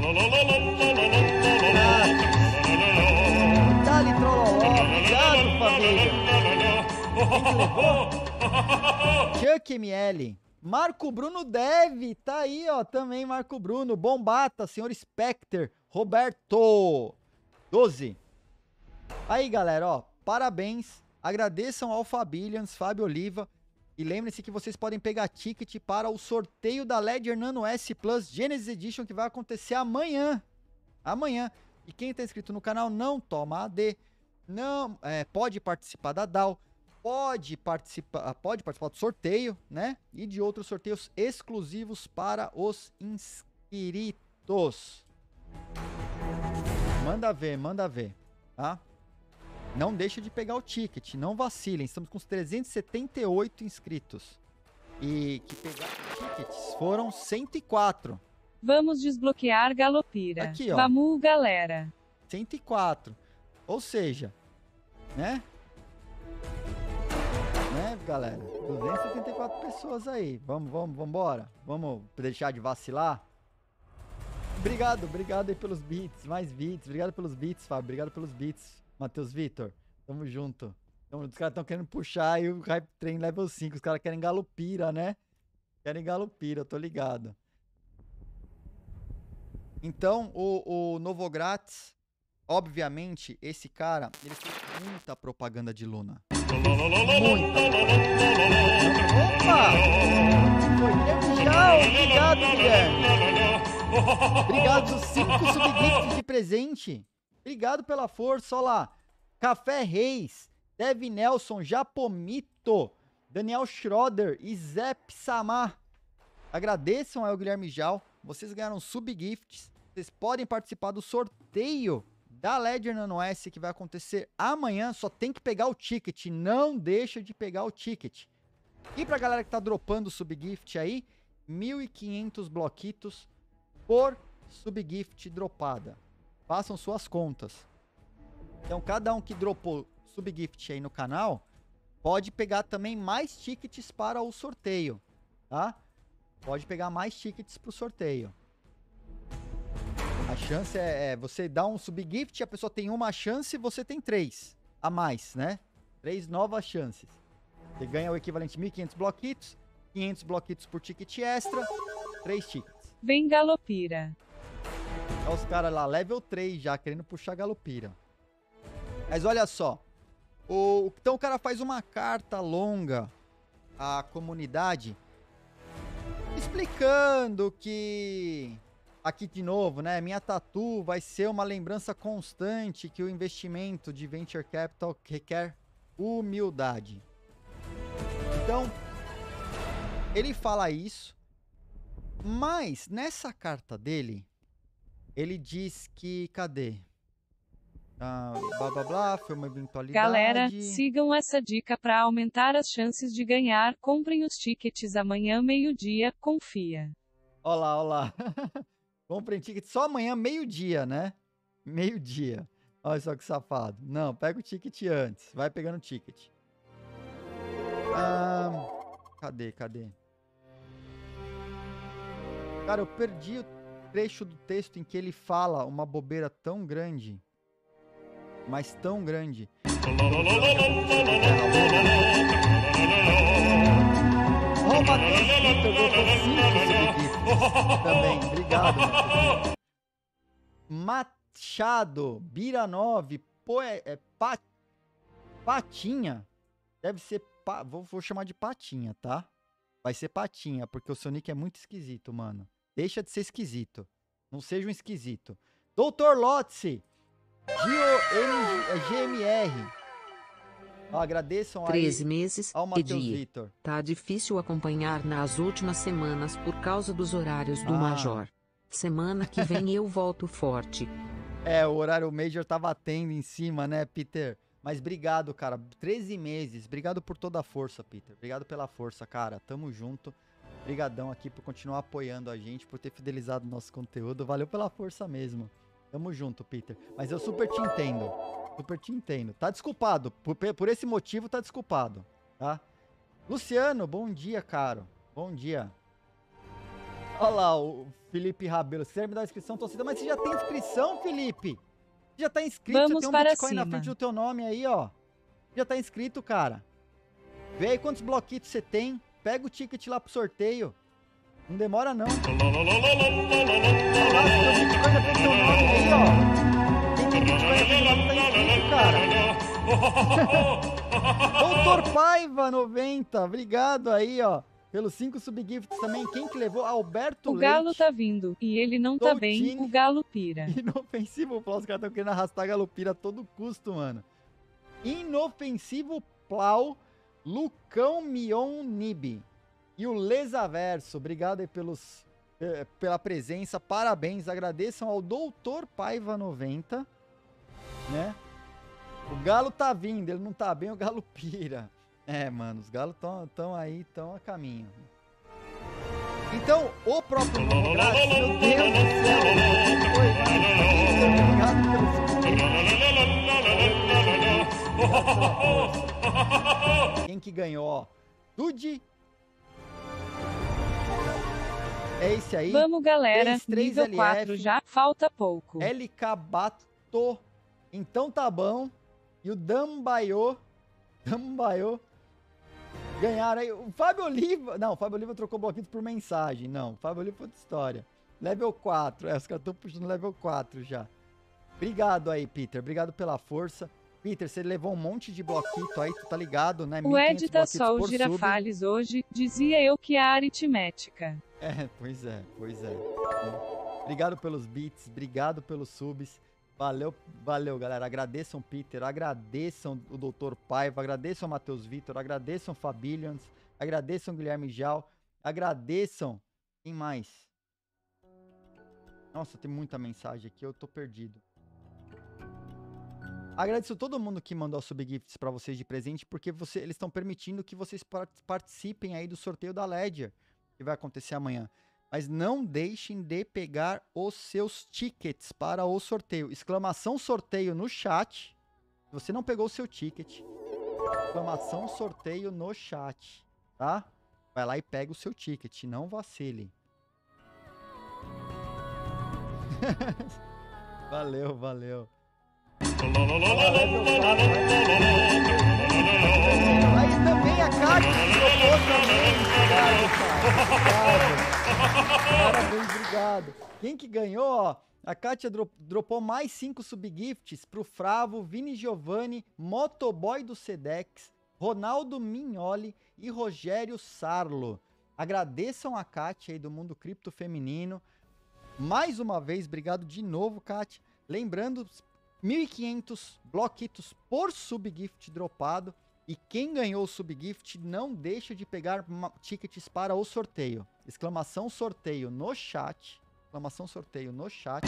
Dali Trololó, obrigado, família. Quem que levou? Chuck M L. Marco Bruno Deve, tá aí, ó, também Marco Bruno. Bombata, senhor Specter, Roberto. doze. Aí, galera, ó, parabéns. Agradeçam ao Fabillions, Fábio Oliva. E lembrem-se que vocês podem pegar ticket para o sorteio da Ledger Nano S Plus Genesis Edition, que vai acontecer amanhã. Amanhã. E quem está inscrito no canal não toma A D, não, é, pode participar da D A O, pode participar, pode participar do sorteio, né? E de outros sorteios exclusivos para os inscritos. Manda ver, manda ver, tá? Não deixa de pegar o ticket, não vacilem. Estamos com os trezentos e setenta e oito inscritos. E que pegaram tickets foram cento e quatro. Vamos desbloquear Galopira. Aqui, ó. Vamos, galera. cento e quatro. Ou seja, né? Né, galera? duzentas e setenta e quatro pessoas aí. Vamos, vamos, vamos embora. Vamos deixar de vacilar? Obrigado, obrigado aí pelos beats. Mais beats. Obrigado pelos beats, Fábio. Obrigado pelos beats. Matheus Vitor, tamo junto. Então, os caras estão querendo puxar aí o Hype Train Level cinco. Os caras querem Galopira, né? Querem Galopira, eu tô ligado. Então, o, o Novogratz, obviamente, esse cara, ele fez muita propaganda de Luna. Muita. Opa! Foi tchau, obrigado, Guilherme. Obrigado dos cinco subgifts de presente. Obrigado pela força, olha lá. Café Reis, Dev Nelson, Japomito, Daniel Schroeder e Zep Samar. Agradeçam ao Guilherme Jal. Vocês ganharam subgifts. Vocês podem participar do sorteio da Ledger Nano S que vai acontecer amanhã. Só tem que pegar o ticket. Não deixa de pegar o ticket. E pra galera que tá dropando o subgift aí, mil e quinhentos bloquitos por subgift dropada. Façam suas contas. Então, cada um que dropou subgift aí no canal, pode pegar também mais tickets para o sorteio, tá? Pode pegar mais tickets para o sorteio. A chance é, é você dar um subgift, a pessoa tem uma chance e você tem três a mais, né? Três novas chances. Você ganha o equivalente a mil e quinhentos bloquitos, quinhentos bloquitos por ticket extra, três tickets. Vem Galopira. Olha os caras lá, level três já, querendo puxar Galopira. Mas olha só. O, então o cara faz uma carta longa à comunidade explicando que... Aqui de novo, né? Minha tatu vai ser uma lembrança constante que o investimento de Venture Capital requer humildade. Então, ele fala isso, mas nessa carta dele, ele diz que... Cadê? Ah, blá blá blá, foi uma eventualidade. Galera, sigam essa dica para aumentar as chances de ganhar. Comprem os tickets amanhã, meio-dia, confia. Olá, olá. Comprem ticket só amanhã, meio-dia, né? Meio-dia. Olha só que safado. Não, pega o ticket antes. Vai pegando o ticket. Ah, cadê, cadê? Cara, eu perdi o trecho do texto em que ele fala uma bobeira tão grande. Mas tão grande. Ó, o Matheus Vitor botou cinco também. Obrigado, Matheus. Machado, Bira nove, pô, é, é pat, Patinha. Deve ser, pa, vou, vou chamar de Patinha, tá? Vai ser Patinha, porque o seu nick é muito esquisito, mano. Deixa de ser esquisito. Não seja um esquisito. doutor Lotzi. G M R. Ó, agradeçam Três aí meses, ao Matheus Edi. Vitor. Tá difícil acompanhar nas últimas semanas por causa dos horários do Ah. Major. Semana que vem eu volto forte. É, o horário Major tá batendo em cima, né, Peter? Mas obrigado, cara. treze meses. Obrigado por toda a força, Peter. Obrigado pela força, cara. Tamo junto. Obrigadão aqui por continuar apoiando a gente, por ter fidelizado o nosso conteúdo. Valeu pela força mesmo. Tamo junto, Peter. Mas eu super te entendo. Super te entendo. Tá desculpado. Por, por esse motivo, tá desculpado. Tá? Luciano, bom dia, caro. Bom Bom dia. Olha lá o Felipe Rabelo. Você me dá a inscrição, torcida, mas você já tem inscrição, Felipe? Você já tá inscrito, Vamos já tem um para Bitcoin cima. na frente do teu nome aí, ó. Já tá inscrito, cara. Vê aí quantos bloquitos você tem. Pega o ticket lá pro sorteio. Não demora, não. Olha lá, você tem um Bitcoin na frente do teu nome aí, ó. Quem tem Bitcoin na frente do nome tá inscrito, cara. Doutor Paiva, noventa. Obrigado aí, ó. Pelos cinco subgifts também. Quem que levou? Alberto O Leite. Galo tá vindo, e ele não tá bem, Doutine. o Galo pira. Inofensivo Plau. Os caras estão querendo arrastar a Galopira a todo custo, mano. Inofensivo Plau. Lucão Mion Nib. E o Lesaverso. Obrigado aí pelos, eh, pela presença. Parabéns. Agradeçam ao Doutor Paiva noventa. Né? O Galo tá vindo. Ele não tá bem, o Galo pira. É, mano, os galos estão aí, estão a caminho. Então, o próprio novo grátis, meu Deus do céu, foi mais. Obrigado pelo Quem que ganhou, ó? Dude. É esse aí. Vamos, galera, três, três nível L F, quatro já, falta pouco. L K Bato. Então tá bom. E o Dambaiô. Dambaiô. Ganharam aí. O Fábio Oliva. Não, o Fábio Oliva trocou bloquinhos por mensagem. Não, o Fábio Oliva foi outra história. Level quatro. É, os caras estão puxando level quatro já. Obrigado aí, Peter. Obrigado pela força. Peter, você levou um monte de bloquito aí, tu tá ligado, né? O Ed tá bloquitos só por os girafales hoje, dizia eu que a aritmética. É, pois é, pois é. É. Obrigado pelos beats, obrigado pelos subs. Valeu, valeu, galera. Agradeçam o Peter, agradeçam o doutor Paiva, agradeçam o Matheus Vitor, agradeçam o Fabillions, agradeçam o Guilherme Jal, agradeçam... Quem mais? Nossa, tem muita mensagem aqui, eu tô perdido. Agradeço todo mundo que mandou subgifts pra vocês de presente, porque você, eles estão permitindo que vocês participem aí do sorteio da Ledger, que vai acontecer amanhã. Mas não deixem de pegar os seus tickets para o sorteio. Exclamação sorteio no chat. Se você não pegou o seu ticket, exclamação sorteio no chat, tá? Vai lá e pega o seu ticket, não vacile. Valeu, valeu. Aí também a Kátia trocou também. Parabéns, obrigado. Quem que ganhou, ó? A Kátia dro dropou mais cinco subgifts pro Fravo, Vini Giovanni, Motoboy do Sedex, Ronaldo Mignoli e Rogério Sarlo. Agradeçam a Kátia aí do Mundo Cripto Feminino. Mais uma vez, obrigado de novo, Kátia. Lembrando, mil e quinhentos bloquitos por subgift dropado. E quem ganhou o subgift não deixa de pegar tickets para o sorteio. Exclamação sorteio no chat. Exclamação sorteio no chat.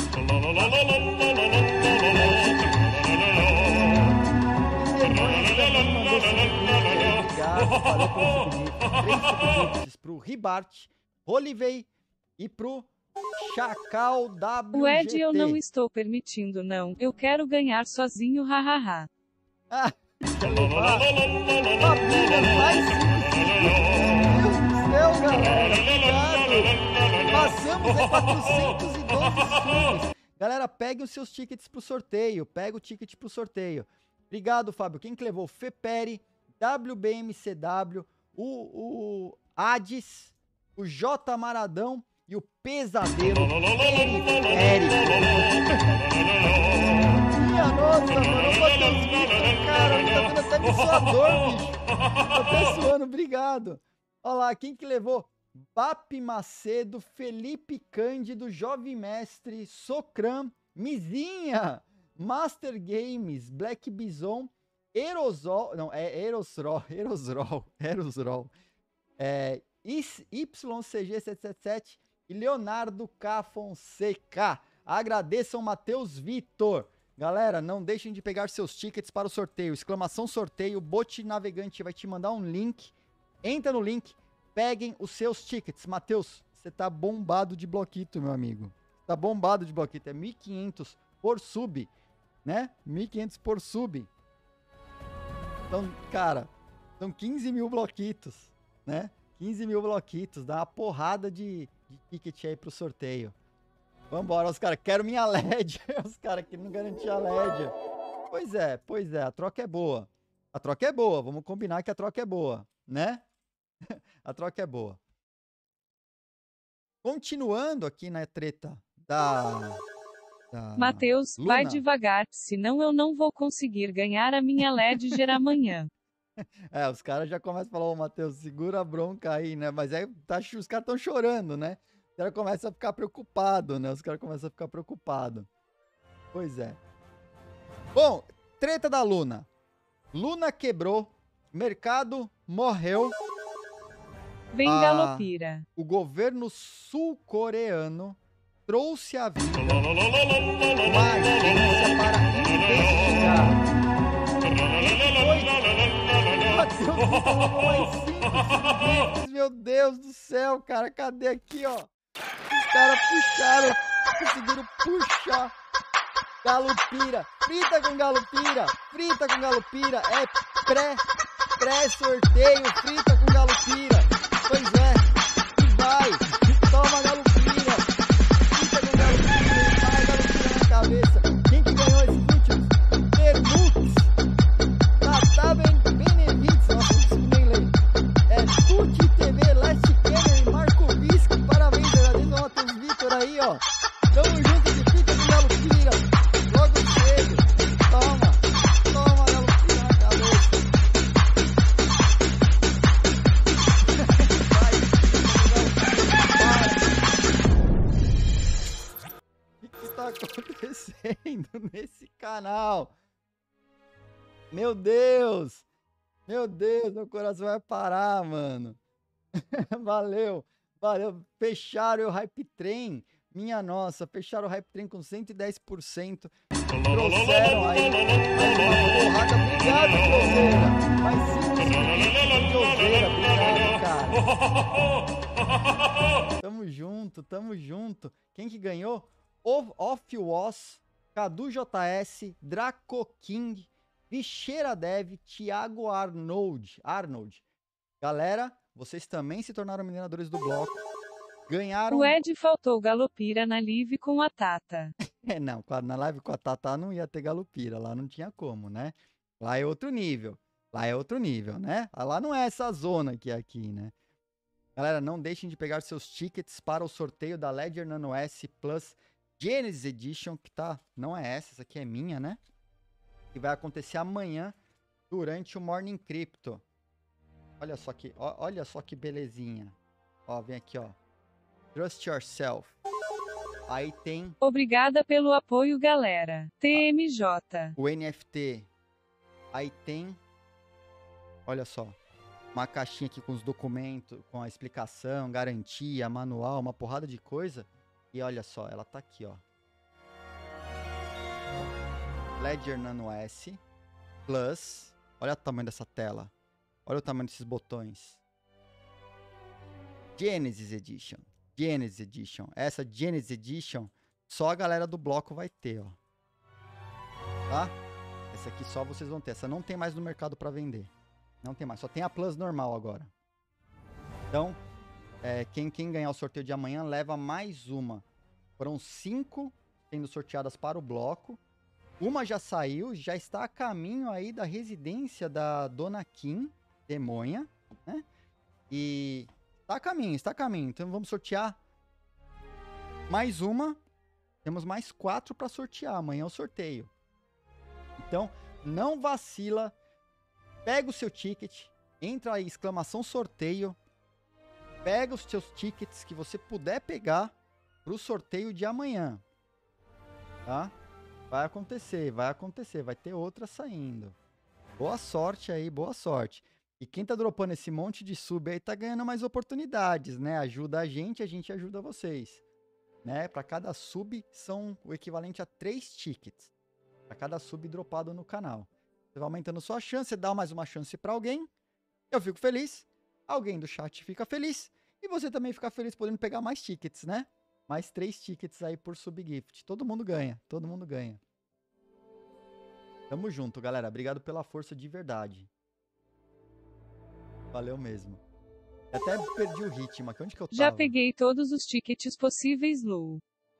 Obrigado, valeu pelo subgift. Três subgifts pro Ribart, Olivei e pro Chacal W G T. O Ed, eu não estou permitindo, não. Eu quero ganhar sozinho, hahaha. Ah, quer levar? Família, mais cinco Meu Deus do céu, galera. Obrigado. Passamos a quatrocentos e doze subs. Galera, peguem os seus tickets pro sorteio. Pega o ticket pro sorteio. Obrigado, Fábio. Quem que levou? Feperi, W B M C W, o, o Ades, o J Maradão e o Pesadelo Periférico. Minha nossa, mano, eu botei os vídeos, cara, tá dando até me suador, bicho. Tô até suando, obrigado. Olha lá, quem que levou? Bap Macedo, Felipe Cândido, Jovem Mestre, Socram, Mizinha, Master Games, Black Bison, Erosol, não, é Erosrol, Erosrol, Erosrol, é, Y C G sete sete sete e Leonardo K. Fonseca. Agradeçam Matheus Vitor. Galera, não deixem de pegar seus tickets para o sorteio. Exclamação sorteio, Bot Navegante vai te mandar um link. Entra no link, peguem os seus tickets. Matheus, você tá bombado de bloquito, meu amigo. Tá bombado de bloquito, é mil e quinhentos por sub, né? mil e quinhentos por sub. Então, cara, são quinze mil bloquitos, né? quinze mil bloquitos, dá uma porrada de, de ticket aí pro sorteio. Vambora, os caras, quero minha L E D. Os caras que não garantiam a L E D. Pois é, pois é, a troca é boa. A troca é boa, vamos combinar que a troca é boa, né? A troca é boa. Continuando aqui na treta da... da Matheus, Luna. vai devagar, senão eu não vou conseguir ganhar a minha L E D gerar amanhã. É, os caras já começam a falar, ô Matheus, segura a bronca aí, né? Mas é, tá, os caras estão chorando, né? Os caras começam a ficar preocupados, né? Os caras começam a ficar preocupados. Pois é. Bom, treta da Luna. Luna quebrou, mercado morreu. Vem Ah, Galopira. O governo sul-coreano trouxe à vida uma agência para investigar. Meu Deus do céu, cara, cadê aqui, ó? Os caras puxaram, conseguiram puxar. Galopira, frita com Galopira, frita com Galopira, é pré, pré-sorteio, frita com Galopira. Pois é, e vai, toma Galopira, frita com Galopira, e vai Galopira na cabeça. Quem que ganhou esse último? Termux, Tata Benevides, nossa, não consigo nem ler. É Tuti T V, Last Kenner e Marco Visco, parabéns, agradeço ao Matheus Vitor aí, ó. Tamo junto de frita com Galopira. Logo cedo, toma, toma Galopira na cabeça. Vai, o que está acontecendo nesse canal? Meu Deus, meu Deus, meu coração vai parar, mano. Valeu, valeu, fecharam o Hype Train. Minha nossa, fecharam o Hype Train com cento e dez por cento. Trouxeram aí mais uma porrada. Obrigado, Cruzeira. Mais cinco subscritos do Cruzeira. Obrigado, cara. Tamo junto, tamo junto. Quem que ganhou? Off Was, Cadu J S, Draco King, Bicheira Dev, Thiago Arnold. Arnold. Galera, vocês também se tornaram mineradores do bloco. Ganharam... O Ed faltou Galopira na live com a Tata. É, não, na live com a Tata não ia ter Galopira, lá não tinha como, né? Lá é outro nível, lá é outro nível, né? Lá não é essa zona que é aqui, né? Galera, não deixem de pegar seus tickets para o sorteio da Ledger Nano S Plus Genesis Edition, que tá, não é essa, essa aqui é minha, né? Que vai acontecer amanhã, durante o Morning Crypto. Olha só que, ó, olha só que belezinha. Ó, vem aqui, ó. Trust Yourself. Aí tem... Obrigada pelo apoio, galera. T M J. O N F T. Aí tem... Olha só. Uma caixinha aqui com os documentos, com a explicação, garantia, manual, uma porrada de coisa. E olha só, ela tá aqui, ó. Ledger Nano S Plus. Olha o tamanho dessa tela. Olha o tamanho desses botões. Genesis Edition. Genesis Edition. Essa Genesis Edition só a galera do bloco vai ter, ó. Tá? Essa aqui só vocês vão ter. Essa não tem mais no mercado para vender. Não tem mais. Só tem a Plus normal agora. Então, é, quem, quem ganhar o sorteio de amanhã leva mais uma. Foram cinco sendo sorteadas para o bloco. Uma já saiu, já está a caminho aí da residência da Dona Kim, Demonha, né? E está a caminho, está a caminho. Então vamos sortear mais uma. Temos mais quatro para sortear. Amanhã é o sorteio. Então, não vacila. Pega o seu ticket, entra aí, exclamação sorteio. Pega os seus tickets que você puder pegar para o sorteio de amanhã. Tá? Vai acontecer, vai acontecer. Vai ter outra saindo. Boa sorte aí, boa sorte. E quem tá dropando esse monte de sub aí tá ganhando mais oportunidades, né? Ajuda a gente, a gente ajuda vocês. Né? Para cada sub são o equivalente a três tickets. Para cada sub dropado no canal. Você vai aumentando sua chance, você dá mais uma chance para alguém. Eu fico feliz. Alguém do chat fica feliz. E você também fica feliz podendo pegar mais tickets, né? Mais três tickets aí por subgift. Todo mundo ganha, todo mundo ganha. Tamo junto, galera. Obrigado pela força de verdade. Valeu mesmo. Até perdi o ritmo aqui. Onde que eu tava? Já peguei todos os tickets possíveis, Lu.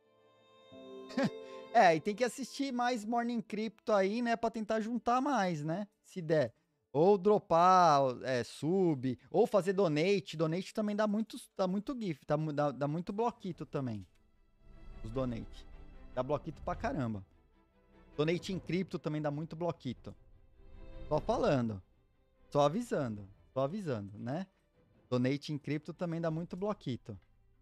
É, e tem que assistir mais Morning Crypto aí, né? Pra tentar juntar mais, né? Se der. Ou dropar, é, sub, ou fazer donate. Donate também dá muito, dá muito GIF, dá, dá, dá muito bloquito também. Os donate. Dá bloquito pra caramba. Donate em cripto também dá muito bloquito. Só falando. Só avisando. Só avisando, né? Donate em cripto também dá muito bloquito.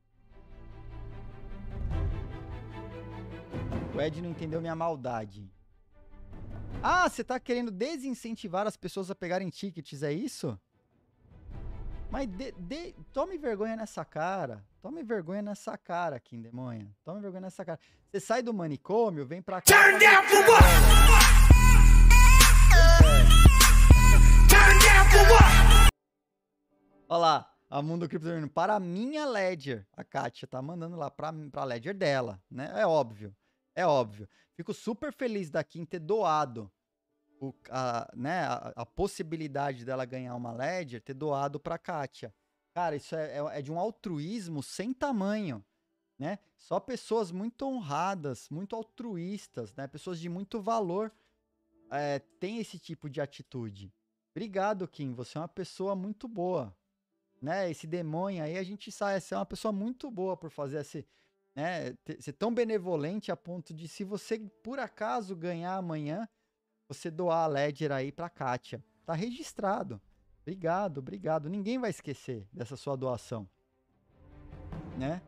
O Ed não entendeu minha maldade. Ah, você tá querendo desincentivar as pessoas a pegarem tickets, é isso? Mas de, de, tome vergonha nessa cara. Tome vergonha nessa cara, Kim Demonha. Tome vergonha nessa cara. Você sai do manicômio, vem pra cá. Turn down for what? Turn down for what? Olha lá, a Mundo Cripto para a minha Ledger. A Kátia tá mandando lá pra, pra Ledger dela, né? É óbvio. É óbvio. Fico super feliz da Kim ter doado o, a, né, a, a possibilidade dela ganhar uma Ledger, ter doado pra Kátia. Cara, isso é, é, é de um altruísmo sem tamanho, né? Só pessoas muito honradas, muito altruístas, né? Pessoas de muito valor é, têm esse tipo de atitude. Obrigado, Kim. Você é uma pessoa muito boa, né? Esse demônio aí, a gente sabe, você é uma pessoa muito boa por fazer esse... né, ser tão benevolente a ponto de, se você por acaso ganhar amanhã, você doar a Ledger aí pra Kátia. Tá registrado. Obrigado, obrigado. Ninguém vai esquecer dessa sua doação, né?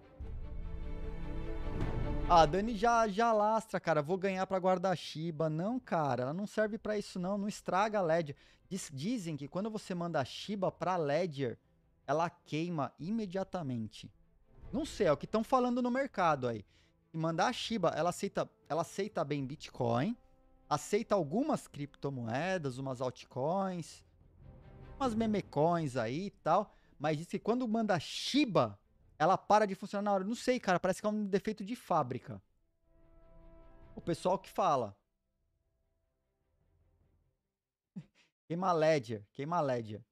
Ah, Dani já, já lastra, cara. Vou ganhar pra guarda-Shiba. Não, cara, ela não serve pra isso não. Não estraga a Ledger. Diz, dizem que quando você manda a Shiba pra Ledger, ela queima imediatamente. Não sei, é o que estão falando no mercado aí. E mandar a Shiba, ela aceita, ela aceita bem Bitcoin, aceita algumas criptomoedas, umas altcoins, umas memecoins aí e tal, mas diz que quando manda a Shiba, ela para de funcionar na hora. Não sei, cara, parece que é um defeito de fábrica. O pessoal que fala. Queima a Ledger, queima a Ledger.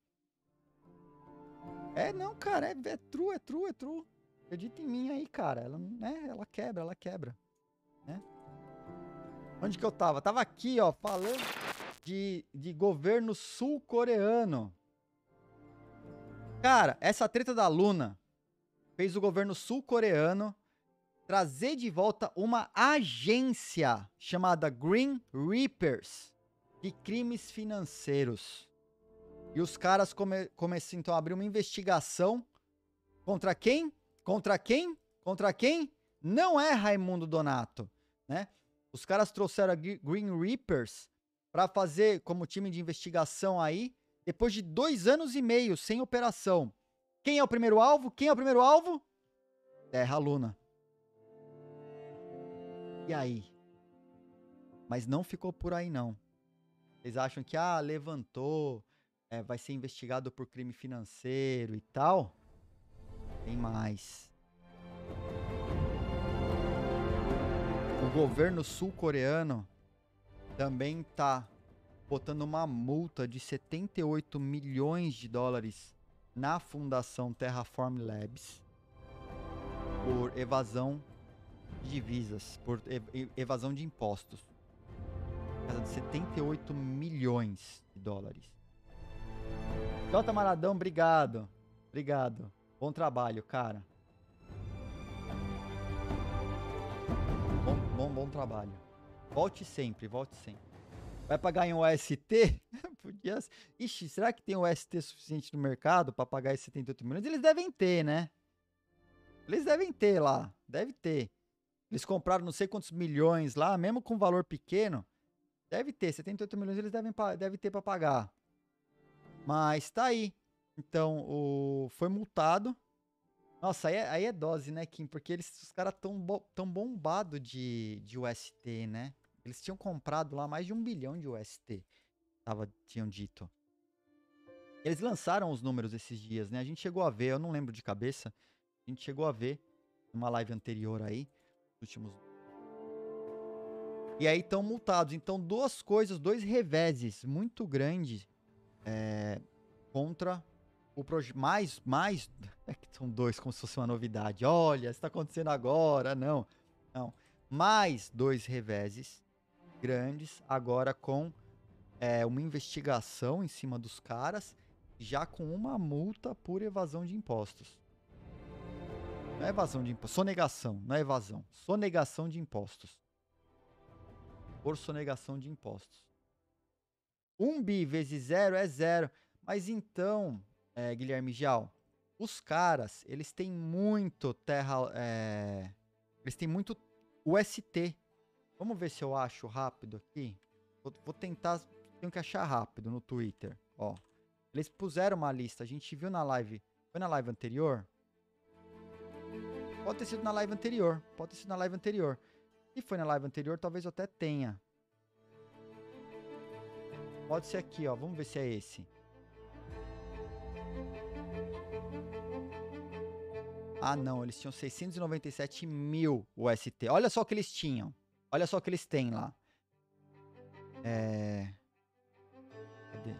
É, não, cara, é, é true, é true, é true. Acredita em mim aí, cara. Ela, né, ela quebra, ela quebra. Né? Onde que eu tava? Tava aqui, ó, falando de, de governo sul-coreano. Cara, essa treta da Luna fez o governo sul-coreano trazer de volta uma agência chamada Green Reapers de crimes financeiros. E os caras come, começam então a abrir uma investigação contra quem? Contra quem? Contra quem? Não é Raimundo Donato, né? Os caras trouxeram a Green Reapers para fazer como time de investigação aí, depois de dois anos e meio sem operação. Quem é o primeiro alvo? Quem é o primeiro alvo? Terra Luna. E aí? Mas não ficou por aí, não. Vocês acham que, ah, levantou, é, vai ser investigado por crime financeiro e tal? Tem mais. O governo sul-coreano também tá botando uma multa de setenta e oito milhões de dólares na fundação Terraform Labs por evasão de divisas, por evasão de impostos. Casa de setenta e oito milhões de dólares. Jota Maradão, obrigado. Obrigado. Bom trabalho, cara. Bom, bom, bom trabalho. Volte sempre, volte sempre. Vai pagar em U S T? Podia... Ixi, será que tem U S T suficiente no mercado para pagar esses setenta e oito milhões? Eles devem ter, né? Eles devem ter lá. Deve ter. Eles compraram não sei quantos milhões lá, mesmo com valor pequeno. Deve ter. setenta e oito milhões eles devem, devem ter para pagar. Mas tá aí. Então, o... foi multado. Nossa, aí é, aí é dose, né, Kim? Porque eles, os caras tão, bo... tão bombados de, de U S T, né? Eles tinham comprado lá mais de um bilhão de U S T. Tava, tinham dito. Eles lançaram os números esses dias, né? A gente chegou a ver, eu não lembro de cabeça. A gente chegou a ver numa live anterior aí. Últimos... E aí estão multados. Então, duas coisas, dois reveses muito grandes é, contra o projeto mais, mais, é que são dois como se fosse uma novidade. Olha, está acontecendo agora, não, não. Mais dois reveses grandes, agora com é, uma investigação em cima dos caras, já com uma multa por evasão de impostos. Não é evasão de impostos, sonegação, não é evasão, sonegação de impostos. Por sonegação de impostos. um bi vezes zero é zero, mas então, é, Guilherme Gial, os caras, eles têm muito terra, é, eles têm muito U S T. Vamos ver se eu acho rápido aqui. Vou, vou tentar, tenho que achar rápido no Twitter, ó. Eles puseram uma lista, a gente viu na live, foi na live anterior? Pode ter sido na live anterior, pode ter sido na live anterior. Se foi na live anterior, talvez eu até tenha. Pode ser aqui, ó, vamos ver se é esse. Ah, não, eles tinham seiscentos e noventa e sete mil U S T. Olha só o que eles tinham. Olha só o que eles têm lá. É... Cadê?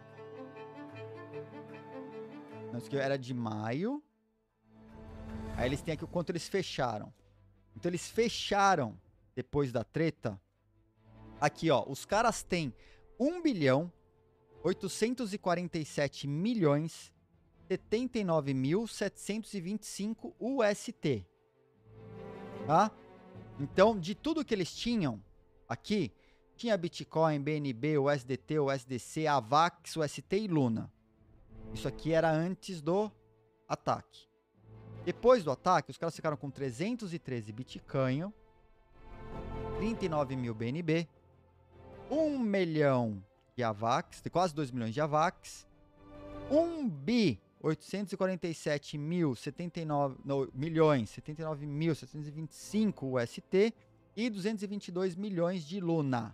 Não, isso aqui era de maio. Aí eles têm aqui o quanto eles fecharam. Então eles fecharam, depois da treta. Aqui, ó, os caras têm um bilhão, oitocentos e quarenta e sete milhões, setenta e nove mil, setecentos e vinte e cinco U S T. Tá? Então, de tudo que eles tinham aqui, tinha Bitcoin, B N B, U S D T, U S D C, AVAX, U S T e Luna. Isso aqui era antes do ataque. Depois do ataque, os caras ficaram com trezentos e treze Bitcoin, trinta e nove mil B N B, um milhão de AVAX, quase dois milhões de AVAX, um bi oitocentos e quarenta e sete mil, setenta e nove não, milhões, setenta e nove mil, setecentos e vinte e cinco U S T e duzentos e vinte e dois milhões de Luna.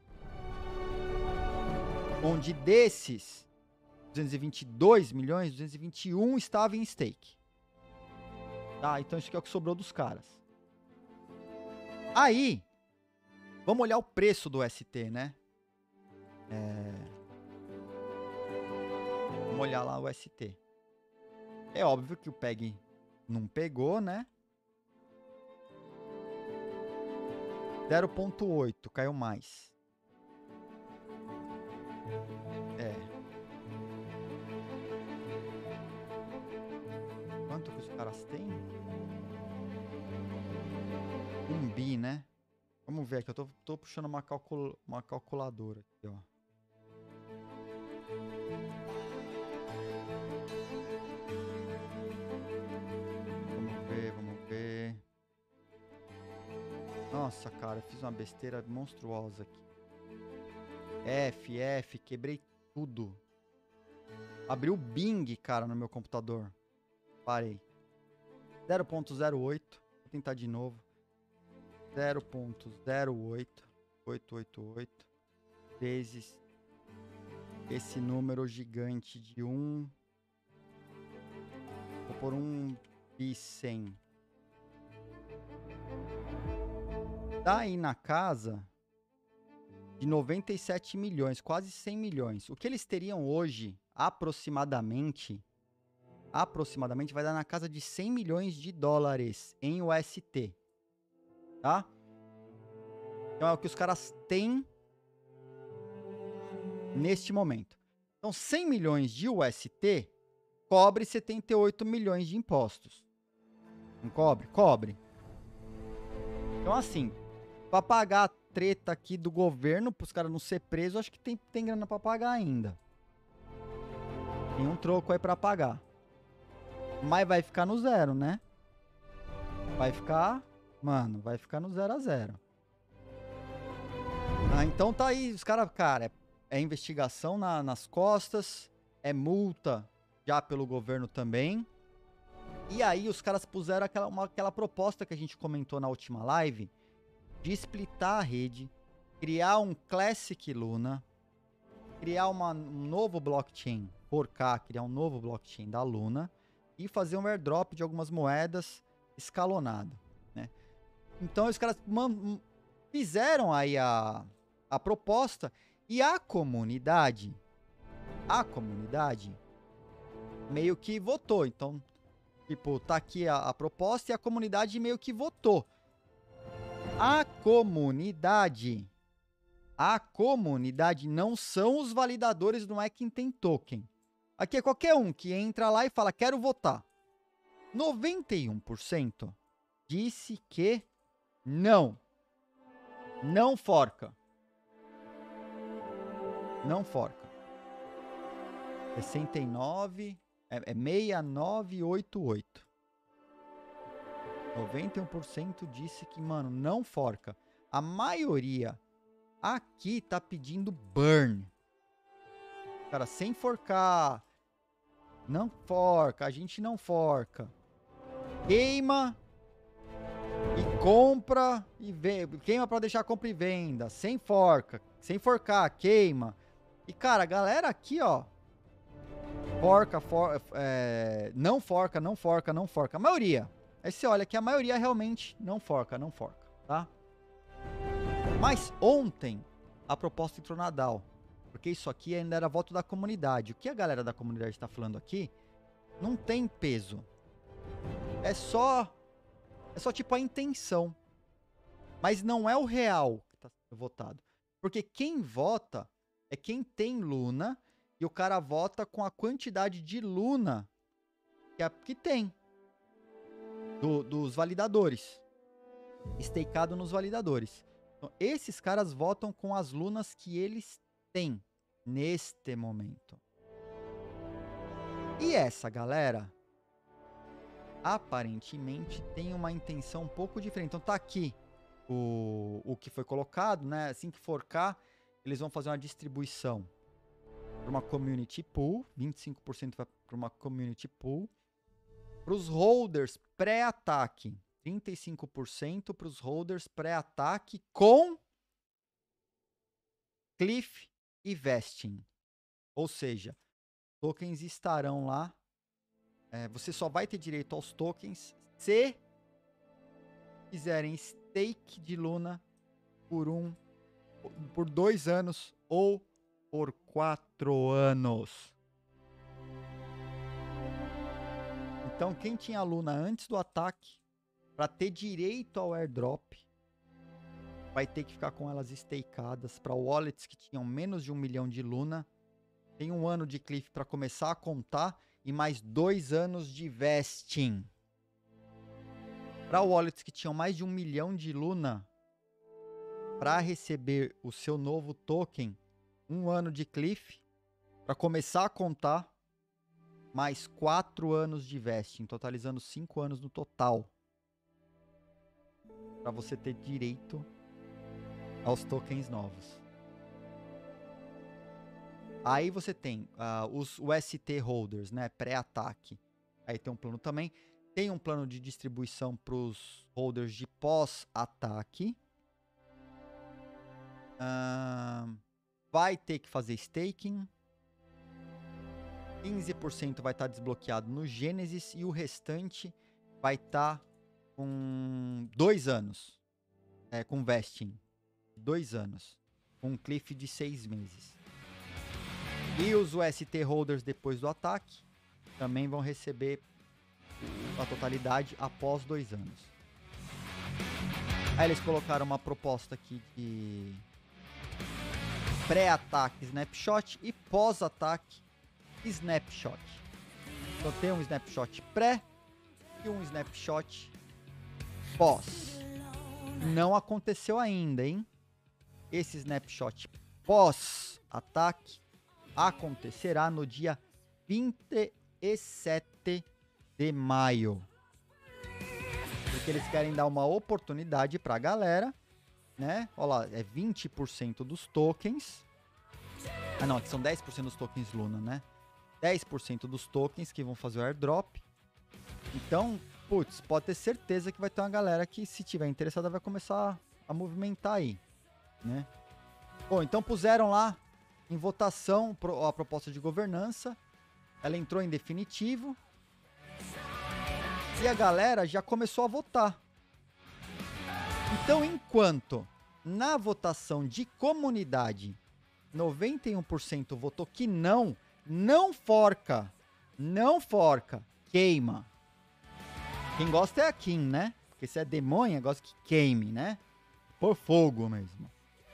Onde desses duzentos e vinte e dois milhões, duzentos e vinte e um estava em stake. Tá, então isso aqui é o que sobrou dos caras. Aí, vamos olhar o preço do U S T, né? É... Vamos olhar lá o U S T. É óbvio que o P E G não pegou, né? zero ponto oito, caiu mais. É. Quanto que os caras têm? Um bi, né? Vamos ver aqui, eu tô, tô puxando uma, calcul, uma calculadora aqui, ó. Vamos ver, vamos ver. Nossa, cara, eu fiz uma besteira monstruosa aqui. F, F, quebrei tudo. Abri o Bing, cara, no meu computador. Parei. zero ponto zero oito. Vou tentar de novo. zero ponto zero oito oito oito oito vezes esse número gigante de um. Vou por um bi cem. Tá aí na casa de noventa e sete milhões, quase cem milhões. O que eles teriam hoje, aproximadamente, aproximadamente vai dar na casa de cem milhões de dólares em U S T. Tá? Então é o que os caras têm neste momento. Então cem milhões de U S T cobre setenta e oito milhões de impostos. Não cobre? Cobre. Então assim, para pagar a treta aqui do governo, para os caras não ser presos, acho que tem, tem grana para pagar ainda. Tem um troco aí para pagar. Mas vai ficar no zero, né? Vai ficar, mano, vai ficar no zero a zero. Ah, então tá aí, os caras, cara, é, é investigação na, nas costas, é multa já pelo governo também. E aí os caras puseram aquela, uma, aquela proposta que a gente comentou na última live, de splitar a rede, criar um Classic Luna, criar uma, um novo blockchain, forcar, criar um novo blockchain da Luna e fazer um airdrop de algumas moedas escalonado, né? Então os caras fizeram aí a, a proposta e a comunidade, a comunidade meio que votou. Então, tipo, tá aqui a, a proposta e a comunidade meio que votou. A comunidade, a comunidade não são os validadores, não é quem tem token. Aqui é qualquer um que entra lá e fala, quero votar. noventa e um por cento disse que não. Não forca. Não forca. sessenta e nove, é, é seis mil novecentos e oitenta e oito. noventa e um por cento disse que, mano, não forca. A maioria aqui tá pedindo burn. Cara, sem forcar. Não forca, a gente não forca. Queima e compra e vende. Queima pra deixar compra e venda. Sem forca. Sem forcar, queima. E, cara, a galera aqui, ó. Forca, for, é, não forca, não forca, não forca. A maioria. Aí você olha que a maioria realmente não forca, não forca, tá? Mas ontem a proposta entrou na D A O. Porque isso aqui ainda era voto da comunidade. O que a galera da comunidade está falando aqui não tem peso. É só... É só tipo a intenção. Mas não é o real que está sendo votado. Porque quem vota é quem tem Luna. E o cara vota com a quantidade de Luna que, a, que tem. Do, dos validadores. Stakeado nos validadores. Então, esses caras votam com as Lunas que eles têm. Neste momento. E essa galera... aparentemente tem uma intenção um pouco diferente. Então tá aqui o, o que foi colocado, né? Assim que forcar, eles vão fazer uma distribuição para uma community pool. vinte e cinco por cento vai para uma community pool. Para os holders pré-ataque. trinta e cinco por cento para os holders pré-ataque com cliff e vesting. Ou seja, tokens estarão lá. É, você só vai ter direito aos tokens se fizerem stake de Luna por um, por dois anos ou por quatro anos. Então, quem tinha Luna antes do ataque, para ter direito ao airdrop, vai ter que ficar com elas stakeadas. Para wallets que tinham menos de um milhão de Luna, tem um ano de cliff para começar a contar. E mais dois anos de vesting. Para wallets que tinham mais de um milhão de Luna, para receber o seu novo token, um ano de cliff, para começar a contar, mais quatro anos de vesting, totalizando cinco anos no total. Para você ter direito aos tokens novos. Aí você tem uh, os U S T holders, né? Pré-ataque. Aí tem um plano também. Tem um plano de distribuição para os holders de pós-ataque. Uh, vai ter que fazer staking. quinze por cento vai estar desbloqueado no Gênesis e o restante vai estar com dois anos. É, com vesting. Dois anos. Com um cliff de seis meses. E os U S T holders depois do ataque também vão receber a totalidade após dois anos. Aí eles colocaram uma proposta aqui de pré-ataque snapshot e pós-ataque snapshot. Então tem um snapshot pré e um snapshot pós. Não aconteceu ainda, hein? Esse snapshot pós-ataque acontecerá no dia vinte e sete de maio. Porque eles querem dar uma oportunidade para a galera, né? Olha lá, é vinte por cento dos tokens. Ah, não, aqui são dez por cento dos tokens Luna, né? dez por cento dos tokens que vão fazer o airdrop. Então, putz, pode ter certeza que vai ter uma galera que, se tiver interessada, vai começar a movimentar aí, né? Bom, então puseram lá em votação a proposta de governança. Ela entrou em definitivo. E a galera já começou a votar. Então, enquanto na votação de comunidade noventa e um por cento votou que não, não forca, Não forca, queima. Quem gosta é a Kim, né? Porque se é demônio, gosta que queime, né? Por fogo mesmo.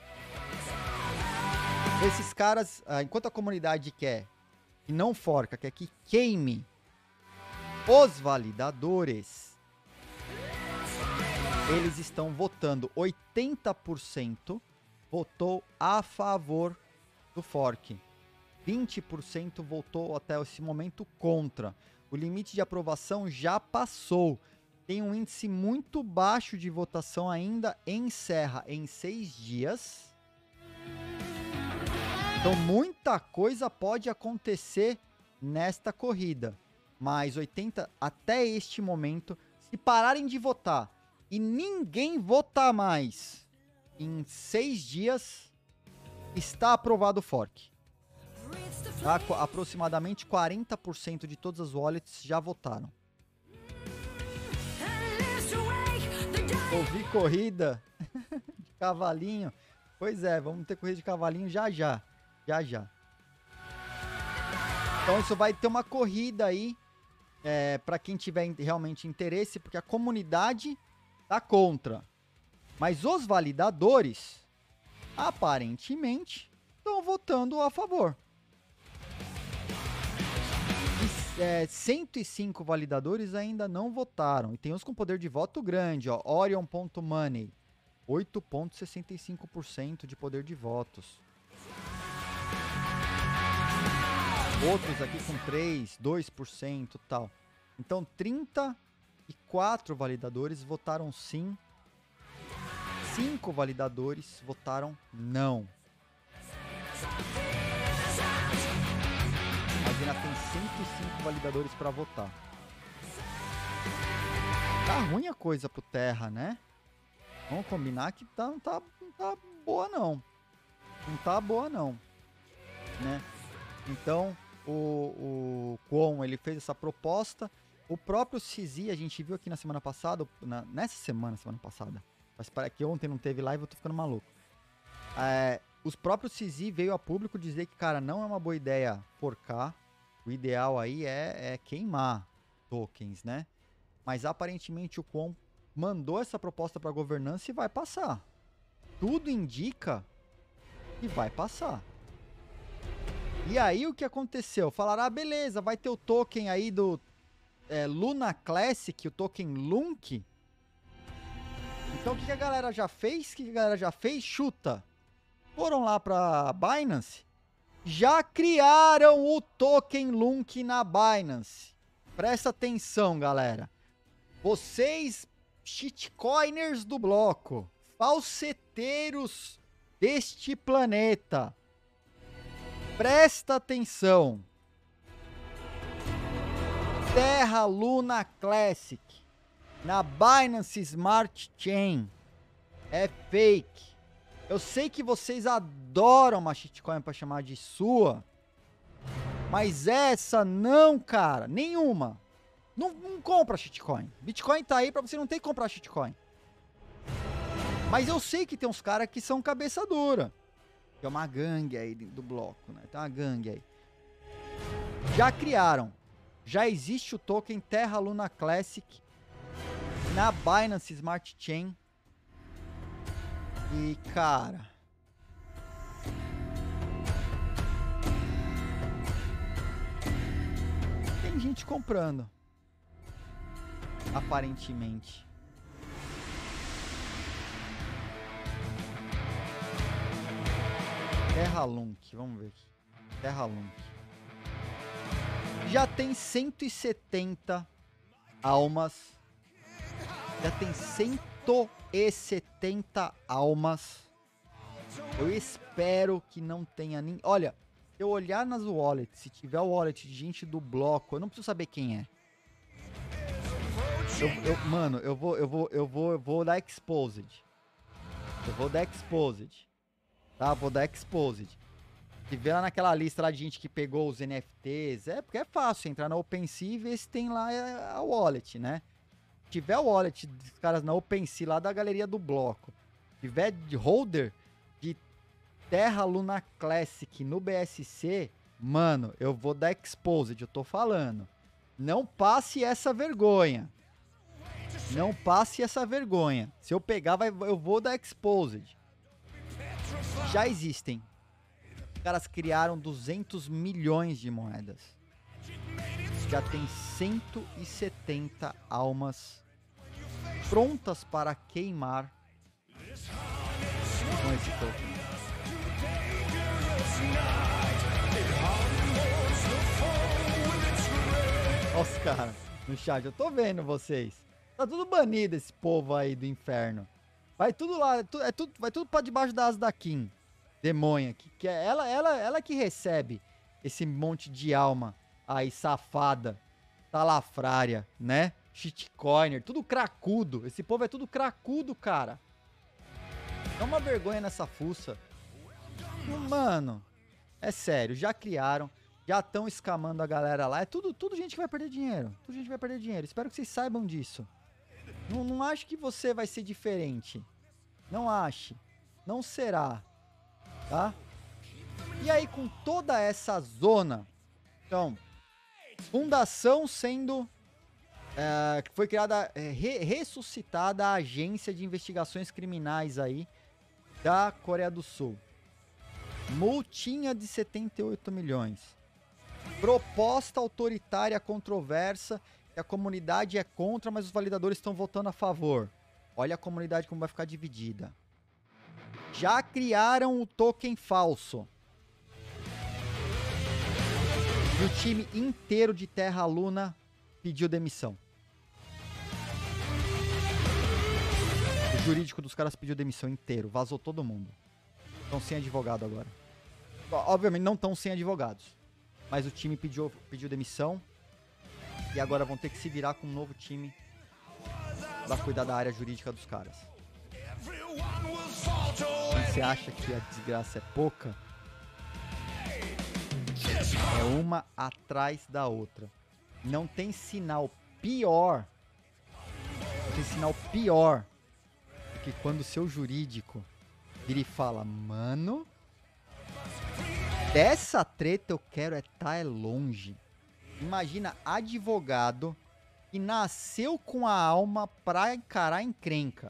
Esses caras, ah, enquanto a comunidade quer que não forca, quer que queime, os validadores, eles estão votando. oitenta por cento votou a favor do fork. vinte por cento votou até esse momento contra. O limite de aprovação já passou. Tem um índice muito baixo de votação ainda. Encerra em seis dias. Então muita coisa pode acontecer nesta corrida. Mas oitenta até este momento, se pararem de votar e ninguém votar mais, em seis dias está aprovado o fork. Tá? Aproximadamente quarenta por cento de todas as wallets já votaram. Ouvi corrida de cavalinho. Pois é, vamos ter corrida de cavalinho já já. Já já. Então isso vai ter uma corrida aí. É, para quem tiver realmente interesse, porque a comunidade tá contra. Mas os validadores, aparentemente, estão votando a favor. E, é, cento e cinco validadores ainda não votaram. E tem uns com poder de voto grande, ó. Orion ponto money, oito vírgula sessenta e cinco por cento de poder de votos. Outros aqui com três, dois por cento e tal. Então, trinta e quatro validadores votaram sim. cinco validadores votaram não. Mas ainda tem cento e cinco validadores para votar. Tá ruim a coisa pro Terra, né? Vamos combinar que tá, não, tá, não tá boa, não. Não tá boa, não. Né? Então... O, o Kwon, ele fez essa proposta. O próprio C Z, a gente viu aqui na semana passada, na, nessa semana, semana passada, mas para que ontem não teve live, eu tô ficando maluco. É, os próprios C Z veio a público dizer que, cara, não é uma boa ideia forcar. O ideal aí é, é queimar tokens, né? Mas aparentemente o Kwon mandou essa proposta para governança e vai passar. Tudo indica que vai passar. E aí o que aconteceu? Falaram, ah, beleza, vai ter o token aí do é, Luna Classic, o token Lunk. Então o que, que a galera já fez? O que, que a galera já fez? Chuta. Foram lá pra Binance, já criaram o token Lunk na Binance. Presta atenção, galera. Vocês, shitcoiners do bloco, falseteiros deste planeta, presta atenção. Terra Luna Classic na Binance Smart Chain é fake. Eu sei que vocês adoram uma shitcoin para chamar de sua, mas essa não, cara, nenhuma. Não, não compra shitcoin. Bitcoin tá aí para você não ter que comprar shitcoin. Mas eu sei que tem uns caras que são cabeça dura. Tem uma gangue aí do bloco, né? Tem uma gangue aí. Já criaram. Já existe o token Terra Luna Classic na Binance Smart Chain. E, cara... tem gente comprando. Aparentemente. Terra Lunk, vamos ver aqui. Terra Lunk. Já tem cento e setenta almas. Já tem cento e setenta almas. Eu espero que não tenha nem... Olha, se eu olhar nas wallets, se tiver o wallet de gente do bloco, eu não preciso saber quem é. Eu, eu, mano, eu vou, eu vou, eu vou, eu vou dar exposed. Eu vou dar exposed. Tá, vou dar exposed. Se vê lá naquela lista lá de gente que pegou os N F Ts, é porque é fácil entrar na OpenSea e ver se tem lá a wallet, né? Se tiver o wallet dos caras na OpenSea lá da galeria do bloco, se tiver de holder de Terra Luna Classic no B S C, Mano, eu vou dar exposed, eu tô falando. Não passe essa vergonha. Não passe essa vergonha. Se eu pegar, vai, eu vou dar exposed. Já existem. Os caras criaram duzentos milhões de moedas. Já tem cento e setenta almas prontas para queimar com esse token. Olha os caras no chat, eu tô vendo vocês. Tá tudo banido esse povo aí do inferno. Vai tudo lá, é tudo, é tudo, vai tudo pra debaixo da asa da Kim. Demônia, que, que é ela, ela, ela que recebe esse monte de alma aí, safada, salafrária, né? Shitcoiner, tudo cracudo. Esse povo é tudo cracudo, cara. É uma vergonha nessa fuça. Mano, é sério, já criaram, já estão escamando a galera lá. É tudo, tudo gente que vai perder dinheiro. Tudo gente que vai perder dinheiro. Espero que vocês saibam disso. Não, não acho que você vai ser diferente. Não ache. Não será. Tá? E aí, com toda essa zona, então, fundação sendo, é, foi criada, é, re, ressuscitada a agência de investigações criminais aí da Coreia do Sul. Multinha de setenta e oito milhões. Proposta autoritária controversa, que a comunidade é contra, mas os validadores estão votando a favor. Olha a comunidade como vai ficar dividida. Já criaram o token falso. E o time inteiro de Terra Luna pediu demissão. O jurídico dos caras pediu demissão inteiro. Vazou todo mundo. Estão sem advogado agora. Obviamente não estão sem advogados. Mas o time pediu, pediu demissão. E agora vão ter que se virar com um novo time pra cuidar da área jurídica dos caras. Você acha que a desgraça é pouca? É uma atrás da outra. Não tem sinal pior. Não tem sinal pior do que quando o seu jurídico vira e fala: mano, dessa treta eu quero é estar é longe. Imagina advogado que nasceu com a alma pra encarar encrenca.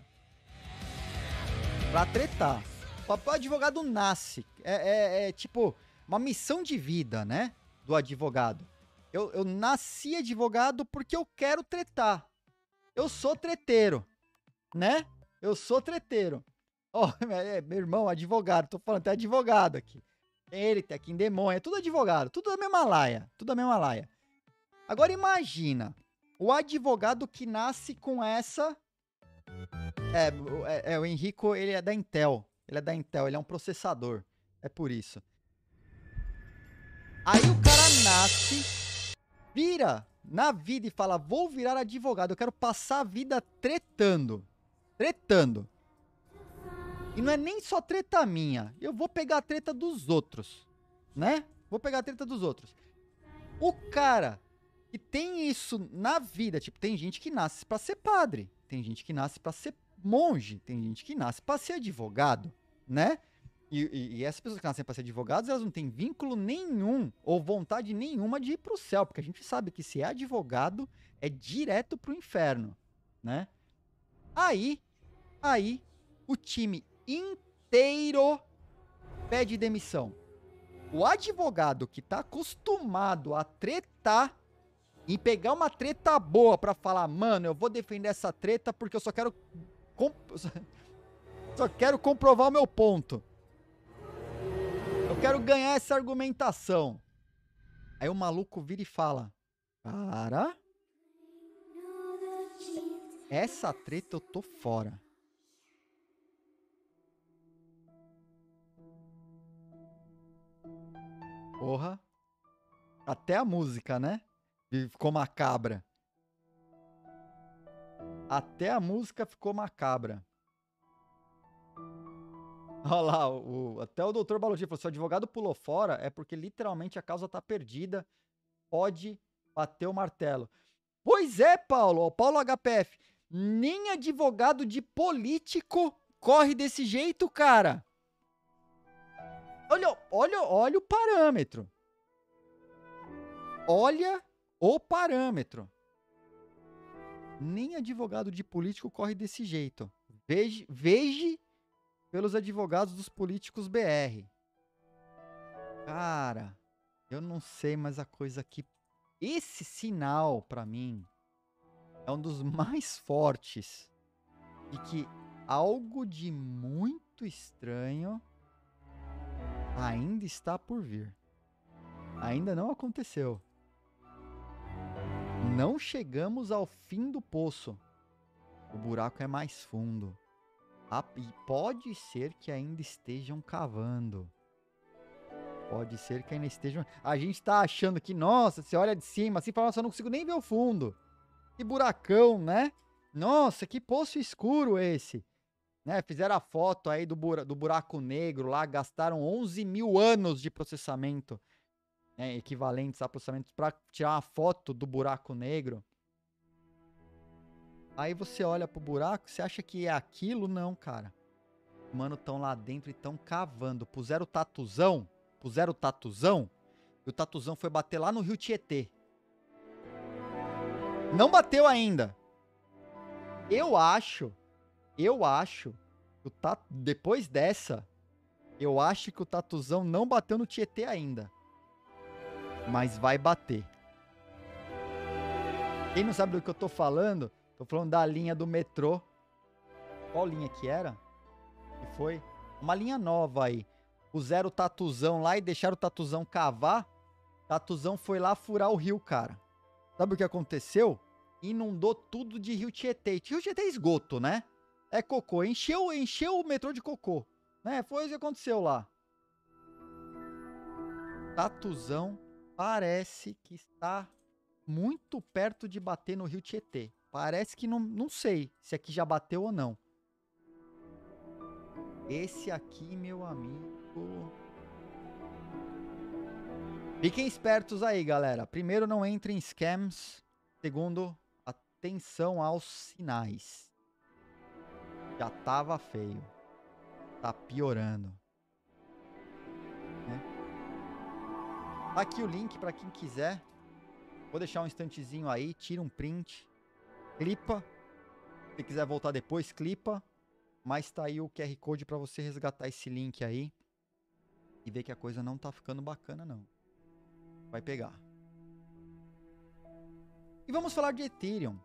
Pra tretar. O advogado nasce. É, é, é tipo uma missão de vida, né? Do advogado. Eu, eu nasci advogado porque eu quero tretar. Eu sou treteiro. Né? Eu sou treteiro. Ó, oh, é, meu irmão, advogado. Tô falando, tem advogado aqui. Tem ele, tem aqui em demônio. É tudo advogado. Tudo da mesma laia. Tudo da mesma laia. Agora imagina. O advogado que nasce com essa... É, é, é, o Henrico, ele é da Intel. Ele é da Intel, ele é um processador. É por isso. Aí o cara nasce, vira na vida e fala: vou virar advogado, eu quero passar a vida tretando. Tretando. E não é nem só treta minha. Eu vou pegar a treta dos outros. Né? Vou pegar a treta dos outros. O cara que tem isso na vida, tipo, tem gente que nasce pra ser padre. Tem gente que nasce pra ser monge. Tem gente que nasce pra ser advogado, né? E, e, e essas pessoas que nascem pra ser advogados, elas não têm vínculo nenhum ou vontade nenhuma de ir pro céu. Porque a gente sabe que se é advogado, é direto pro inferno, né? Aí, aí, o time inteiro pede demissão. O advogado que tá acostumado a tretar e pegar uma treta boa pra falar: mano, eu vou defender essa treta porque eu só quero comp só quero comprovar o meu ponto. Eu quero ganhar essa argumentação. Aí o maluco vira e fala: cara, essa treta eu tô fora. Porra. Até a música, né? Ficou macabra. Até a música ficou macabra. Olha lá, o, o, até o doutor Balogi falou: se o advogado pulou fora, é porque literalmente a causa tá perdida. Pode bater o martelo. Pois é, Paulo. O Paulo H P F. Nem advogado de político corre desse jeito, cara. Olha, olha, olha o parâmetro. Olha o parâmetro. Nem advogado de político corre desse jeito. Veja, veja pelos advogados dos políticos B R. Cara, eu não sei, mas a coisa aqui... Esse sinal, pra mim, é um dos mais fortes de que algo de muito estranho ainda está por vir. Ainda não aconteceu. Não chegamos ao fim do poço. O buraco é mais fundo. Ah, e pode ser que ainda estejam cavando. Pode ser que ainda estejam... A gente tá achando que, nossa, você olha de cima assim e fala, nossa, eu não consigo nem ver o fundo. Que buracão, né? Nossa, que poço escuro esse. Né? Fizeram a foto aí do, bura... do buraco negro lá, gastaram onze mil anos de processamento. Né, equivalentes a processamentos para tirar uma foto do buraco negro. Aí você olha pro buraco, você acha que é aquilo? Não, cara. Os mano estão lá dentro e estão cavando. Puseram o tatuzão, puseram o tatuzão, e o tatuzão foi bater lá no Rio Tietê. Não bateu ainda. Eu acho, eu acho, o tat... depois dessa, eu acho que o tatuzão não bateu no Tietê ainda. Mas vai bater. Quem não sabe do que eu tô falando, tô falando da linha do metrô. Qual linha que era? Que foi? Uma linha nova aí. Puseram o tatuzão lá e deixaram o tatuzão cavar. Tatuzão foi lá furar o rio, cara. Sabe o que aconteceu? Inundou tudo de Rio Tietê. Rio Tietê é esgoto, né? É cocô. Encheu, encheu o metrô de cocô. Né? Foi isso que aconteceu lá. Tatuzão parece que está muito perto de bater no Rio Tietê. Parece que não, não sei se aqui já bateu ou não. Esse aqui, meu amigo... Fiquem espertos aí, galera. Primeiro, não entrem em scams. Segundo, atenção aos sinais. Já tava feio. Tá piorando. Tá aqui o link para quem quiser. Vou deixar um instantezinho aí, tira um print, clipa. Se quiser voltar depois, clipa. Mas tá aí o Q R Code para você resgatar esse link aí e ver que a coisa não tá ficando bacana não. Vai pegar. E vamos falar de Ethereum.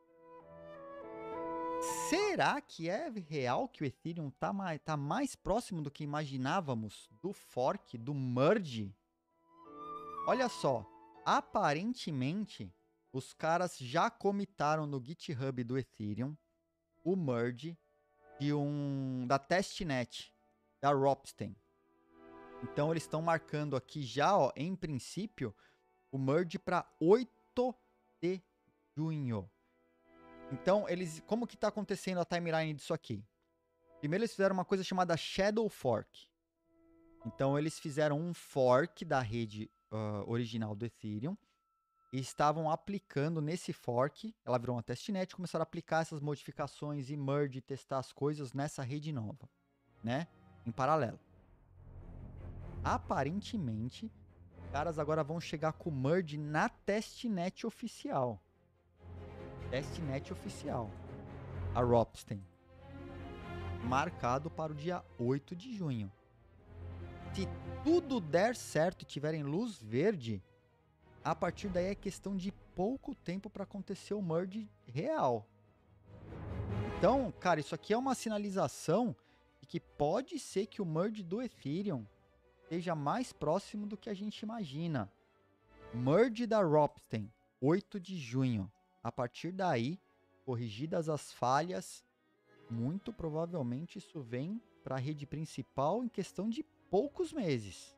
Será que é real que o Ethereum tá mais, tá mais próximo do que imaginávamos do fork, do merge? Olha só, aparentemente, os caras já comitaram no GitHub do Ethereum o merge de um, da testnet, da Ropsten. Então, eles estão marcando aqui já, ó, em princípio, o merge para oito de junho. Então, eles, como que está acontecendo a timeline disso aqui? Primeiro, eles fizeram uma coisa chamada Shadow Fork. Então, eles fizeram um fork da rede Uh, original do Ethereum e estavam aplicando nesse fork, ela virou uma testnet, começaram a aplicar essas modificações e merge, testar as coisas nessa rede nova, né? Em paralelo. Aparentemente, os caras agora vão chegar com o merge na testnet oficial. Testnet oficial. A Ropsten. Marcado para o dia oito de junho. Se tudo der certo e tiverem luz verde, a partir daí é questão de pouco tempo para acontecer o merge real. Então, cara, isso aqui é uma sinalização de que pode ser que o merge do Ethereum esteja mais próximo do que a gente imagina. Merge da Ropsten, oito de junho. A partir daí, corrigidas as falhas, muito provavelmente isso vem para a rede principal em questão de poucos meses.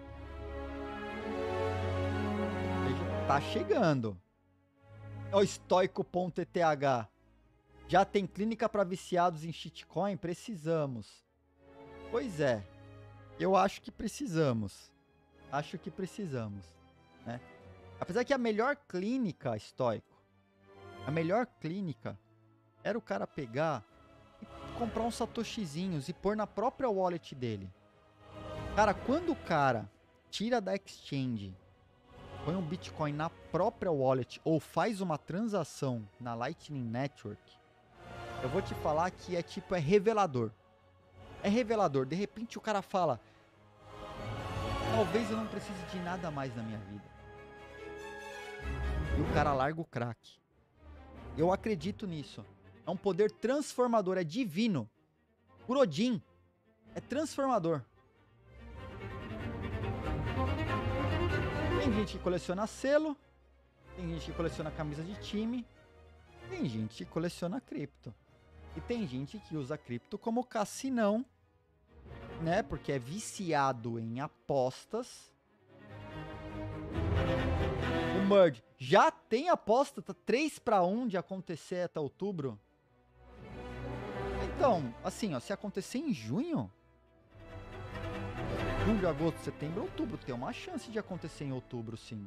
Tá chegando. É o estoico ponto E T H. Já tem clínica para viciados em shitcoin? Precisamos. Pois é. Eu acho que precisamos. Acho que precisamos, né? Apesar que a melhor clínica, estoico, a melhor clínica era o cara pegar e comprar uns satoshizinhos e pôr na própria wallet dele. Cara, quando o cara tira da exchange põe um Bitcoin na própria wallet ou faz uma transação na Lightning Network, eu vou te falar que é tipo, é revelador. É revelador. De repente o cara fala, talvez eu não precise de nada mais na minha vida. E o cara larga o crack. Eu acredito nisso. É um poder transformador, é divino. Por Odin. É transformador. Tem gente que coleciona selo, tem gente que coleciona camisa de time, tem gente que coleciona cripto. E tem gente que usa cripto como cassinão, né? Porque é viciado em apostas. O Merge já tem aposta, tá três para um de acontecer até outubro. Então, assim, ó, se acontecer em junho, julho, agosto, setembro, outubro, tem uma chance de acontecer em outubro, sim.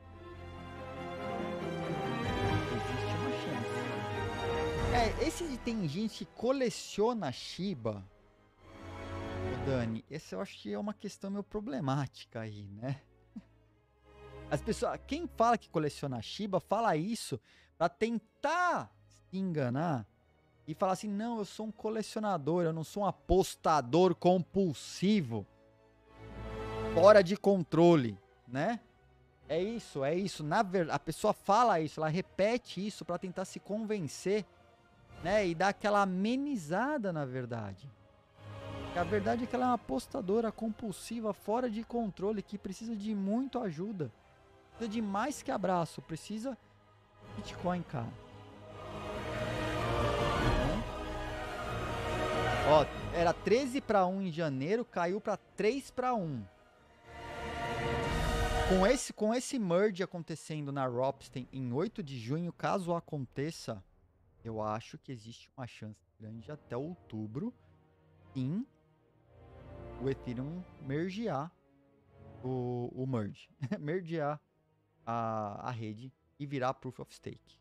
Existe uma chance. É, esse de tem gente que coleciona Shiba, ô Dani, esse eu acho que é uma questão meio problemática aí, né? As pessoas, quem fala que coleciona Shiba, fala isso pra tentar se enganar e falar assim, não, eu sou um colecionador, eu não sou um apostador compulsivo. Fora de controle, né? É isso, é isso. Na verdade, a pessoa fala isso, ela repete isso para tentar se convencer, né? E dar aquela amenizada, na verdade. Porque a verdade é que ela é uma apostadora compulsiva, fora de controle, que precisa de muito ajuda. Precisa de mais que abraço, precisa Bitcoin, cara. Ó, era treze para um em janeiro, caiu para três para um. Com esse, com esse merge acontecendo na Ropsten em oito de junho, caso aconteça, eu acho que existe uma chance grande até outubro em o Ethereum mergear o, o merge, mergear a, a rede e virar Proof of Stake.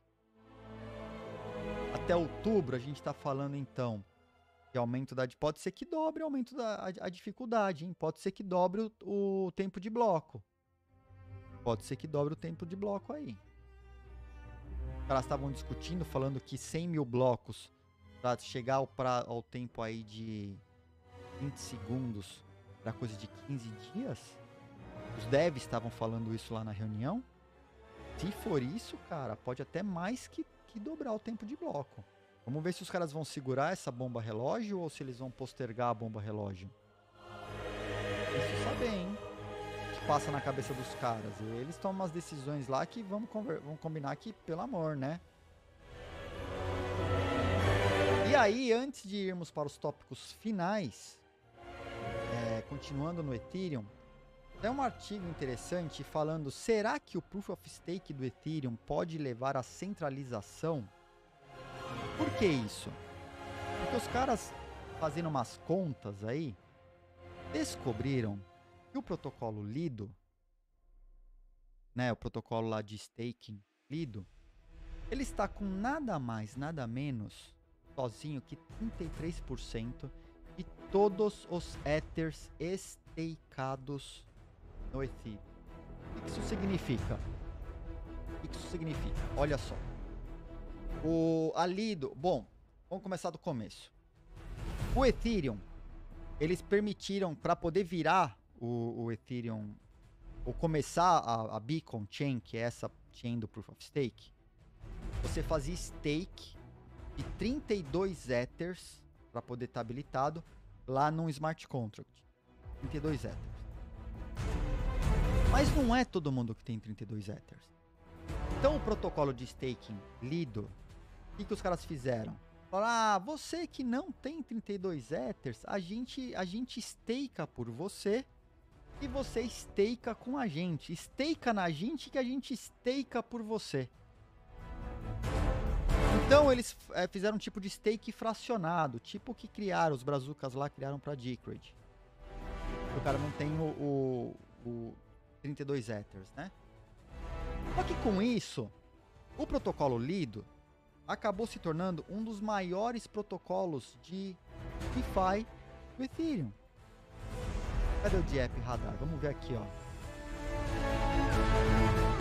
Até outubro a gente está falando então de aumento da... Pode ser que dobre o aumento da a, a dificuldade, hein? Pode ser que dobre o, o tempo de bloco. Pode ser que dobre o tempo de bloco aí. Os caras estavam discutindo, falando que cem mil blocos para chegar ao, pra, ao tempo aí de vinte segundos para coisa de quinze dias. Os devs estavam falando isso lá na reunião. Se for isso, cara, pode até mais que, que dobrar o tempo de bloco. Vamos ver se os caras vão segurar essa bomba relógio ou se eles vão postergar a bomba relógio. Isso saber, hein? Passa na cabeça dos caras. Eles tomam umas decisões lá que vamos, vamos combinar que, pelo amor, né? E aí, antes de irmos para os tópicos finais, é, continuando no Ethereum, tem um artigo interessante falando, será que o Proof of Stake do Ethereum pode levar à centralização? Por que isso? Porque os caras, fazendo umas contas aí, descobriram o protocolo Lido, né, o protocolo lá de staking Lido, ele está com nada mais, nada menos, sozinho, que trinta e três por cento de todos os Ethers stakeados no Ethereum. O que isso significa? O que isso significa? Olha só. O a Lido, bom, vamos começar do começo. O Ethereum, eles permitiram, para poder virar O, o Ethereum, ou começar a, a Beacon Chain, que é essa chain do Proof of Stake, você fazia stake de trinta e dois Ethers para poder estar habilitado lá num Smart Contract. trinta e dois Ethers. Mas não é todo mundo que tem trinta e dois Ethers. Então o protocolo de staking Lido, o que, que os caras fizeram? Falaram, ah, você que não tem trinta e dois Ethers, a gente, a gente stakeia por você e você stakeia com a gente. Stakeia na gente que a gente stakeia por você. Então eles é, fizeram um tipo de stake fracionado, tipo o que criaram, os brazucas lá criaram para Decred. O cara não tem o, o, o trinta e dois Ethers, né? Só que com isso, o protocolo Lido acabou se tornando um dos maiores protocolos de DeFi do Ethereum. Cadê o D App Radar? Vamos ver aqui, ó.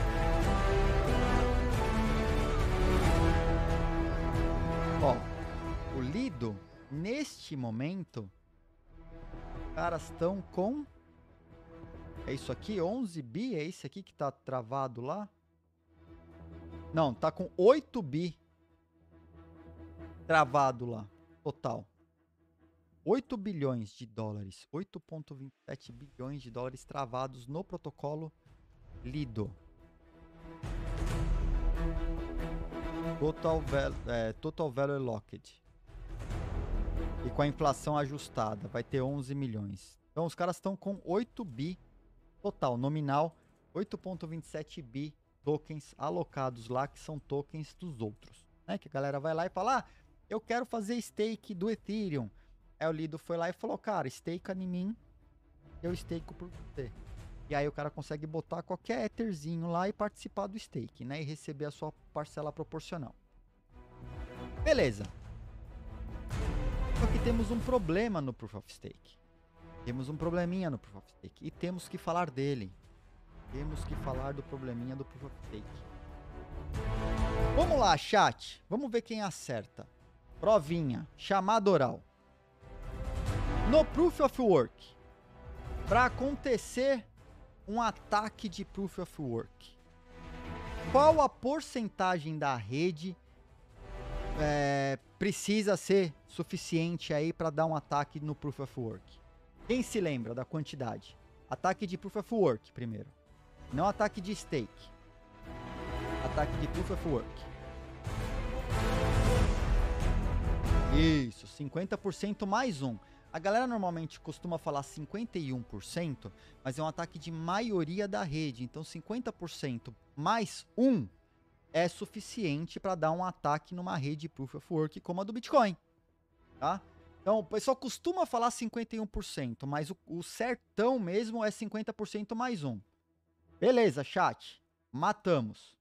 Ó, o Lido, neste momento, os caras estão com... É isso aqui, onze bi? É esse aqui que tá travado lá? Não, tá com oito bi travado lá, total. oito bilhões de dólares, oito vírgula vinte e sete bilhões de dólares travados no protocolo Lido. Total, val é, total Value Locked. E com a inflação ajustada, vai ter onze milhões. Então os caras estão com oito bi total, nominal, oito vírgula vinte e sete bi tokens alocados lá, que são tokens dos outros. Né? Que a galera vai lá e fala, ah, eu quero fazer stake do Ethereum. Aí o Lido foi lá e falou, cara, stake em mim, eu stake por você. E aí o cara consegue botar qualquer Etherzinho lá e participar do stake, né? E receber a sua parcela proporcional. Beleza. Só que temos um problema no Proof of Stake. Temos um probleminha no Proof of Stake. E temos que falar dele. Temos que falar do probleminha do Proof of Stake. Vamos lá, chat. Vamos ver quem acerta. Provinha. Chamada oral. No Proof of Work, para acontecer um ataque de Proof of Work, qual a porcentagem da rede é, precisa ser suficiente aí para dar um ataque no Proof of Work? Quem se lembra da quantidade? Ataque de Proof of Work primeiro, não ataque de stake. Ataque de Proof of Work. Isso, cinquenta por cento mais um. A galera normalmente costuma falar cinquenta e um por cento, mas é um ataque de maioria da rede. Então cinquenta por cento mais um é suficiente para dar um ataque numa rede Proof of Work como a do Bitcoin. Tá? Então o pessoal costuma falar cinquenta e um por cento, mas o, o certão mesmo é cinquenta por cento mais um. Beleza, chat. Matamos.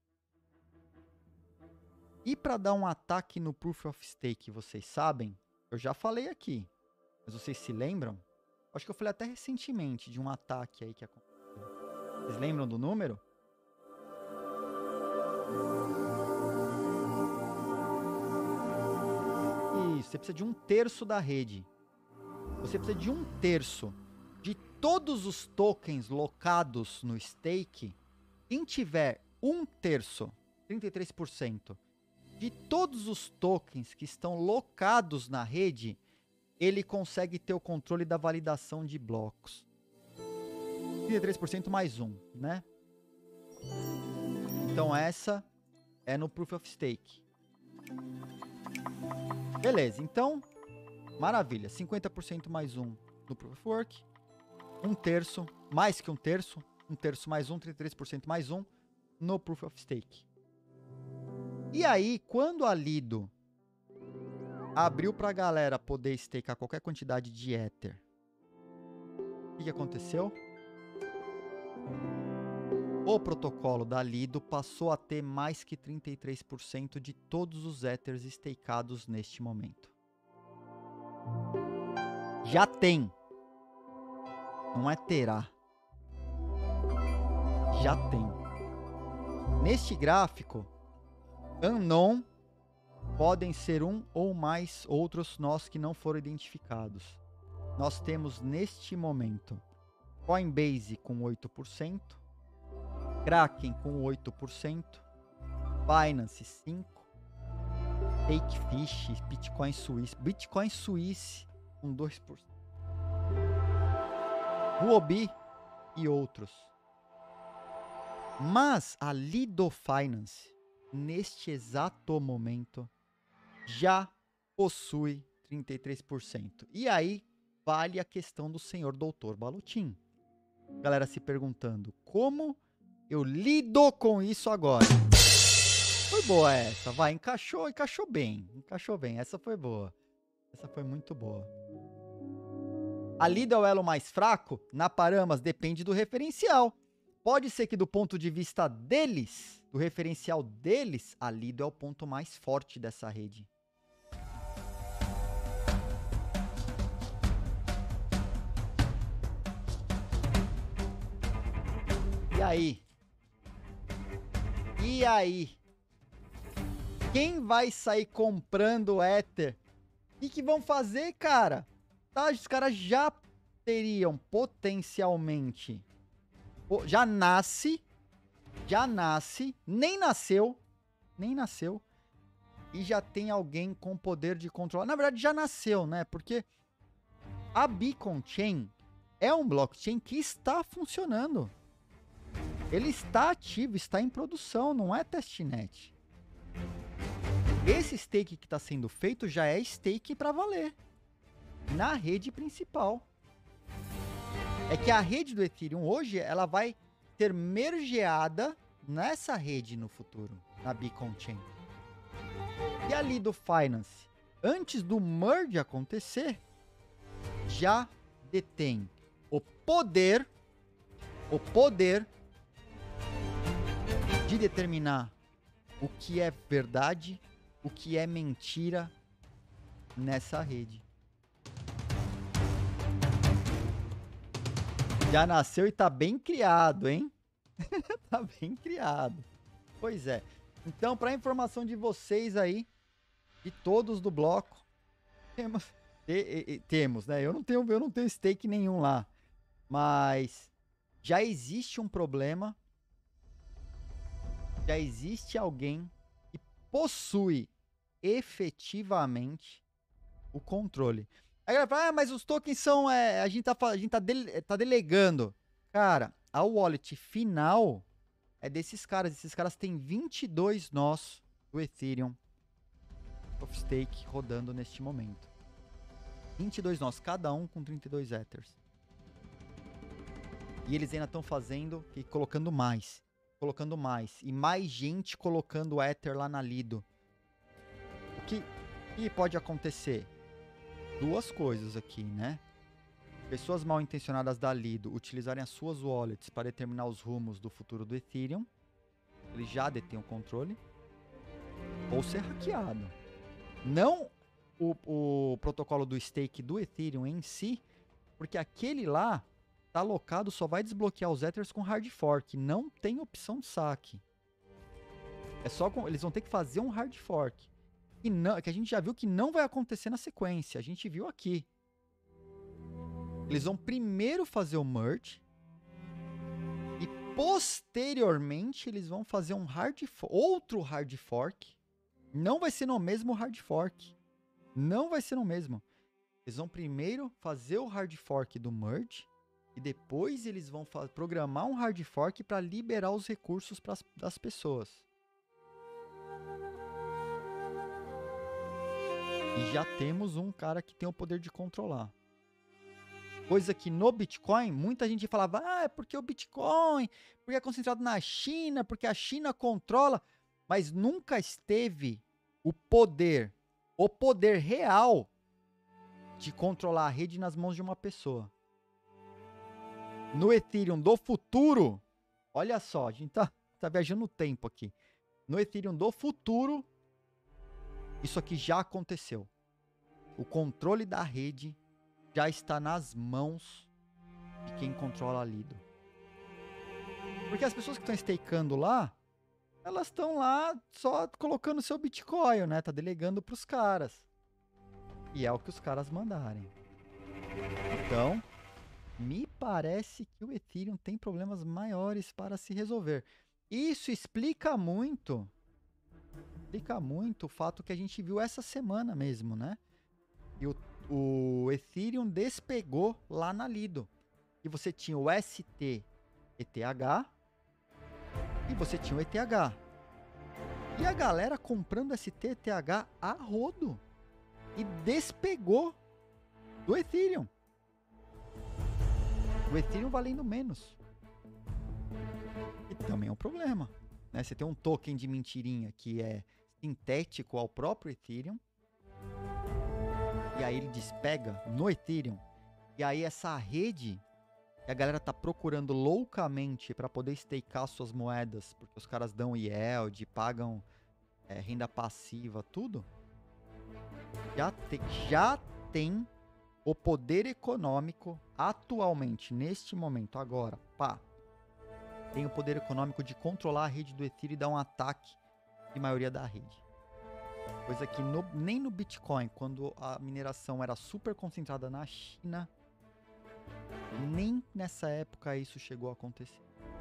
E para dar um ataque no Proof of Stake, vocês sabem? Eu já falei aqui. Mas vocês se lembram? Acho que eu falei até recentemente de um ataque aí que aconteceu. Vocês lembram do número? Isso, você precisa de um terço da rede. Você precisa de um terço de todos os tokens locados no stake. Quem tiver um terço, trinta e três por cento, de todos os tokens que estão locados na rede, ele consegue ter o controle da validação de blocos. trinta e três por cento mais um, né? Então essa é no Proof of Stake. Beleza, então, maravilha. cinquenta por cento mais um no Proof of Work. Um terço, mais que um terço. Um terço mais um, trinta e três por cento mais um no Proof of Stake. E aí, quando a Lido abriu para a galera poder stakear qualquer quantidade de Ether, o que, que aconteceu? O protocolo da Lido passou a ter mais que trinta e três por cento de todos os Ethers stakeados neste momento. Já tem. Não é terá. Já tem. Neste gráfico, unknown podem ser um ou mais outros nós que não foram identificados. Nós temos neste momento Coinbase com oito por cento, Kraken com oito por cento, Binance cinco por cento, Takefish, Bitcoin Suisse, Bitcoin Suisse com dois por cento, Huobi e outros. Mas a Lido Finance, neste exato momento, já possui trinta e três por cento. E aí vale a questão do senhor doutor Balotin. Galera se perguntando, como eu lido com isso agora? Foi boa essa, vai, encaixou, encaixou bem, encaixou bem, essa foi boa. Essa foi muito boa. A Lido é o elo mais fraco? Na Paramas depende do referencial. Pode ser que do ponto de vista deles, do referencial deles, a Lido é o ponto mais forte dessa rede. E aí? E aí? Quem vai sair comprando Ether? O que, que vão fazer, cara? Tá, os caras já teriam potencialmente... Já nasce, já nasce, nem nasceu, nem nasceu, e já tem alguém com poder de controlar. Na verdade, já nasceu, né? Porque a Beacon Chain é um blockchain que está funcionando. Ele está ativo, está em produção, não é testnet. Esse stake que está sendo feito já é stake para valer. Na rede principal. É que a rede do Ethereum hoje, ela vai ser mergeada nessa rede no futuro, na Beacon Chain. E ali do Finance, antes do merge acontecer, já detém o poder, o poder de determinar o que é verdade, o que é mentira nessa rede. Já nasceu e tá bem criado, hein? Tá bem criado. Pois é. Então, para informação de vocês aí, de todos do bloco, temos, te, te, temos, né? Eu não tenho, eu não tenho stake nenhum lá, mas já existe um problema. Já existe alguém que possui efetivamente o controle. Aí ela fala, ah, mas os tokens são, é, a gente, tá, a gente tá, dele, tá delegando. Cara, a wallet final é desses caras. Esses caras têm vinte e dois nós do Ethereum of Stake rodando neste momento. vinte e dois nós, cada um com trinta e dois Ethers. E eles ainda estão fazendo e colocando mais. Colocando mais. E mais gente colocando Ether lá na Lido. O que, que pode acontecer? Duas coisas aqui, né? Pessoas mal intencionadas da Lido utilizarem as suas wallets para determinar os rumos do futuro do Ethereum. Eles já detêm o controle. Ou ser hackeado. Não o, o protocolo do stake do Ethereum em si, porque aquele lá tá alocado, só vai desbloquear os Ethers com hard fork. Não tem opção de saque. É só com, eles vão ter que fazer um hard fork. E não, que a gente já viu que não vai acontecer na sequência. A gente viu aqui. Eles vão primeiro fazer o merge. E posteriormente eles vão fazer um hard outro hard fork. Não vai ser no mesmo hard fork. Não vai ser no mesmo. Eles vão primeiro fazer o hard fork do merge. E depois eles vão programar um hard fork para liberar os recursos pras, das pessoas. E já temos um cara que tem o poder de controlar. Coisa que no Bitcoin, muita gente falava, ah, é porque o Bitcoin, porque é concentrado na China, porque a China controla, mas nunca esteve o poder, o poder real de controlar a rede nas mãos de uma pessoa. No Ethereum do futuro, olha só, a gente tá, tá viajando no tempo aqui. No Ethereum do futuro, isso aqui já aconteceu. O controle da rede já está nas mãos de quem controla a Lido. Porque as pessoas que estão stakeando lá, elas estão lá só colocando seu Bitcoin, né? Tá delegando para os caras. E é o que os caras mandarem. Então, me parece que o Ethereum tem problemas maiores para se resolver. Isso explica muito... Explica muito o fato que a gente viu essa semana mesmo, né? E o, o Ethereum despegou lá na Lido. E você tinha o S T E T H e você tinha o E T H. E a galera comprando S T E T H a rodo. E despegou do Ethereum. O Ethereum valendo menos. E também é um problema. Né? Você tem um token de mentirinha que é sintético ao próprio Ethereum. E aí ele despega no Ethereum. E aí essa rede que a galera tá procurando loucamente para poder stakear suas moedas, porque os caras dão yield, pagam é, renda passiva, tudo. Já, te, já tem o poder econômico atualmente, neste momento, agora, pá. Tem o poder econômico de controlar a rede do Ethereum e dar um ataque de maioria da rede. Coisa que no, nem no Bitcoin, quando a mineração era super concentrada na China, nem nessa época isso chegou a acontecer.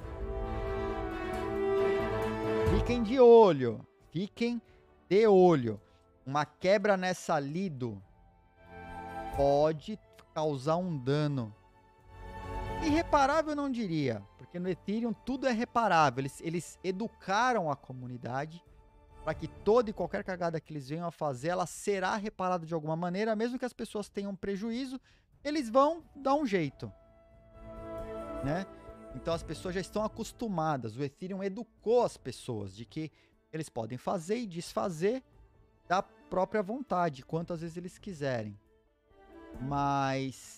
Fiquem de olho, fiquem de olho. Uma quebra nessa Lido pode causar um dano irreparável, não diria, porque no Ethereum tudo é reparável. Eles, eles educaram a comunidade para que toda e qualquer cagada que eles venham a fazer, ela será reparada de alguma maneira, mesmo que as pessoas tenham prejuízo, eles vão dar um jeito, né? Então as pessoas já estão acostumadas. O Ethereum educou as pessoas de que eles podem fazer e desfazer da própria vontade, quantas vezes eles quiserem. Mas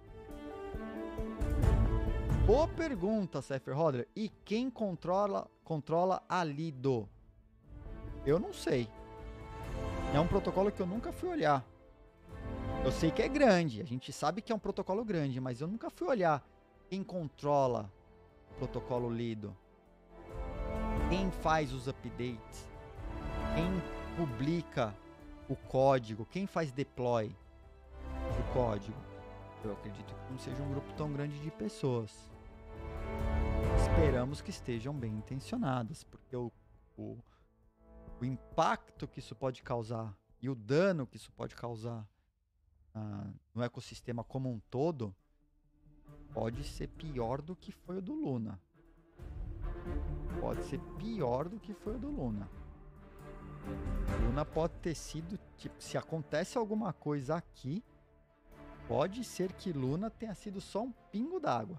boa pergunta, Cypher Hodler. E quem controla, controla a Lido? Eu não sei. É um protocolo que eu nunca fui olhar. Eu sei que é grande. A gente sabe que é um protocolo grande, mas eu nunca fui olhar quem controla o protocolo Lido. Quem faz os updates. Quem publica o código. Quem faz deploy do código. Eu acredito que não seja um grupo tão grande de pessoas. Esperamos que estejam bem intencionadas, porque o, o, o impacto que isso pode causar e o dano que isso pode causar uh, no ecossistema como um todo pode ser pior do que foi o do Luna. Pode ser pior do que foi o do Luna. Luna pode ter sido, tipo, se acontece alguma coisa aqui, pode ser que Luna tenha sido só um pingo d'água.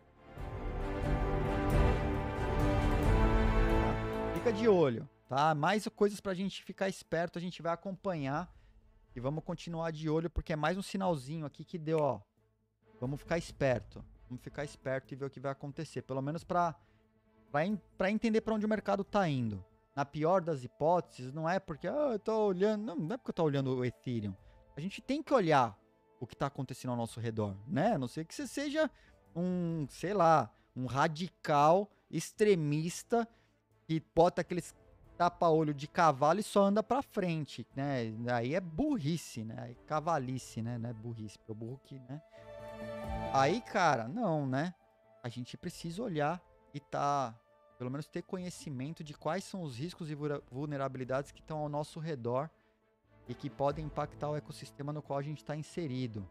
Fica de olho, tá? Mais coisas pra gente ficar esperto, a gente vai acompanhar e vamos continuar de olho, porque é mais um sinalzinho aqui que deu, ó. Vamos ficar esperto, vamos ficar esperto e ver o que vai acontecer, pelo menos pra, pra, pra entender pra onde o mercado tá indo. Na pior das hipóteses, não é porque ah, eu tô olhando, não, não é porque eu tô olhando o Ethereum. A gente tem que olhar o que tá acontecendo ao nosso redor, né? A não ser que você seja um, sei lá, um radical extremista que bota aqueles tapa-olho de cavalo e só anda pra frente, né? Aí é burrice, né? Aí cavalice, né? Não é burrice, porque o burro que, né? Aí, cara, não, né? A gente precisa olhar e tá, pelo menos ter conhecimento de quais são os riscos e vulnerabilidades que estão ao nosso redor e que podem impactar o ecossistema no qual a gente está inserido.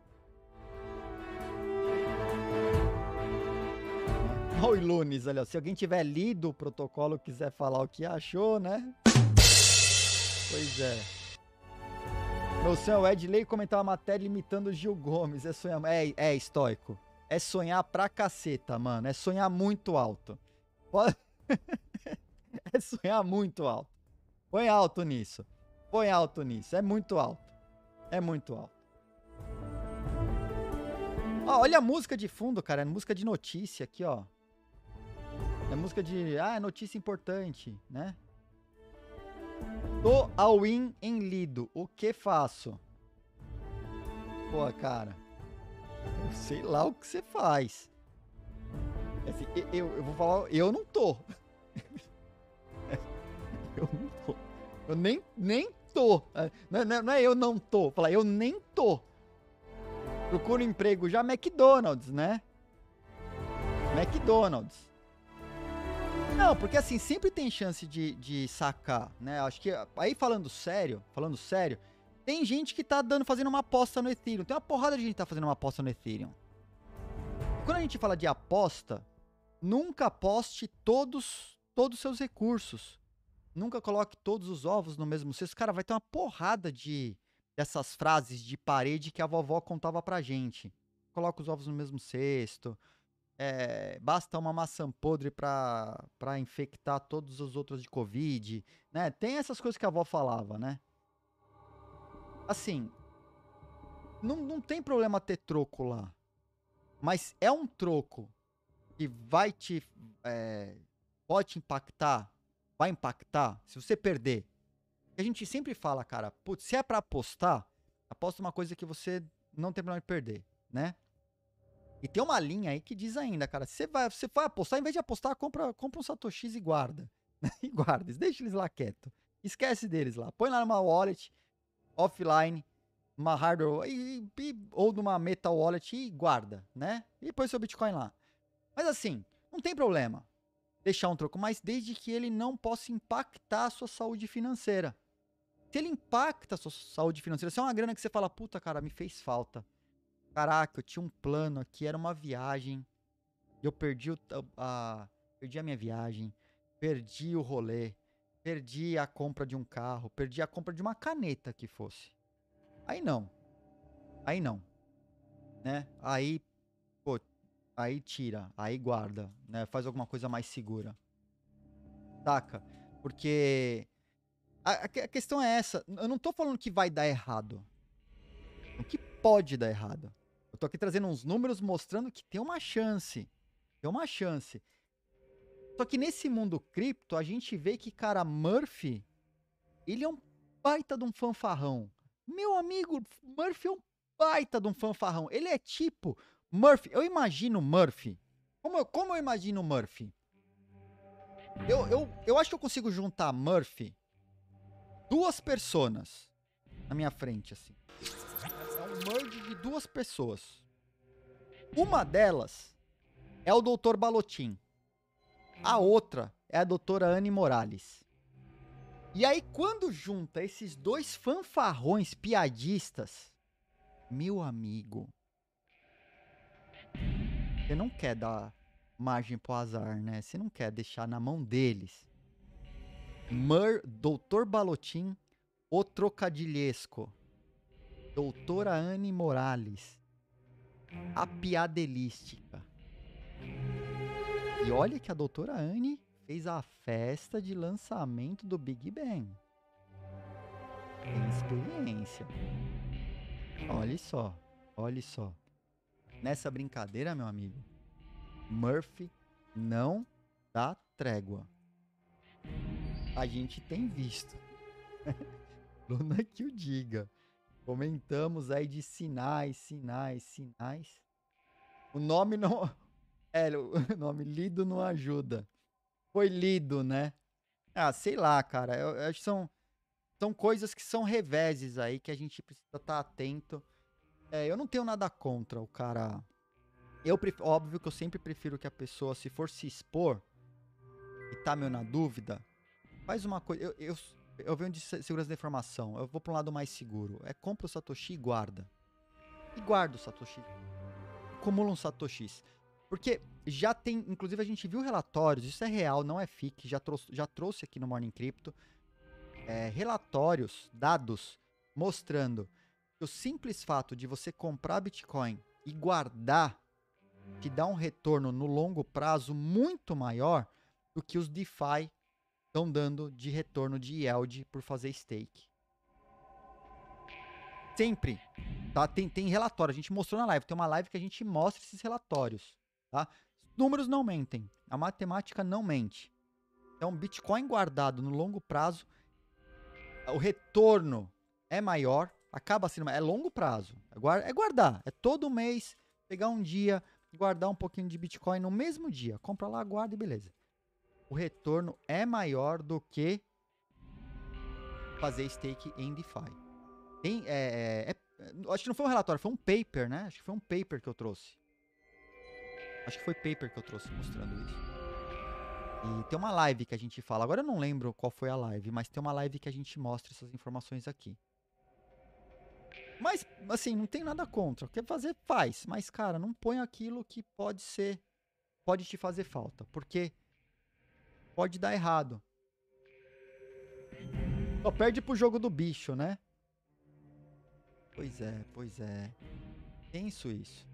Oi, Lunes, olha, se alguém tiver lido o protocolo e quiser falar o que achou, né? Pois é. Meu senhor Edley comentar uma matéria imitando o Gil Gomes. É sonhar. É, é estoico. É sonhar pra caceta, mano. É sonhar muito alto. Pode... é sonhar muito alto. Põe alto nisso. Põe alto nisso. É muito alto. É muito alto. Ó, olha a música de fundo, cara. É música de notícia aqui, ó. É música de... Ah, notícia importante, né? Tô all in em Lido. O que faço? Pô, cara. Eu sei lá o que você faz. Assim, eu, eu vou falar... Eu não tô. Eu não tô. Eu nem, nem tô. Não, não, não é eu não tô. Falar, eu nem tô. Procuro emprego já McDonald's, né? McDonald's. Não, porque assim, sempre tem chance de, de sacar, né? Acho que, aí falando sério, falando sério, tem gente que tá dando, fazendo uma aposta no Ethereum. Tem uma porrada de gente que tá fazendo uma aposta no Ethereum. Quando a gente fala de aposta, nunca aposte todos, todos os seus recursos. Nunca coloque todos os ovos no mesmo cesto. Cara, vai ter uma porrada de dessas frases de parede que a vovó contava pra gente. Coloca os ovos no mesmo cesto. É, basta uma maçã podre pra, pra infectar todos os outros de Covid, né? Tem essas coisas que a avó falava, né? Assim, não, não tem problema ter troco lá. Mas é um troco que vai te... É, pode te impactar, vai impactar, se você perder. A gente sempre fala, cara, putz, se é pra apostar, aposta uma coisa que você não tem problema de perder, né? E tem uma linha aí que diz ainda, cara, se você vai, você vai apostar, em vez de apostar, compra, compra um Satoshis e guarda. E guarda, deixa eles lá quieto. Esquece deles lá. Põe lá numa wallet, offline, uma hardware, e, e, ou numa metal wallet e guarda, né? E põe seu Bitcoin lá. Mas assim, não tem problema deixar um troco, mas desde que ele não possa impactar a sua saúde financeira. Se ele impacta a sua saúde financeira, se é uma grana que você fala, puta, cara, me fez falta. Caraca, eu tinha um plano aqui, era uma viagem, e eu perdi, o, a, perdi a minha viagem, perdi o rolê, perdi a compra de um carro, perdi a compra de uma caneta que fosse. Aí não. Aí não. Né? Aí, pô, aí tira, aí guarda, né? Faz alguma coisa mais segura. Saca? Porque a, a questão é essa. Eu não tô falando que vai dar errado. O que pode dar errado? Eu tô aqui trazendo uns números mostrando que tem uma chance. Tem uma chance. Só que nesse mundo cripto, a gente vê que, cara, Murphy, ele é um baita de um fanfarrão. Meu amigo, Murphy é um baita de um fanfarrão. Ele é tipo Murphy. Eu imagino Murphy. Como eu, como eu imagino Murphy? Eu, eu, eu acho que eu consigo juntar Murphy, duas personas na minha frente, assim. É um merge de duas pessoas. Uma delas é o doutor Balotin. A outra é a doutora Anne Morales. E aí, quando junta esses dois fanfarrões piadistas, meu amigo, você não quer dar margem pro azar, né? Você não quer deixar na mão deles. Mur, doutor Balotin, o trocadilhesco. Doutora Anne Morales, a piadelística. E olha que a doutora Anne fez a festa de lançamento do Big Bang. Tem experiência. Olha só, olha só. Nessa brincadeira, meu amigo, Murphy não dá trégua. A gente tem visto. Luna que o diga. Comentamos aí de sinais, sinais, sinais. O nome não... É, o nome lido não ajuda. Foi lido, né? Ah, sei lá, cara. Eu, eu acho que são, são coisas que são reveses aí que a gente precisa estar atento. É, eu não tenho nada contra o cara. Eu pref... Óbvio que eu sempre prefiro que a pessoa, se for se expor e tá meio na dúvida, faz uma coisa. Eu, eu, eu venho de segurança da informação. Eu vou para um lado mais seguro. É compra o Satoshi e guarda. E guarda o Satoshi. Acumula um Satoshis. Porque já tem, inclusive a gente viu relatórios, isso é real, não é fake, já trouxe, já trouxe aqui no Morning Crypto, é, relatórios, dados, mostrando que o simples fato de você comprar Bitcoin e guardar te dá um retorno no longo prazo muito maior do que os DeFi estão dando de retorno de yield por fazer stake. Sempre, tá? Tem, tem relatório, a gente mostrou na live, tem uma live que a gente mostra esses relatórios. Tá? Números não mentem, a matemática não mente. Então, Bitcoin guardado no longo prazo, o retorno é maior, acaba sendo, é longo prazo, é guardar, é todo mês, pegar um dia, guardar um pouquinho de Bitcoin no mesmo dia, compra lá, guarda e beleza. O retorno é maior do que fazer stake em DeFi. Tem, é, é, é, acho que não foi um relatório, foi um paper, né? Acho que foi um paper que eu trouxe. Acho que foi paper que eu trouxe mostrando isso. E tem uma live que a gente fala. Agora eu não lembro qual foi a live, mas tem uma live que a gente mostra essas informações aqui. Mas, assim, não tem nada contra. Quer fazer, faz. Mas, cara, não põe aquilo que pode ser... Pode te fazer falta. Porque pode dar errado. Só perde pro jogo do bicho, né? Pois é, pois é. Tenso isso.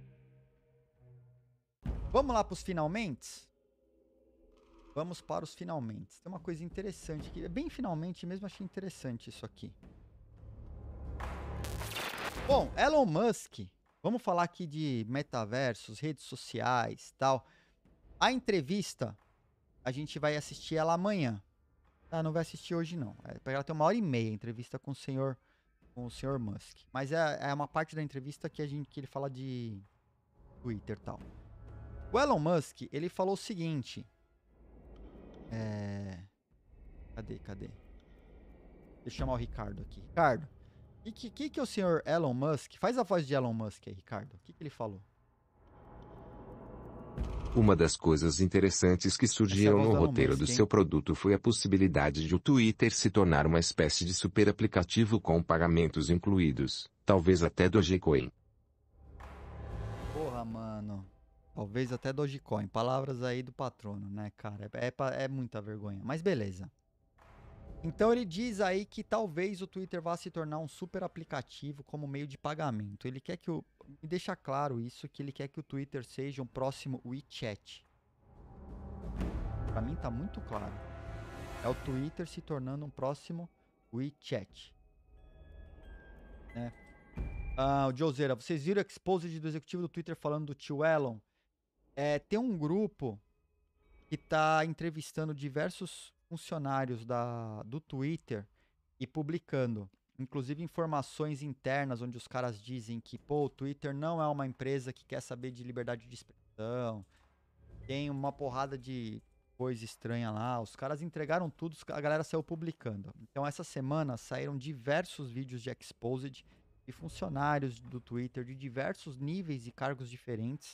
Vamos lá para os finalmente? Vamos para os finalmente. Tem uma coisa interessante aqui. Bem finalmente mesmo, achei interessante isso aqui. Bom, Elon Musk. Vamos falar aqui de metaversos, redes sociais, tal. A entrevista, a gente vai assistir ela amanhã. Ah, não vai assistir hoje não. Ela tem uma hora e meia, a entrevista com o senhor, com o senhor Musk. Mas é, é uma parte da entrevista que, a gente, que ele fala de Twitter e tal. O Elon Musk, ele falou o seguinte. É... Cadê, cadê? Deixa eu chamar o Ricardo aqui. Ricardo, o que, que, que o senhor Elon Musk... Faz a voz de Elon Musk aí, Ricardo. O que, que ele falou? Uma das coisas interessantes que surgiram no roteiro do seu produto foi a possibilidade de o Twitter se tornar uma espécie de super aplicativo com pagamentos incluídos, talvez até Dogecoin. Porra, mano. Talvez até Dogecoin. Palavras aí do patrono, né, cara? É, é, é muita vergonha. Mas beleza. Então ele diz aí que talvez o Twitter vá se tornar um super aplicativo como meio de pagamento. Ele quer que o... Me deixa claro isso, que ele quer que o Twitter seja um próximo WeChat. Pra mim tá muito claro. É o Twitter se tornando um próximo WeChat. Né? Ah, o Joseira, vocês viram o exposed do executivo do Twitter falando do tio Elon? É, tem um grupo que tá entrevistando diversos funcionários da, do Twitter e publicando, inclusive informações internas, onde os caras dizem que, pô, o Twitter não é uma empresa que quer saber de liberdade de expressão, tem uma porrada de coisa estranha lá, os caras entregaram tudo, a galera saiu publicando. Então, essa semana saíram diversos vídeos de exposed de funcionários do Twitter de diversos níveis e cargos diferentes,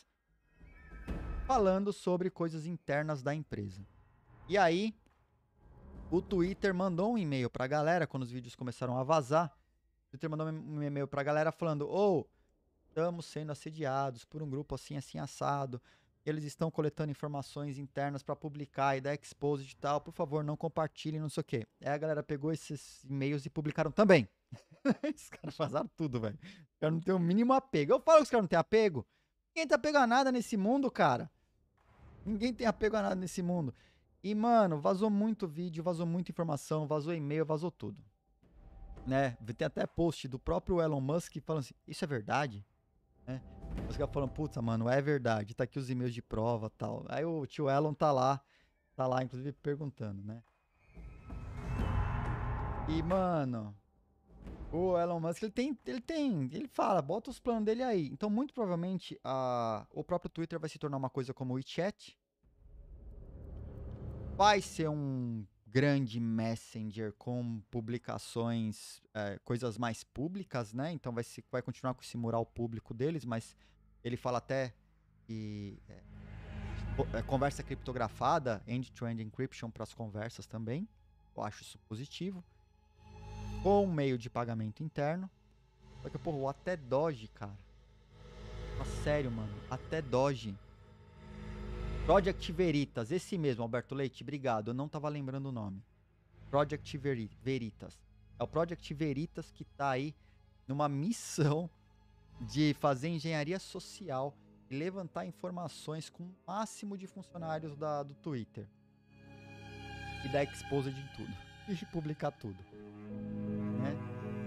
falando sobre coisas internas da empresa. E aí, o Twitter mandou um e-mail pra galera, quando os vídeos começaram a vazar, o Twitter mandou um e-mail pra galera falando, ô, oh, estamos sendo assediados por um grupo assim, assim, assado, eles estão coletando informações internas pra publicar e dar exposed e tal, por favor, não compartilhem, não sei o quê. Aí a galera pegou esses e-mails e publicaram também. Os caras vazaram tudo, velho. Os caras não têm o mínimo apego. Eu falo que os caras não têm apego. Ninguém tem apego a nada nesse mundo, cara. Ninguém tem apego a nada nesse mundo. E, mano, vazou muito vídeo, vazou muita informação, vazou e-mail, vazou tudo. Né? Tem até post do próprio Elon Musk falando assim, isso é verdade? Né? Os caras falam, puta, mano, é verdade, tá aqui os e-mails de prova e tal. Aí o tio Elon tá lá, tá lá, inclusive, perguntando, né? E, mano, o Elon Musk, ele tem, ele tem, ele fala, bota os planos dele aí. Então, muito provavelmente, a, o próprio Twitter vai se tornar uma coisa como o WeChat. Vai ser um grande messenger com publicações, é, coisas mais públicas, né? Então vai, se, vai continuar com esse mural público deles, mas ele fala até que é, é, conversa criptografada, end-to-end encryption para as conversas também. Eu acho isso positivo. Com meio de pagamento interno. Só que, porra, até Doge, cara. Ah, sério, mano. Até Doge. Project Veritas, esse mesmo, Alberto Leite, obrigado, eu não tava lembrando o nome. Project Veritas. É o Project Veritas que tá aí numa missão de fazer engenharia social e levantar informações com o máximo de funcionários da, do Twitter. E dar exposed em tudo. E publicar tudo. Né?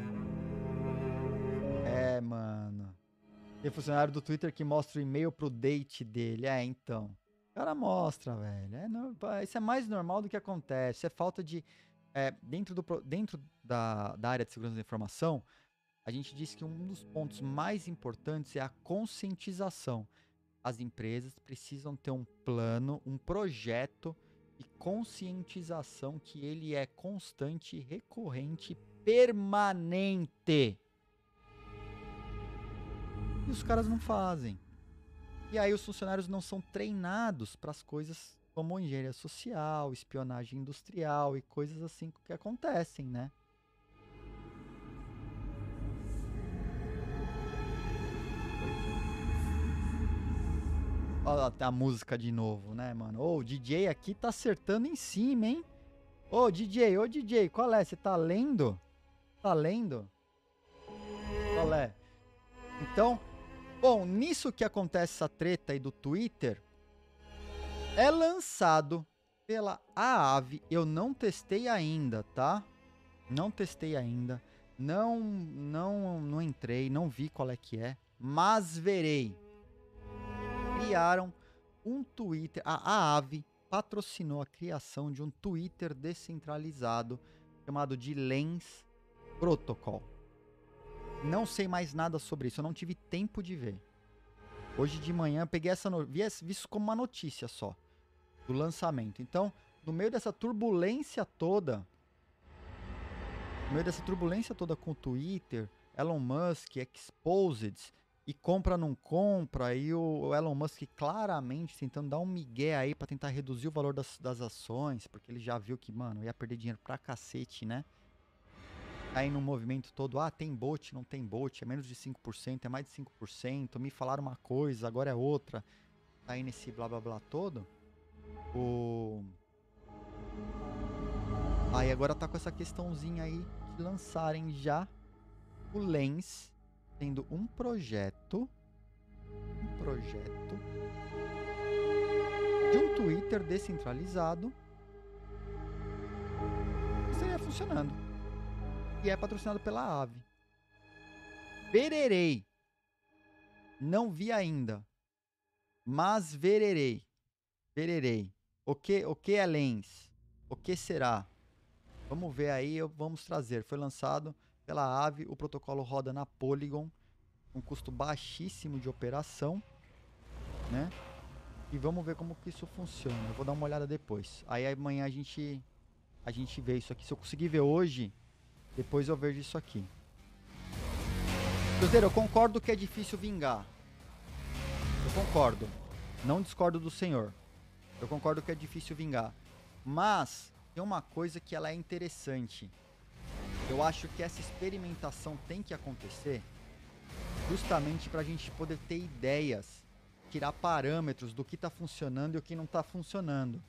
É, mano. Tem funcionário do Twitter que mostra o e-mail pro date dele. É, então... O cara mostra, velho. É, não, isso é mais normal do que acontece. É falta de... É, dentro do, dentro da, da área de segurança da informação, a gente diz que um dos pontos mais importantes é a conscientização. As empresas precisam ter um plano, um projeto de conscientização que ele é constante, recorrente, permanente. E os caras não fazem. E aí os funcionários não são treinados para as coisas como engenharia social, espionagem industrial e coisas assim que acontecem, né? Olha a música de novo, né, mano? Ô, o D J aqui tá acertando em cima, hein? Ô, D J, ô, D J, qual é? Você tá lendo? Tá lendo? Qual é? Então... Bom, nisso que acontece essa treta aí do Twitter, é lançado pela Aave, eu não testei ainda, tá? Não testei ainda, não, não, não entrei, não vi qual é que é, mas verei. Criaram um Twitter, a Aave patrocinou a criação de um Twitter descentralizado chamado de Lens Protocol. Não sei mais nada sobre isso, eu não tive tempo de ver. Hoje de manhã eu peguei essa no... vi isso como uma notícia só do lançamento. Então, no meio dessa turbulência toda, No meio dessa turbulência toda com o Twitter, Elon Musk, Exposed, e compra não compra, e o Elon Musk claramente tentando dar um migué aí pra tentar reduzir o valor das, das ações, porque ele já viu que, mano, ia perder dinheiro pra cacete, né? Aí no movimento todo, ah, tem bot, não tem bot, é menos de cinco por cento, é mais de cinco por cento, me falaram uma coisa, agora é outra. Tá aí nesse blá blá blá todo. O... Aí agora tá com essa questãozinha aí de lançarem já o Lens, tendo um projeto, um projeto de um Twitter descentralizado que estaria funcionando. E é patrocinado pela Aave. Vererei. Não vi ainda. Mas vererei. Vererei. O que, o que é Lens? O que será? Vamos ver aí, vamos trazer. Foi lançado pela Aave, o protocolo roda na Polygon, um custo baixíssimo de operação, né? E vamos ver como que isso funciona. Eu vou dar uma olhada depois. Aí amanhã a gente a gente vê isso aqui. Se eu conseguir ver hoje, depois eu vejo isso aqui. Cruzeiro, eu concordo que é difícil vingar. Eu concordo. Não discordo do senhor. Eu concordo que é difícil vingar. Mas tem uma coisa que ela é interessante. Eu acho que essa experimentação tem que acontecer justamente para a gente poder ter ideias, tirar parâmetros do que está funcionando e o que não está funcionando.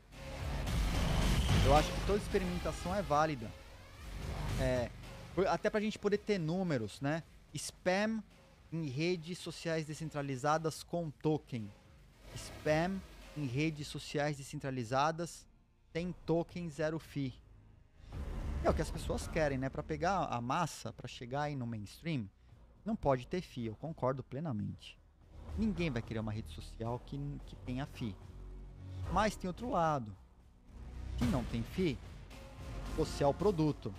Eu acho que toda experimentação é válida. É, até para a gente poder ter números, né? Spam em redes sociais descentralizadas com token. Spam em redes sociais descentralizadas tem token zero fee. É o que as pessoas querem, né? Para pegar a massa, para chegar aí no mainstream, não pode ter fee. Eu concordo plenamente. Ninguém vai querer uma rede social que, que tenha fee. Mas tem outro lado. Se não tem fee, você é o produto.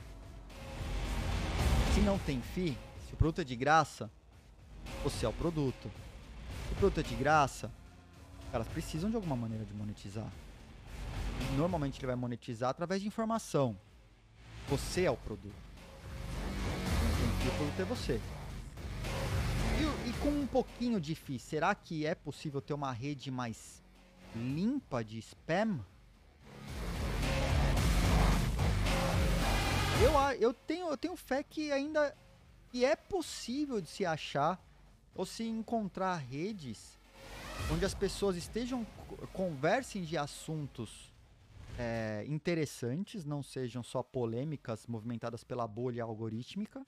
Se não tem fee, se o produto é de graça, você é o produto. Se o produto é de graça, elas precisam de alguma maneira de monetizar. Normalmente ele vai monetizar através de informação. Você é o produto. Não tem fee, o produto é você. E, e com um pouquinho de fee, será que é possível ter uma rede mais limpa de spam? Eu, eu, tenho, eu tenho fé que ainda que é possível de se achar ou se encontrar redes onde as pessoas estejam, conversem de assuntos é, interessantes, não sejam só polêmicas movimentadas pela bolha algorítmica.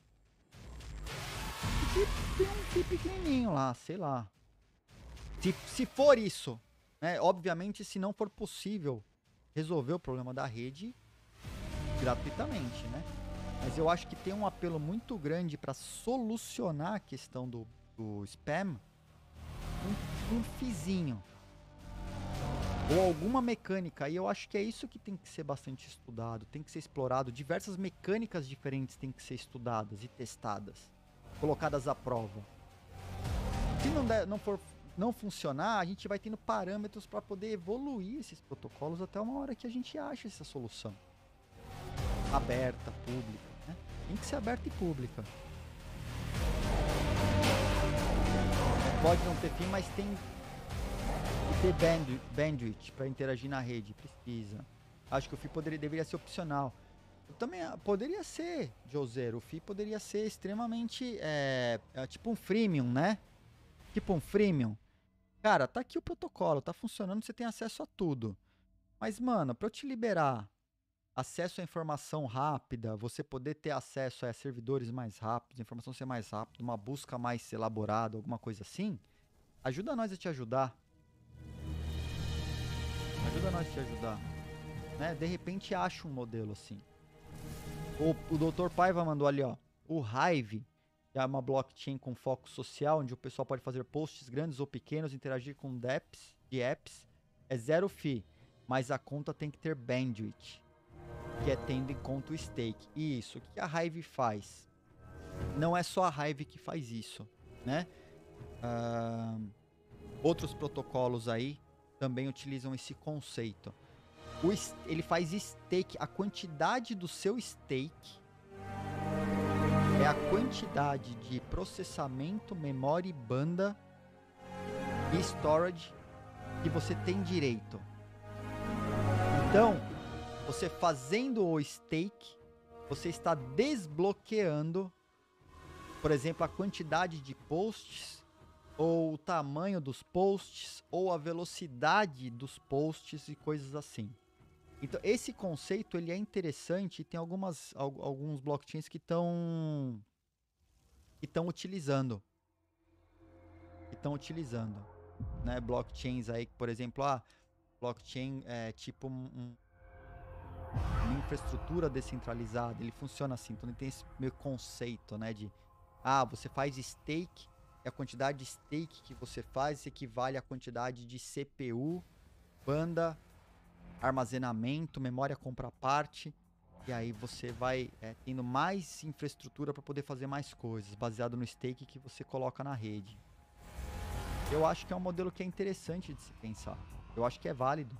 E que tem um fee pequenininho lá, sei lá. Se, se for isso, né, obviamente, se não for possível resolver o problema da rede gratuitamente, né? Mas eu acho que tem um apelo muito grande para solucionar a questão do, do spam, um, um fizinho ou alguma mecânica. E eu acho que é isso que tem que ser bastante estudado, tem que ser explorado. Diversas mecânicas diferentes têm que ser estudadas e testadas, colocadas à prova. Se não, der, não for não funcionar, a gente vai tendo parâmetros para poder evoluir esses protocolos até uma hora que a gente acha essa solução aberta, pública, né? Tem que ser aberta e pública. Pode não ter fim, mas tem que ter bandwidth, bandwidth para interagir na rede. Precisa. Acho que o fee poderia, deveria ser opcional. Eu também poderia ser, Joseiro. O fee poderia ser extremamente é, é, tipo um freemium, né? Tipo um freemium. Cara, tá aqui o protocolo, tá funcionando, você tem acesso a tudo. Mas, mano, para eu te liberar acesso à informação rápida, você poder ter acesso a servidores mais rápidos, a informação ser mais rápida, uma busca mais elaborada, alguma coisa assim, ajuda nós a te ajudar. Ajuda nós a te ajudar. Né? De repente acha um modelo assim. O, o doutor Paiva mandou ali, ó, o Hive, que é uma blockchain com foco social, onde o pessoal pode fazer posts grandes ou pequenos, interagir com dApps, de apps, é zero fee, mas a conta tem que ter bandwidth, que é tendo em conta o stake. E isso, o que a Hive faz? Não é só a Hive que faz isso, né? Uh, outros protocolos aí também utilizam esse conceito. O, ele faz stake, a quantidade do seu stake é a quantidade de processamento, memória e banda e storage que você tem direito. Então, você fazendo o stake, você está desbloqueando, por exemplo, a quantidade de posts, ou o tamanho dos posts, ou a velocidade dos posts e coisas assim. Então, esse conceito ele é interessante e tem algumas, alguns blockchains que estão que estão utilizando. Que estão utilizando. Né? Blockchains aí, por exemplo, ah, blockchain é tipo um, um, uma infraestrutura descentralizada. Ele funciona assim. Então, ele tem esse meio conceito, né? De, ah, você faz stake, e a quantidade de stake que você faz equivale à quantidade de C P U, banda, armazenamento, memória compra parte, e aí você vai é, tendo mais infraestrutura para poder fazer mais coisas, baseado no stake que você coloca na rede. Eu acho que é um modelo que é interessante de se pensar. Eu acho que é válido.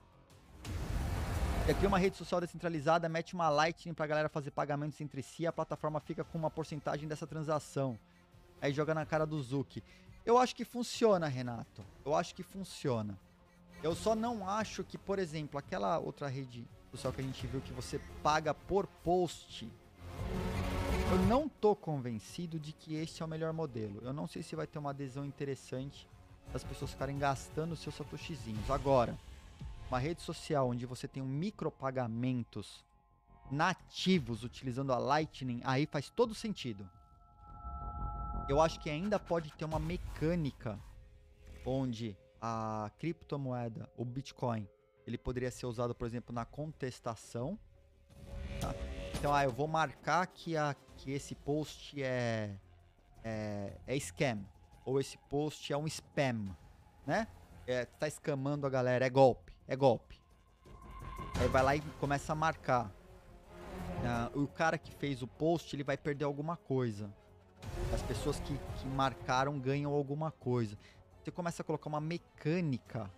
Você cria uma rede social descentralizada, mete uma Lightning para a galera fazer pagamentos entre si, a plataforma fica com uma porcentagem dessa transação. Aí joga na cara do Zuki. Eu acho que funciona, Renato. Eu acho que funciona. Eu só não acho que, por exemplo, aquela outra rede social que a gente viu que você paga por post, eu não tô convencido de que este é o melhor modelo. Eu não sei se vai ter uma adesão interessante das pessoas ficarem gastando seus satoshizinhos. Agora, uma rede social onde você tem um micropagamentos nativos utilizando a Lightning, aí faz todo sentido. Eu acho que ainda pode ter uma mecânica onde a criptomoeda, o Bitcoin, ele poderia ser usado, por exemplo, na contestação. Tá? Então, ah, eu vou marcar que, a, que esse post é, é, é scam, ou esse post é um spam, né? É, tá escamando a galera, é golpe, é golpe. Aí vai lá e começa a marcar. Ah, o cara que fez o post, ele vai perder alguma coisa. As pessoas que, que marcaram ganham alguma coisa. Você começa a colocar uma mecânica,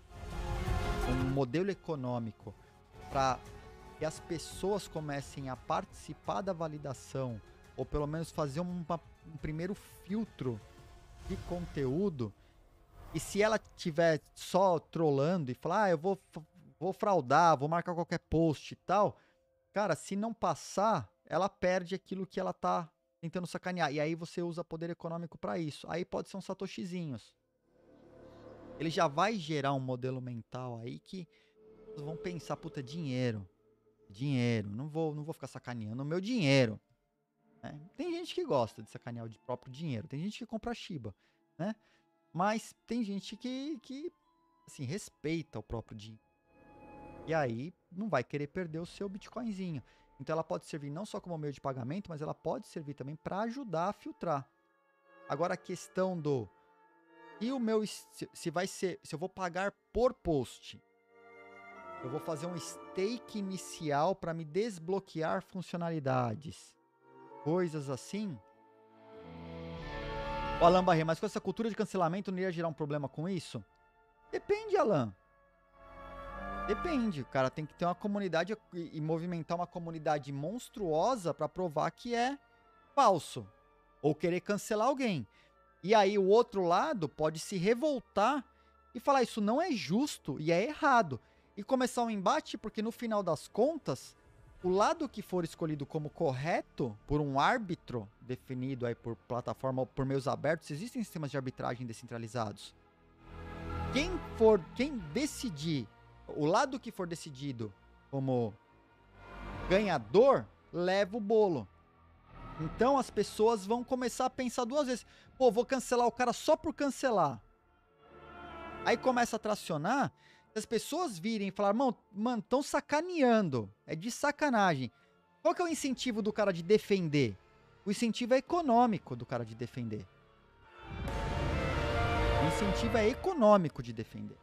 um modelo econômico para que as pessoas comecem a participar da validação, ou pelo menos fazer uma, um primeiro filtro de conteúdo. E se ela estiver só trollando e falar, ah, eu vou, vou fraudar, vou marcar qualquer post e tal, cara, se não passar, ela perde aquilo que ela tá tentando sacanear. E aí você usa poder econômico para isso. Aí pode ser uns satoshizinhos. Ele já vai gerar um modelo mental aí que vocês vão pensar, puta, dinheiro. Dinheiro. Não vou, não vou ficar sacaneando o meu dinheiro. Né? Tem gente que gosta de sacanear o próprio dinheiro. Tem gente que compra Shiba, né? Mas tem gente que, que assim, respeita o próprio dinheiro. E aí não vai querer perder o seu Bitcoinzinho. Então ela pode servir não só como meio de pagamento, mas ela pode servir também para ajudar a filtrar. Agora a questão do e o meu se, se vai ser, se eu vou pagar por post, eu vou fazer um stake inicial para me desbloquear funcionalidades, coisas assim. O Alan Barret, mas com essa cultura de cancelamento não iria gerar um problema com isso? Depende, Alan. Depende, o cara tem que ter uma comunidade e, e movimentar uma comunidade monstruosa para provar que é falso ou querer cancelar alguém. E aí o outro lado pode se revoltar e falar isso não é justo e é errado. E começar um embate porque no final das contas, o lado que for escolhido como correto por um árbitro definido aí por plataforma ou por meios abertos, existem sistemas de arbitragem descentralizados. Quem for, quem decidir, o lado que for decidido como ganhador, leva o bolo. Então as pessoas vão começar a pensar duas vezes. Pô, vou cancelar o cara só por cancelar. Aí começa a tracionar. Se as pessoas virem e falar, mano, mano, tão sacaneando. É de sacanagem. Qual que é o incentivo do cara de defender? O incentivo é econômico do cara de defender. O incentivo é econômico de defender.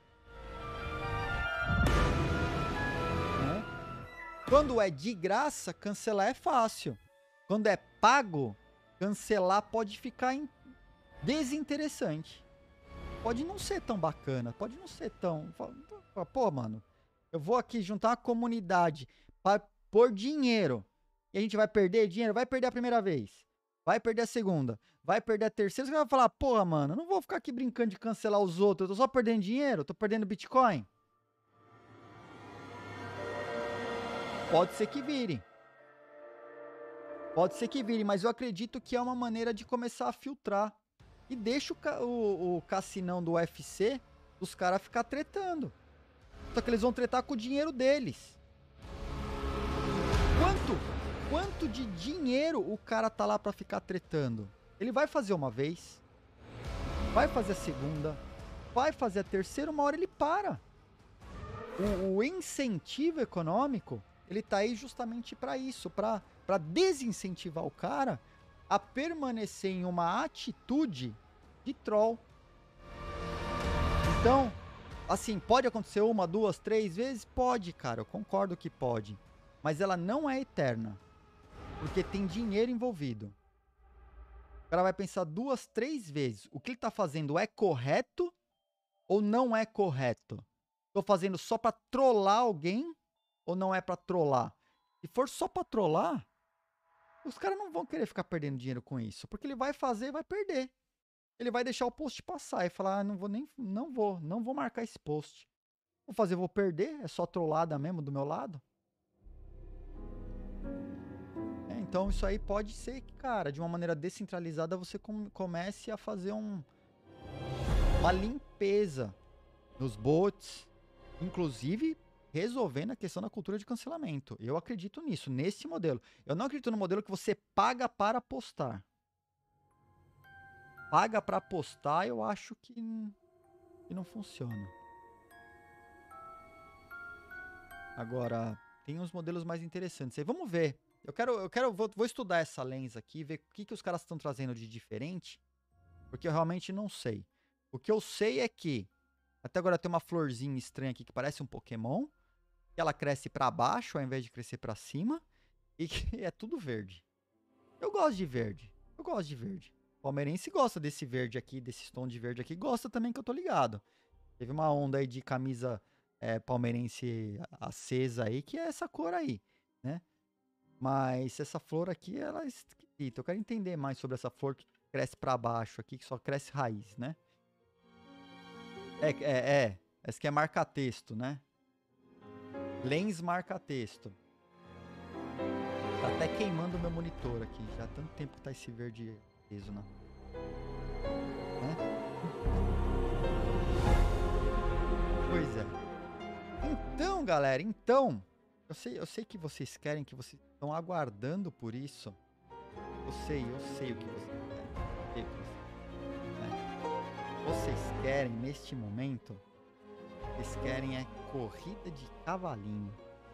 Né? Quando é de graça, cancelar é fácil. Quando é pago, cancelar pode ficar desinteressante. Pode não ser tão bacana, pode não ser tão... Pô, mano, eu vou aqui juntar uma comunidade para pôr dinheiro. E a gente vai perder dinheiro? Vai perder a primeira vez. vai perder a segunda, vai perder a terceira, você vai falar, porra, mano, eu não vou ficar aqui brincando de cancelar os outros, eu tô só perdendo dinheiro, eu tô perdendo Bitcoin. Pode ser que vire. Pode ser que vire, mas eu acredito que é uma maneira de começar a filtrar. E deixa o, ca o, o cassinão do U F C, os caras ficar tretando. Só que eles vão tretar com o dinheiro deles. Quanto, quanto de dinheiro o cara tá lá pra ficar tretando? Ele vai fazer uma vez, vai fazer a segunda, vai fazer a terceira, uma hora ele para. O, o incentivo econômico, ele tá aí justamente pra isso, pra, pra desincentivar o cara a permanecer em uma atitude de troll. Então, assim, pode acontecer uma, duas, três vezes? Pode, cara, eu concordo que pode. Mas ela não é eterna, porque tem dinheiro envolvido. O cara vai pensar duas, três vezes. O que ele tá fazendo é correto ou não é correto? Tô fazendo só pra trollar alguém ou não é pra trollar? Se for só pra trollar, os caras não vão querer ficar perdendo dinheiro com isso, porque ele vai fazer e vai perder. Ele vai deixar o post passar e falar, ah, não vou nem, não vou, não vou marcar esse post. Vou fazer, vou perder, é só trollada mesmo do meu lado. É, então isso aí pode ser que, cara, de uma maneira descentralizada você com, comece a fazer um, uma limpeza nos bots, inclusive resolvendo a questão da cultura de cancelamento. Eu acredito nisso, nesse modelo. Eu não acredito no modelo que você paga para postar. Paga para postar, eu acho que, que não funciona. Agora, tem uns modelos mais interessantes aí. Vamos ver. Eu quero, eu quero, vou, vou estudar essa lens aqui, ver o que, que os caras estão trazendo de diferente, porque eu realmente não sei. O que eu sei é que, até agora tem uma florzinha estranha aqui que parece um Pokémon, que ela cresce para baixo ao invés de crescer para cima, e que é tudo verde. Eu gosto de verde. Eu gosto de verde. O palmeirense gosta desse verde aqui, desse tom de verde aqui. Gosta também, que eu tô ligado. Teve uma onda aí de camisa é, palmeirense acesa aí, que é essa cor aí, né? Mas essa flor aqui, ela é esquisita. Eu quero entender mais sobre essa flor que cresce para baixo aqui, que só cresce raiz, né? É, é, é. Essa aqui é marca-texto, né? Lens marca-texto. Tá até queimando o meu monitor aqui. Já há tanto tempo que tá esse verde preso, né? né? Pois é. Então, galera, então... Eu sei, eu sei que vocês querem, que vocês estão aguardando por isso. Eu sei, eu sei o que vocês querem. Eu sei o que vocês querem, né? Vocês querem, neste momento, vocês querem é corrida de cavalinho.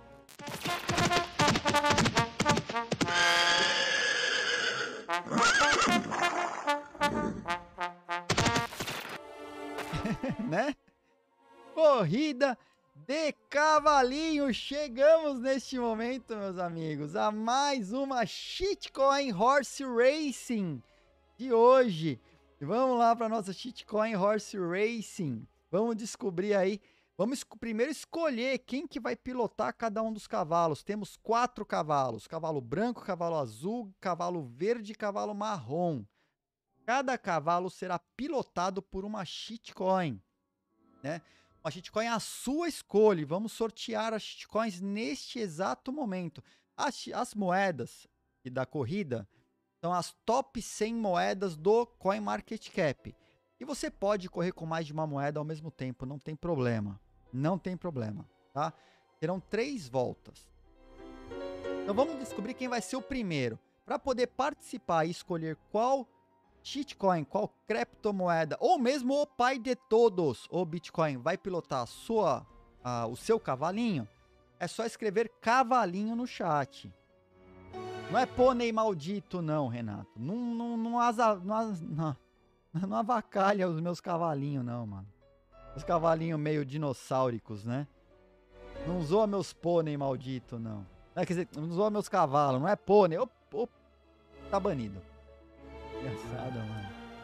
né? Corrida de cavalinho. Chegamos neste momento, meus amigos, a mais uma Shitcoin Horse Racing de hoje. Vamos lá para nossa Shitcoin Horse Racing. Vamos descobrir aí. Vamos primeiro escolher quem que vai pilotar cada um dos cavalos. Temos quatro cavalos. Cavalo branco, cavalo azul, cavalo verde e cavalo marrom. Cada cavalo será pilotado por uma shitcoin, né? Uma shitcoin é a sua escolha. Vamos sortear as shitcoins neste exato momento. As, as moedas da corrida são as top cem moedas do CoinMarketCap. E você pode correr com mais de uma moeda ao mesmo tempo, não tem problema. Não tem problema, tá? Terão três voltas. Então vamos descobrir quem vai ser o primeiro. Para poder participar e escolher qual shitcoin, qual criptomoeda, ou mesmo o pai de todos, o Bitcoin, vai pilotar a sua, a, o seu cavalinho, é só escrever cavalinho no chat. Não é pônei maldito não, Renato. Não, não, não, asa, não, asa, não, não avacalha os meus cavalinhos não, mano. Os cavalinhos meio dinossáuricos, né? Não zoa meus pônei maldito não. Não, quer dizer, não zoa meus cavalos, não é pônei. Ô, ô, tá banido. Engraçado, mano.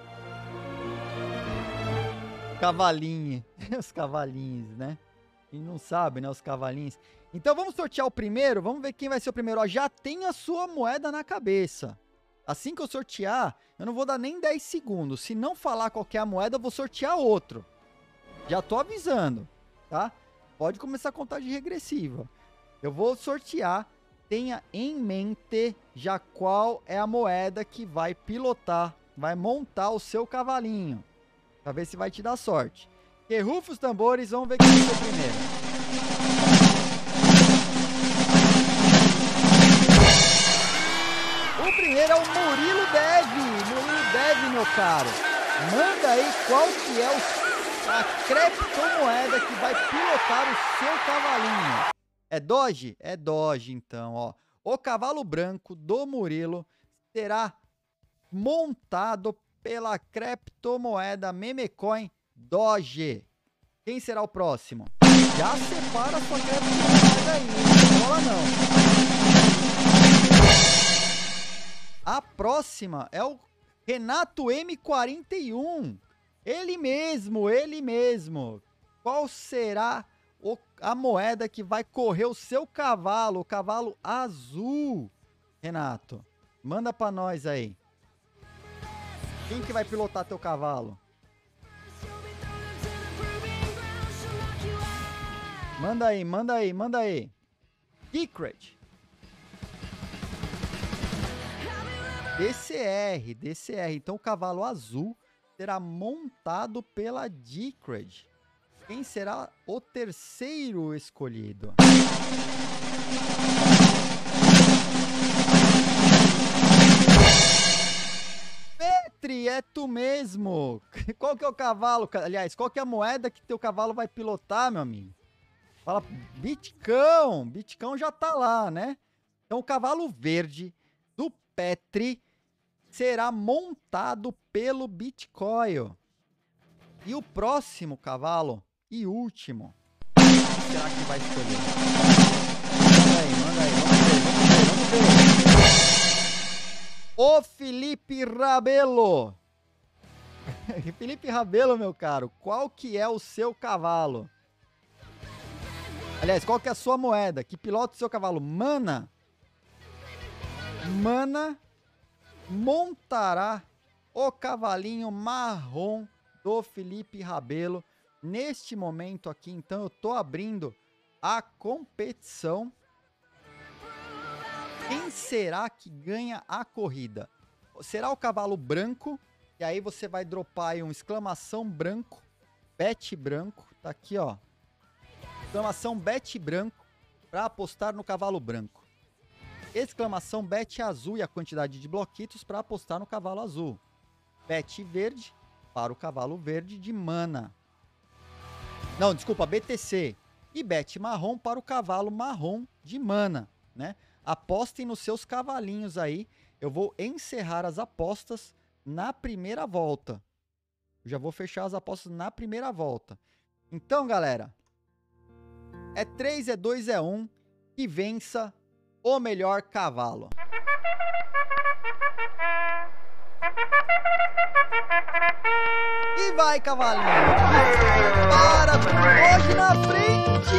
Cavalinho. Os cavalinhos, né? Quem não sabe, né? Os cavalinhos. Então vamos sortear o primeiro. Vamos ver quem vai ser o primeiro. Ó, já tem a sua moeda na cabeça. Assim que eu sortear, eu não vou dar nem dez segundos. Se não falar qual que é a moeda, eu vou sortear outro. Já tô avisando, tá? Pode começar a contagem regressiva. Eu vou sortear. Tenha em mente já qual é a moeda que vai pilotar, vai montar o seu cavalinho. Pra ver se vai te dar sorte. Que rufa os tambores, vamos ver quem vai ser primeiro. O primeiro é o Murilo Dev. Murilo Dev, meu caro. Manda aí qual que é o, a criptomoeda que vai pilotar o seu cavalinho. É Doge? É Doge, então, ó. O cavalo branco do Murilo será montado pela criptomoeda Memecoin Doge. Quem será o próximo? Já separa a sua criptomoeda aí, não rola não. A próxima é o Renato M quarenta e um. Ele mesmo, ele mesmo. Qual será o, a moeda que vai correr o seu cavalo, o cavalo azul? Renato, manda pra nós aí. Quem que vai pilotar teu cavalo? Manda aí, manda aí, manda aí. Secret. D C R, D C R. Então o cavalo azul será montado pela Decred. Quem será o terceiro escolhido? Petri, é tu mesmo. Qual que é o cavalo? Aliás, qual que é a moeda que teu cavalo vai pilotar, meu amigo? Fala, Bitcão. Bitcão já tá lá, né? Então o cavalo verde do Petri será montado pelo Bitcoin. E o próximo cavalo e último, quem será que vai escolher? Manda aí, manda aí, vamos ver, vamos ver, vamos ver. O Felipe Rabelo. Felipe Rabelo, meu caro, qual que é o seu cavalo? Aliás, qual que é a sua moeda? Que pilota o seu cavalo? Mana. Mana montará o cavalinho marrom do Felipe Rabelo. Neste momento aqui, então, eu tô abrindo a competição. Quem será que ganha a corrida? Será o cavalo branco? E aí você vai dropar aí um exclamação branco, bet branco, tá aqui, ó. Exclamação bet branco para apostar no cavalo branco. Exclamação bet azul e a quantidade de bloquitos para apostar no cavalo azul. Bet verde para o cavalo verde de mana. Não, desculpa, B T C. E bet marrom para o cavalo marrom de mana, né? Apostem nos seus cavalinhos aí. Eu vou encerrar as apostas na primeira volta. Eu já vou fechar as apostas na primeira volta. Então, galera, é três, é dois, é um. Que vença o melhor cavalo. E vai, cavalinho. Para hoje na frente.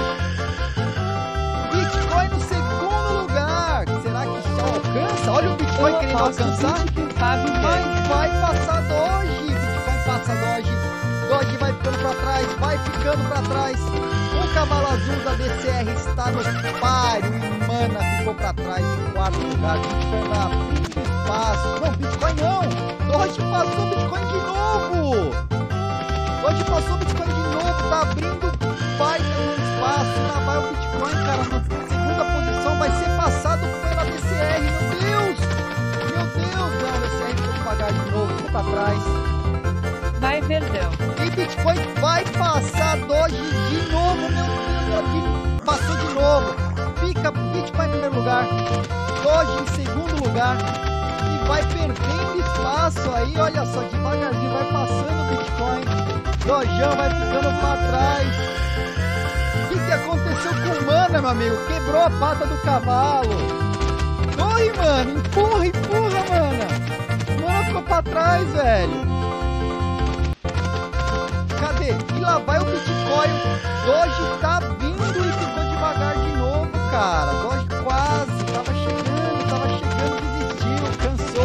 Bitcoin no segundo lugar. Será que já alcança? Olha o Bitcoin querendo alcançar. Mas vai passar Doge. Bitcoin passa Doge. Doge vai ficando para trás. Vai ficando para trás. O cavalo azul da D C R está no páreo e mana ficou para trás em quarto lugar. Bitcoin na frente do espaço. Não, Bitcoin não. Doge passou Bitcoin de novo. Doge passou Bitcoin de novo. Tá abrindo baita no espaço. Lá vai o Bitcoin, cara. Na segunda posição vai ser passado pela D C R. Meu Deus. Meu Deus. Não, a D C R ficou devagar de novo. Ficou para trás. Vai, perdão. E Bitcoin vai passar Doge de novo, meu Deus, passou de novo. Fica Bitcoin em primeiro lugar, Doge em segundo lugar. E vai perdendo espaço aí, olha só, devagarzinho vai passando o Bitcoin. Dojão vai ficando para trás. O que, que aconteceu com o Mana, meu amigo? Quebrou a pata do cavalo. Corre, mano, empurra, empurra, Mana. Mana ficou para trás, velho. Cadê? E lá vai o Bitcoin. Doge tá vindo e ficou devagar de novo, cara. Doge quase. Tava chegando, tava chegando, desistiu, cansou.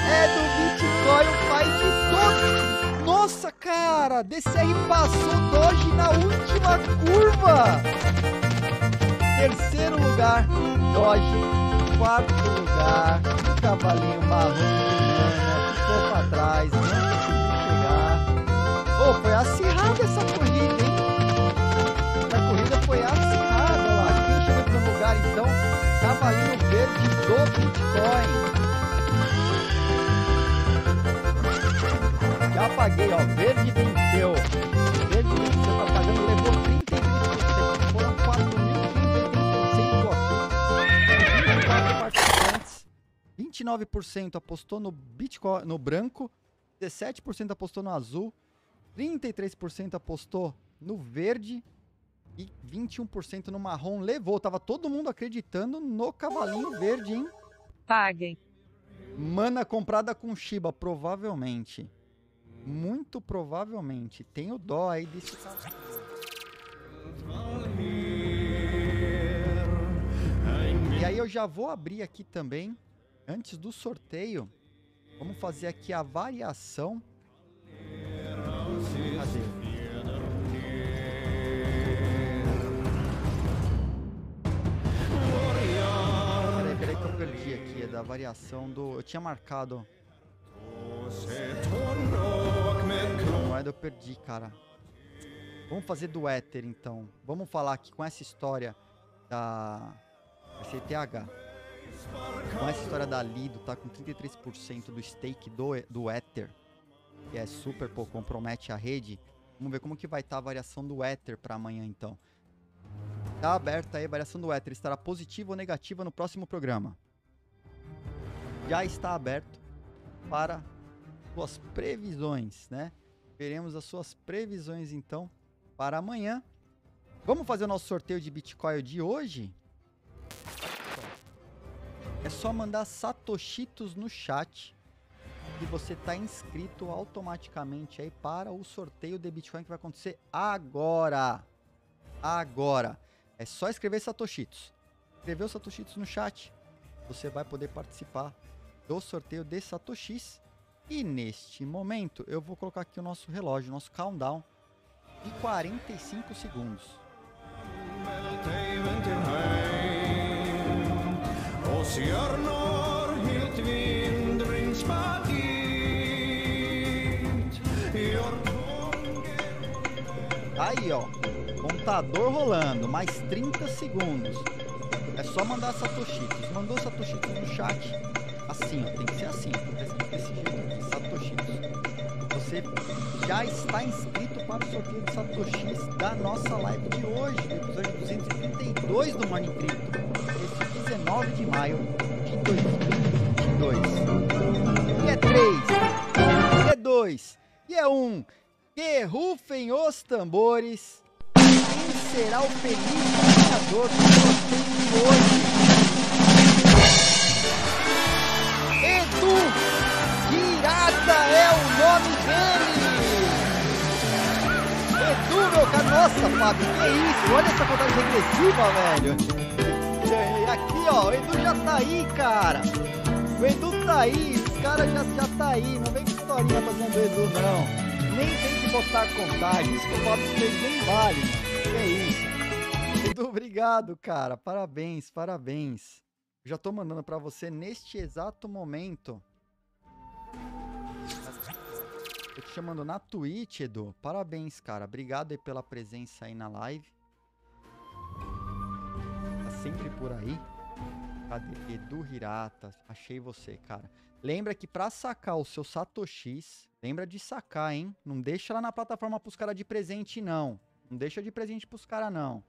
É do Bitcoin, o pai de todos. Nossa, cara, D C R passou Doge na última curva. Terceiro lugar, Doge. Quarto lugar, o cavalinho marrom de grana, ficou pra trás, não conseguiu chegar. Ô, oh, foi acirrada essa corrida, hein? A corrida foi acirrada lá. Quem chegou em primeiro lugar, então? Cavalinho verde do Bitcoin. Já apaguei, ó. Verde venceu. Verde venceu, tá pagando, levou trinta e três por cento. Foram quatro mil quinhentos e oitenta e seis votos. vinte e quatro participantes. vinte e nove por cento apostou no Bitcoin, no branco. dezessete por cento apostou no azul. trinta e três por cento apostou no verde. E vinte e um por cento no marrom. Levou. Tava todo mundo acreditando no cavalinho verde, hein? Paguem. Mana comprada com Shiba, provavelmente. Muito provavelmente. Tenho dó aí desse cavalo. E aí eu já vou abrir aqui também, antes do sorteio, vamos fazer aqui a variação. Cadê? Peraí, peraí que eu perdi aqui, é da variação do... Eu tinha marcado... A moeda eu perdi, cara. Vamos fazer do Ether, então. Vamos falar aqui com essa história da C T H. Com essa história da Lido, tá com trinta e três por cento do stake do, do Ether. Que é super, pô, compromete a rede. Vamos ver como que vai estar a variação do Ether para amanhã, então. Tá aberta aí a variação do Ether. Estará positiva ou negativa no próximo programa. Já está aberto para suas previsões, né? Veremos as suas previsões, então, para amanhã. Vamos fazer o nosso sorteio de Bitcoin de hoje? É só mandar satoshitos no chat e você tá inscrito automaticamente aí para o sorteio de Bitcoin que vai acontecer agora. Agora. É só escrever satoshitos. Escreveu satoshitos no chat, você vai poder participar do sorteio de satoshis. E neste momento eu vou colocar aqui o nosso relógio, nosso countdown de quarenta e cinco segundos. Aí, ó, contador rolando, mais trinta segundos. É só mandar satoshitos. Mandou satoshitos no chat, assim, ó, tem que ser assim, desse jeito aqui, satoshitos. Você já está inscrito para o sorteio de satoshis da nossa live de hoje, do episódio duzentos e trinta e dois do Money Crypto, esse dezenove de maio de dois mil e vinte e dois. E é três, e é dois, e é um. Que rufem os tambores. Quem será o feliz ganhador do sorteio de hoje? Edu Hirata é o nome dele. Edu, meu cara. Nossa, Fábio, que isso? Olha essa contagem regressiva, velho. E aqui, ó, o Edu já tá aí, cara. O Edu tá aí, os caras já, já tá aí. Não vem com historinha fazendo Edu, não. Nem tem que botar contagens, que o Fábio fez nem vale, mano. Que é isso. Edu, obrigado, cara. Parabéns, parabéns. Já tô mandando pra você neste exato momento. Tô te chamando na Twitch, Edu. Parabéns, cara. Obrigado aí pela presença aí na live. Tá sempre por aí. Cadê? Edu Hirata. Achei você, cara. Lembra que pra sacar o seu satoshis, lembra de sacar, hein? Não deixa lá na plataforma pros caras de presente, não. Não deixa de presente pros caras, não.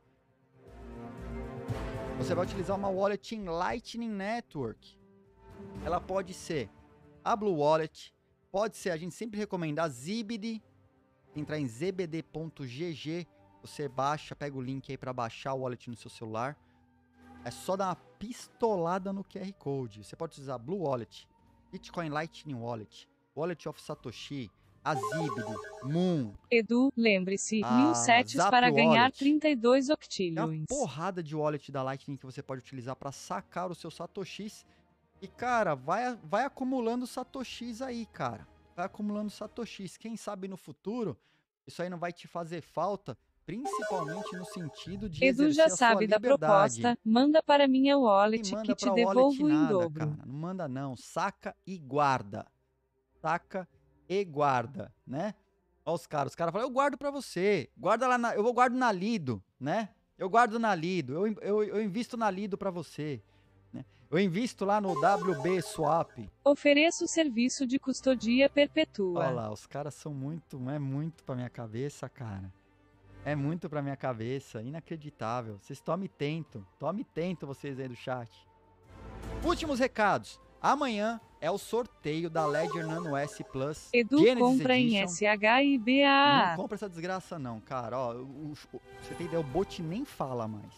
Você vai utilizar uma wallet em Lightning Network. Ela pode ser a Blue Wallet, pode ser, a gente sempre recomenda a Zibd. Entrar em zbd ponto g g, você baixa, pega o link aí pra baixar o wallet no seu celular. É só dar uma pistolada no Q R Code. Você pode utilizar a Blue Wallet, Bitcoin Lightning Wallet, Wallet of Satoshi, a Zibd, Moon. Edu, lembre-se, mil sets para ganhar trinta e dois octilhões. É uma porrada de wallet da Lightning que você pode utilizar para sacar os seus satoshis. E, cara, vai, vai acumulando satoshis aí, cara. Vai acumulando satoshis. Quem sabe no futuro, isso aí não vai te fazer falta, principalmente no sentido de Edu já sabe da proposta, manda para minha wallet que te devolvo em dobro. Cara, não manda não, saca e guarda. Saca e guarda, né? Olha os caras, os caras falam, eu guardo pra você, guarda lá, na, eu vou guardo na Lido, né? Eu guardo na Lido, eu, eu, eu invisto na Lido pra você. Eu invisto lá no W B Swap. Ofereço serviço de custodia perpétua. Olha lá, os caras são muito, é muito pra minha cabeça, cara. É muito pra minha cabeça, inacreditável. Vocês tomem tento, tomem tento vocês aí do chat. Últimos recados. Amanhã é o sorteio da Ledger Nano S Plus Edu Genesis compra Edition. em S H I B A. Não compra essa desgraça não, cara. Ó, o, o, você tem ideia, o bot nem fala mais.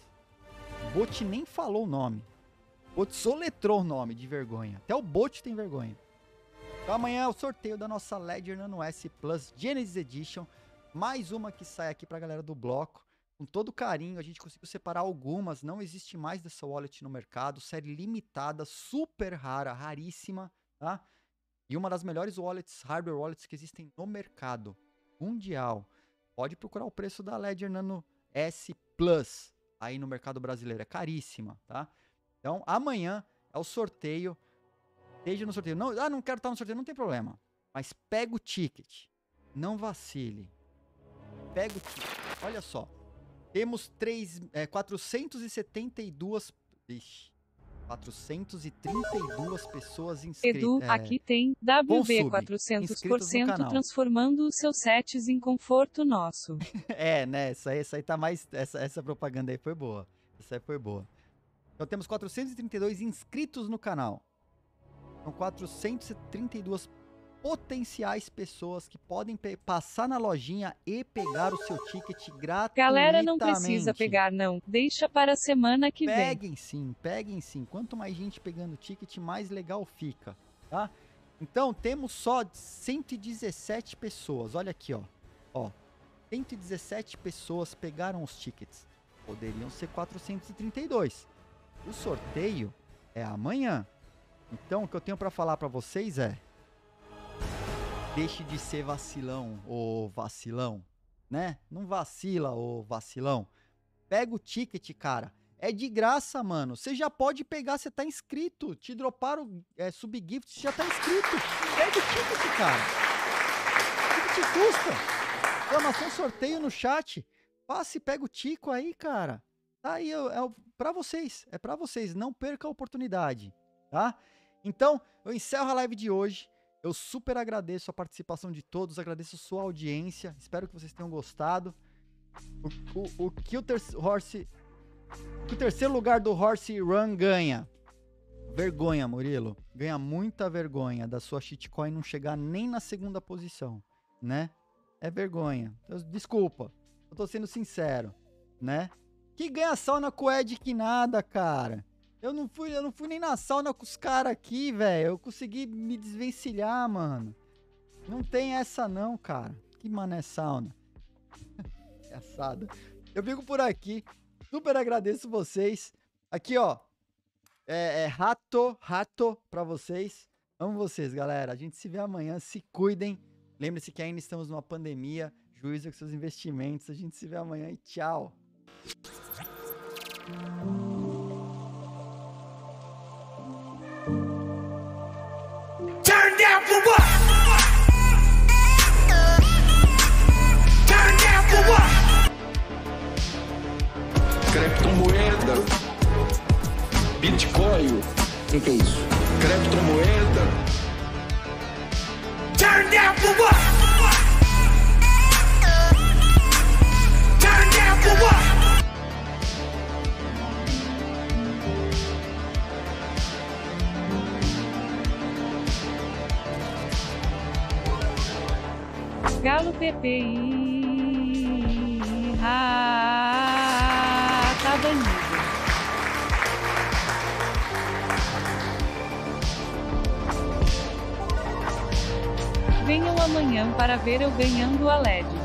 O bot nem falou o nome. O bot soletrou o nome, de vergonha. Até o bot tem vergonha. Então amanhã é o sorteio da nossa Ledger Nano S Plus Genesis Edition. Mais uma que sai aqui pra galera do bloco. Com todo carinho, a gente conseguiu separar algumas. Não existe mais dessa wallet no mercado. Série limitada, super rara, raríssima, tá? E uma das melhores wallets, hardware wallets que existem no mercado mundial. Pode procurar o preço da Ledger Nano S Plus aí no mercado brasileiro. É caríssima, tá? Então, amanhã é o sorteio. Esteja no sorteio. Não, ah, não quero estar no sorteio, não tem problema. Mas pega o ticket. Não vacile. Pega o ticket. Olha só. Temos três, é, quatrocentos e setenta e duas... Ixi, quatrocentas e trinta e duas pessoas inscritas. Edu, é, aqui tem W B quatrocentos por cento transformando os seus sets em conforto nosso. É, né? Essa aí, essa aí tá mais... Essa, essa propaganda aí foi boa. Essa aí foi boa. Então temos quatrocentos e trinta e dois inscritos no canal. São quatrocentas e trinta e duas potenciais pessoas que podem passar na lojinha e pegar o seu ticket gratuitamente. Galera, não precisa pegar não. Deixa para a semana que peguem vem. Peguem sim, peguem sim. Quanto mais gente pegando o ticket, mais legal fica, tá? Então temos só cento e dezessete pessoas. Olha aqui, ó. Ó, cento e dezessete pessoas pegaram os tickets. Poderiam ser quatrocentos e trinta e dois. O sorteio é amanhã. Então, o que eu tenho para falar para vocês é: deixe de ser vacilão, ô vacilão, né? Não vacila, ô vacilão. Pega o ticket, cara. É de graça, mano. Você já pode pegar, você tá inscrito. Te droparam é, subgift, você já tá inscrito. Pega o ticket, cara. O que te custa? Exclamação sorteio no chat. Passe e pega o tico aí, cara. Tá aí, é, é pra vocês. É pra vocês. Não perca a oportunidade, tá? Então, eu encerro a live de hoje. Eu super agradeço a participação de todos, agradeço a sua audiência. Espero que vocês tenham gostado. O, o, o, que, o, ter, horse, que o terceiro lugar do Horse Run ganha? Vergonha, Murilo. Ganha muita vergonha da sua shitcoin não chegar nem na segunda posição, né? É vergonha. Desculpa, eu tô sendo sincero, né? Que ganha sauna com o Ed que nada, cara. Eu não fui, eu não fui nem na sauna com os caras aqui, velho. Eu consegui me desvencilhar, mano. Não tem essa não, cara. Que mané sauna. Engraçado. Eu fico por aqui. Super agradeço vocês. Aqui, ó. É, é rato, rato pra vocês. Amo vocês, galera. A gente se vê amanhã. Se cuidem. Lembre-se que ainda estamos numa pandemia. Juízo com seus investimentos. A gente se vê amanhã e tchau. Turn down for what? Turn down for what? Criptomoeda, Bitcoin, o que, que é isso? Criptomoeda. Turn down for what? Turn down for what? Galo P P I ah, tá banido. Venham amanhã para ver eu ganhando a L E D.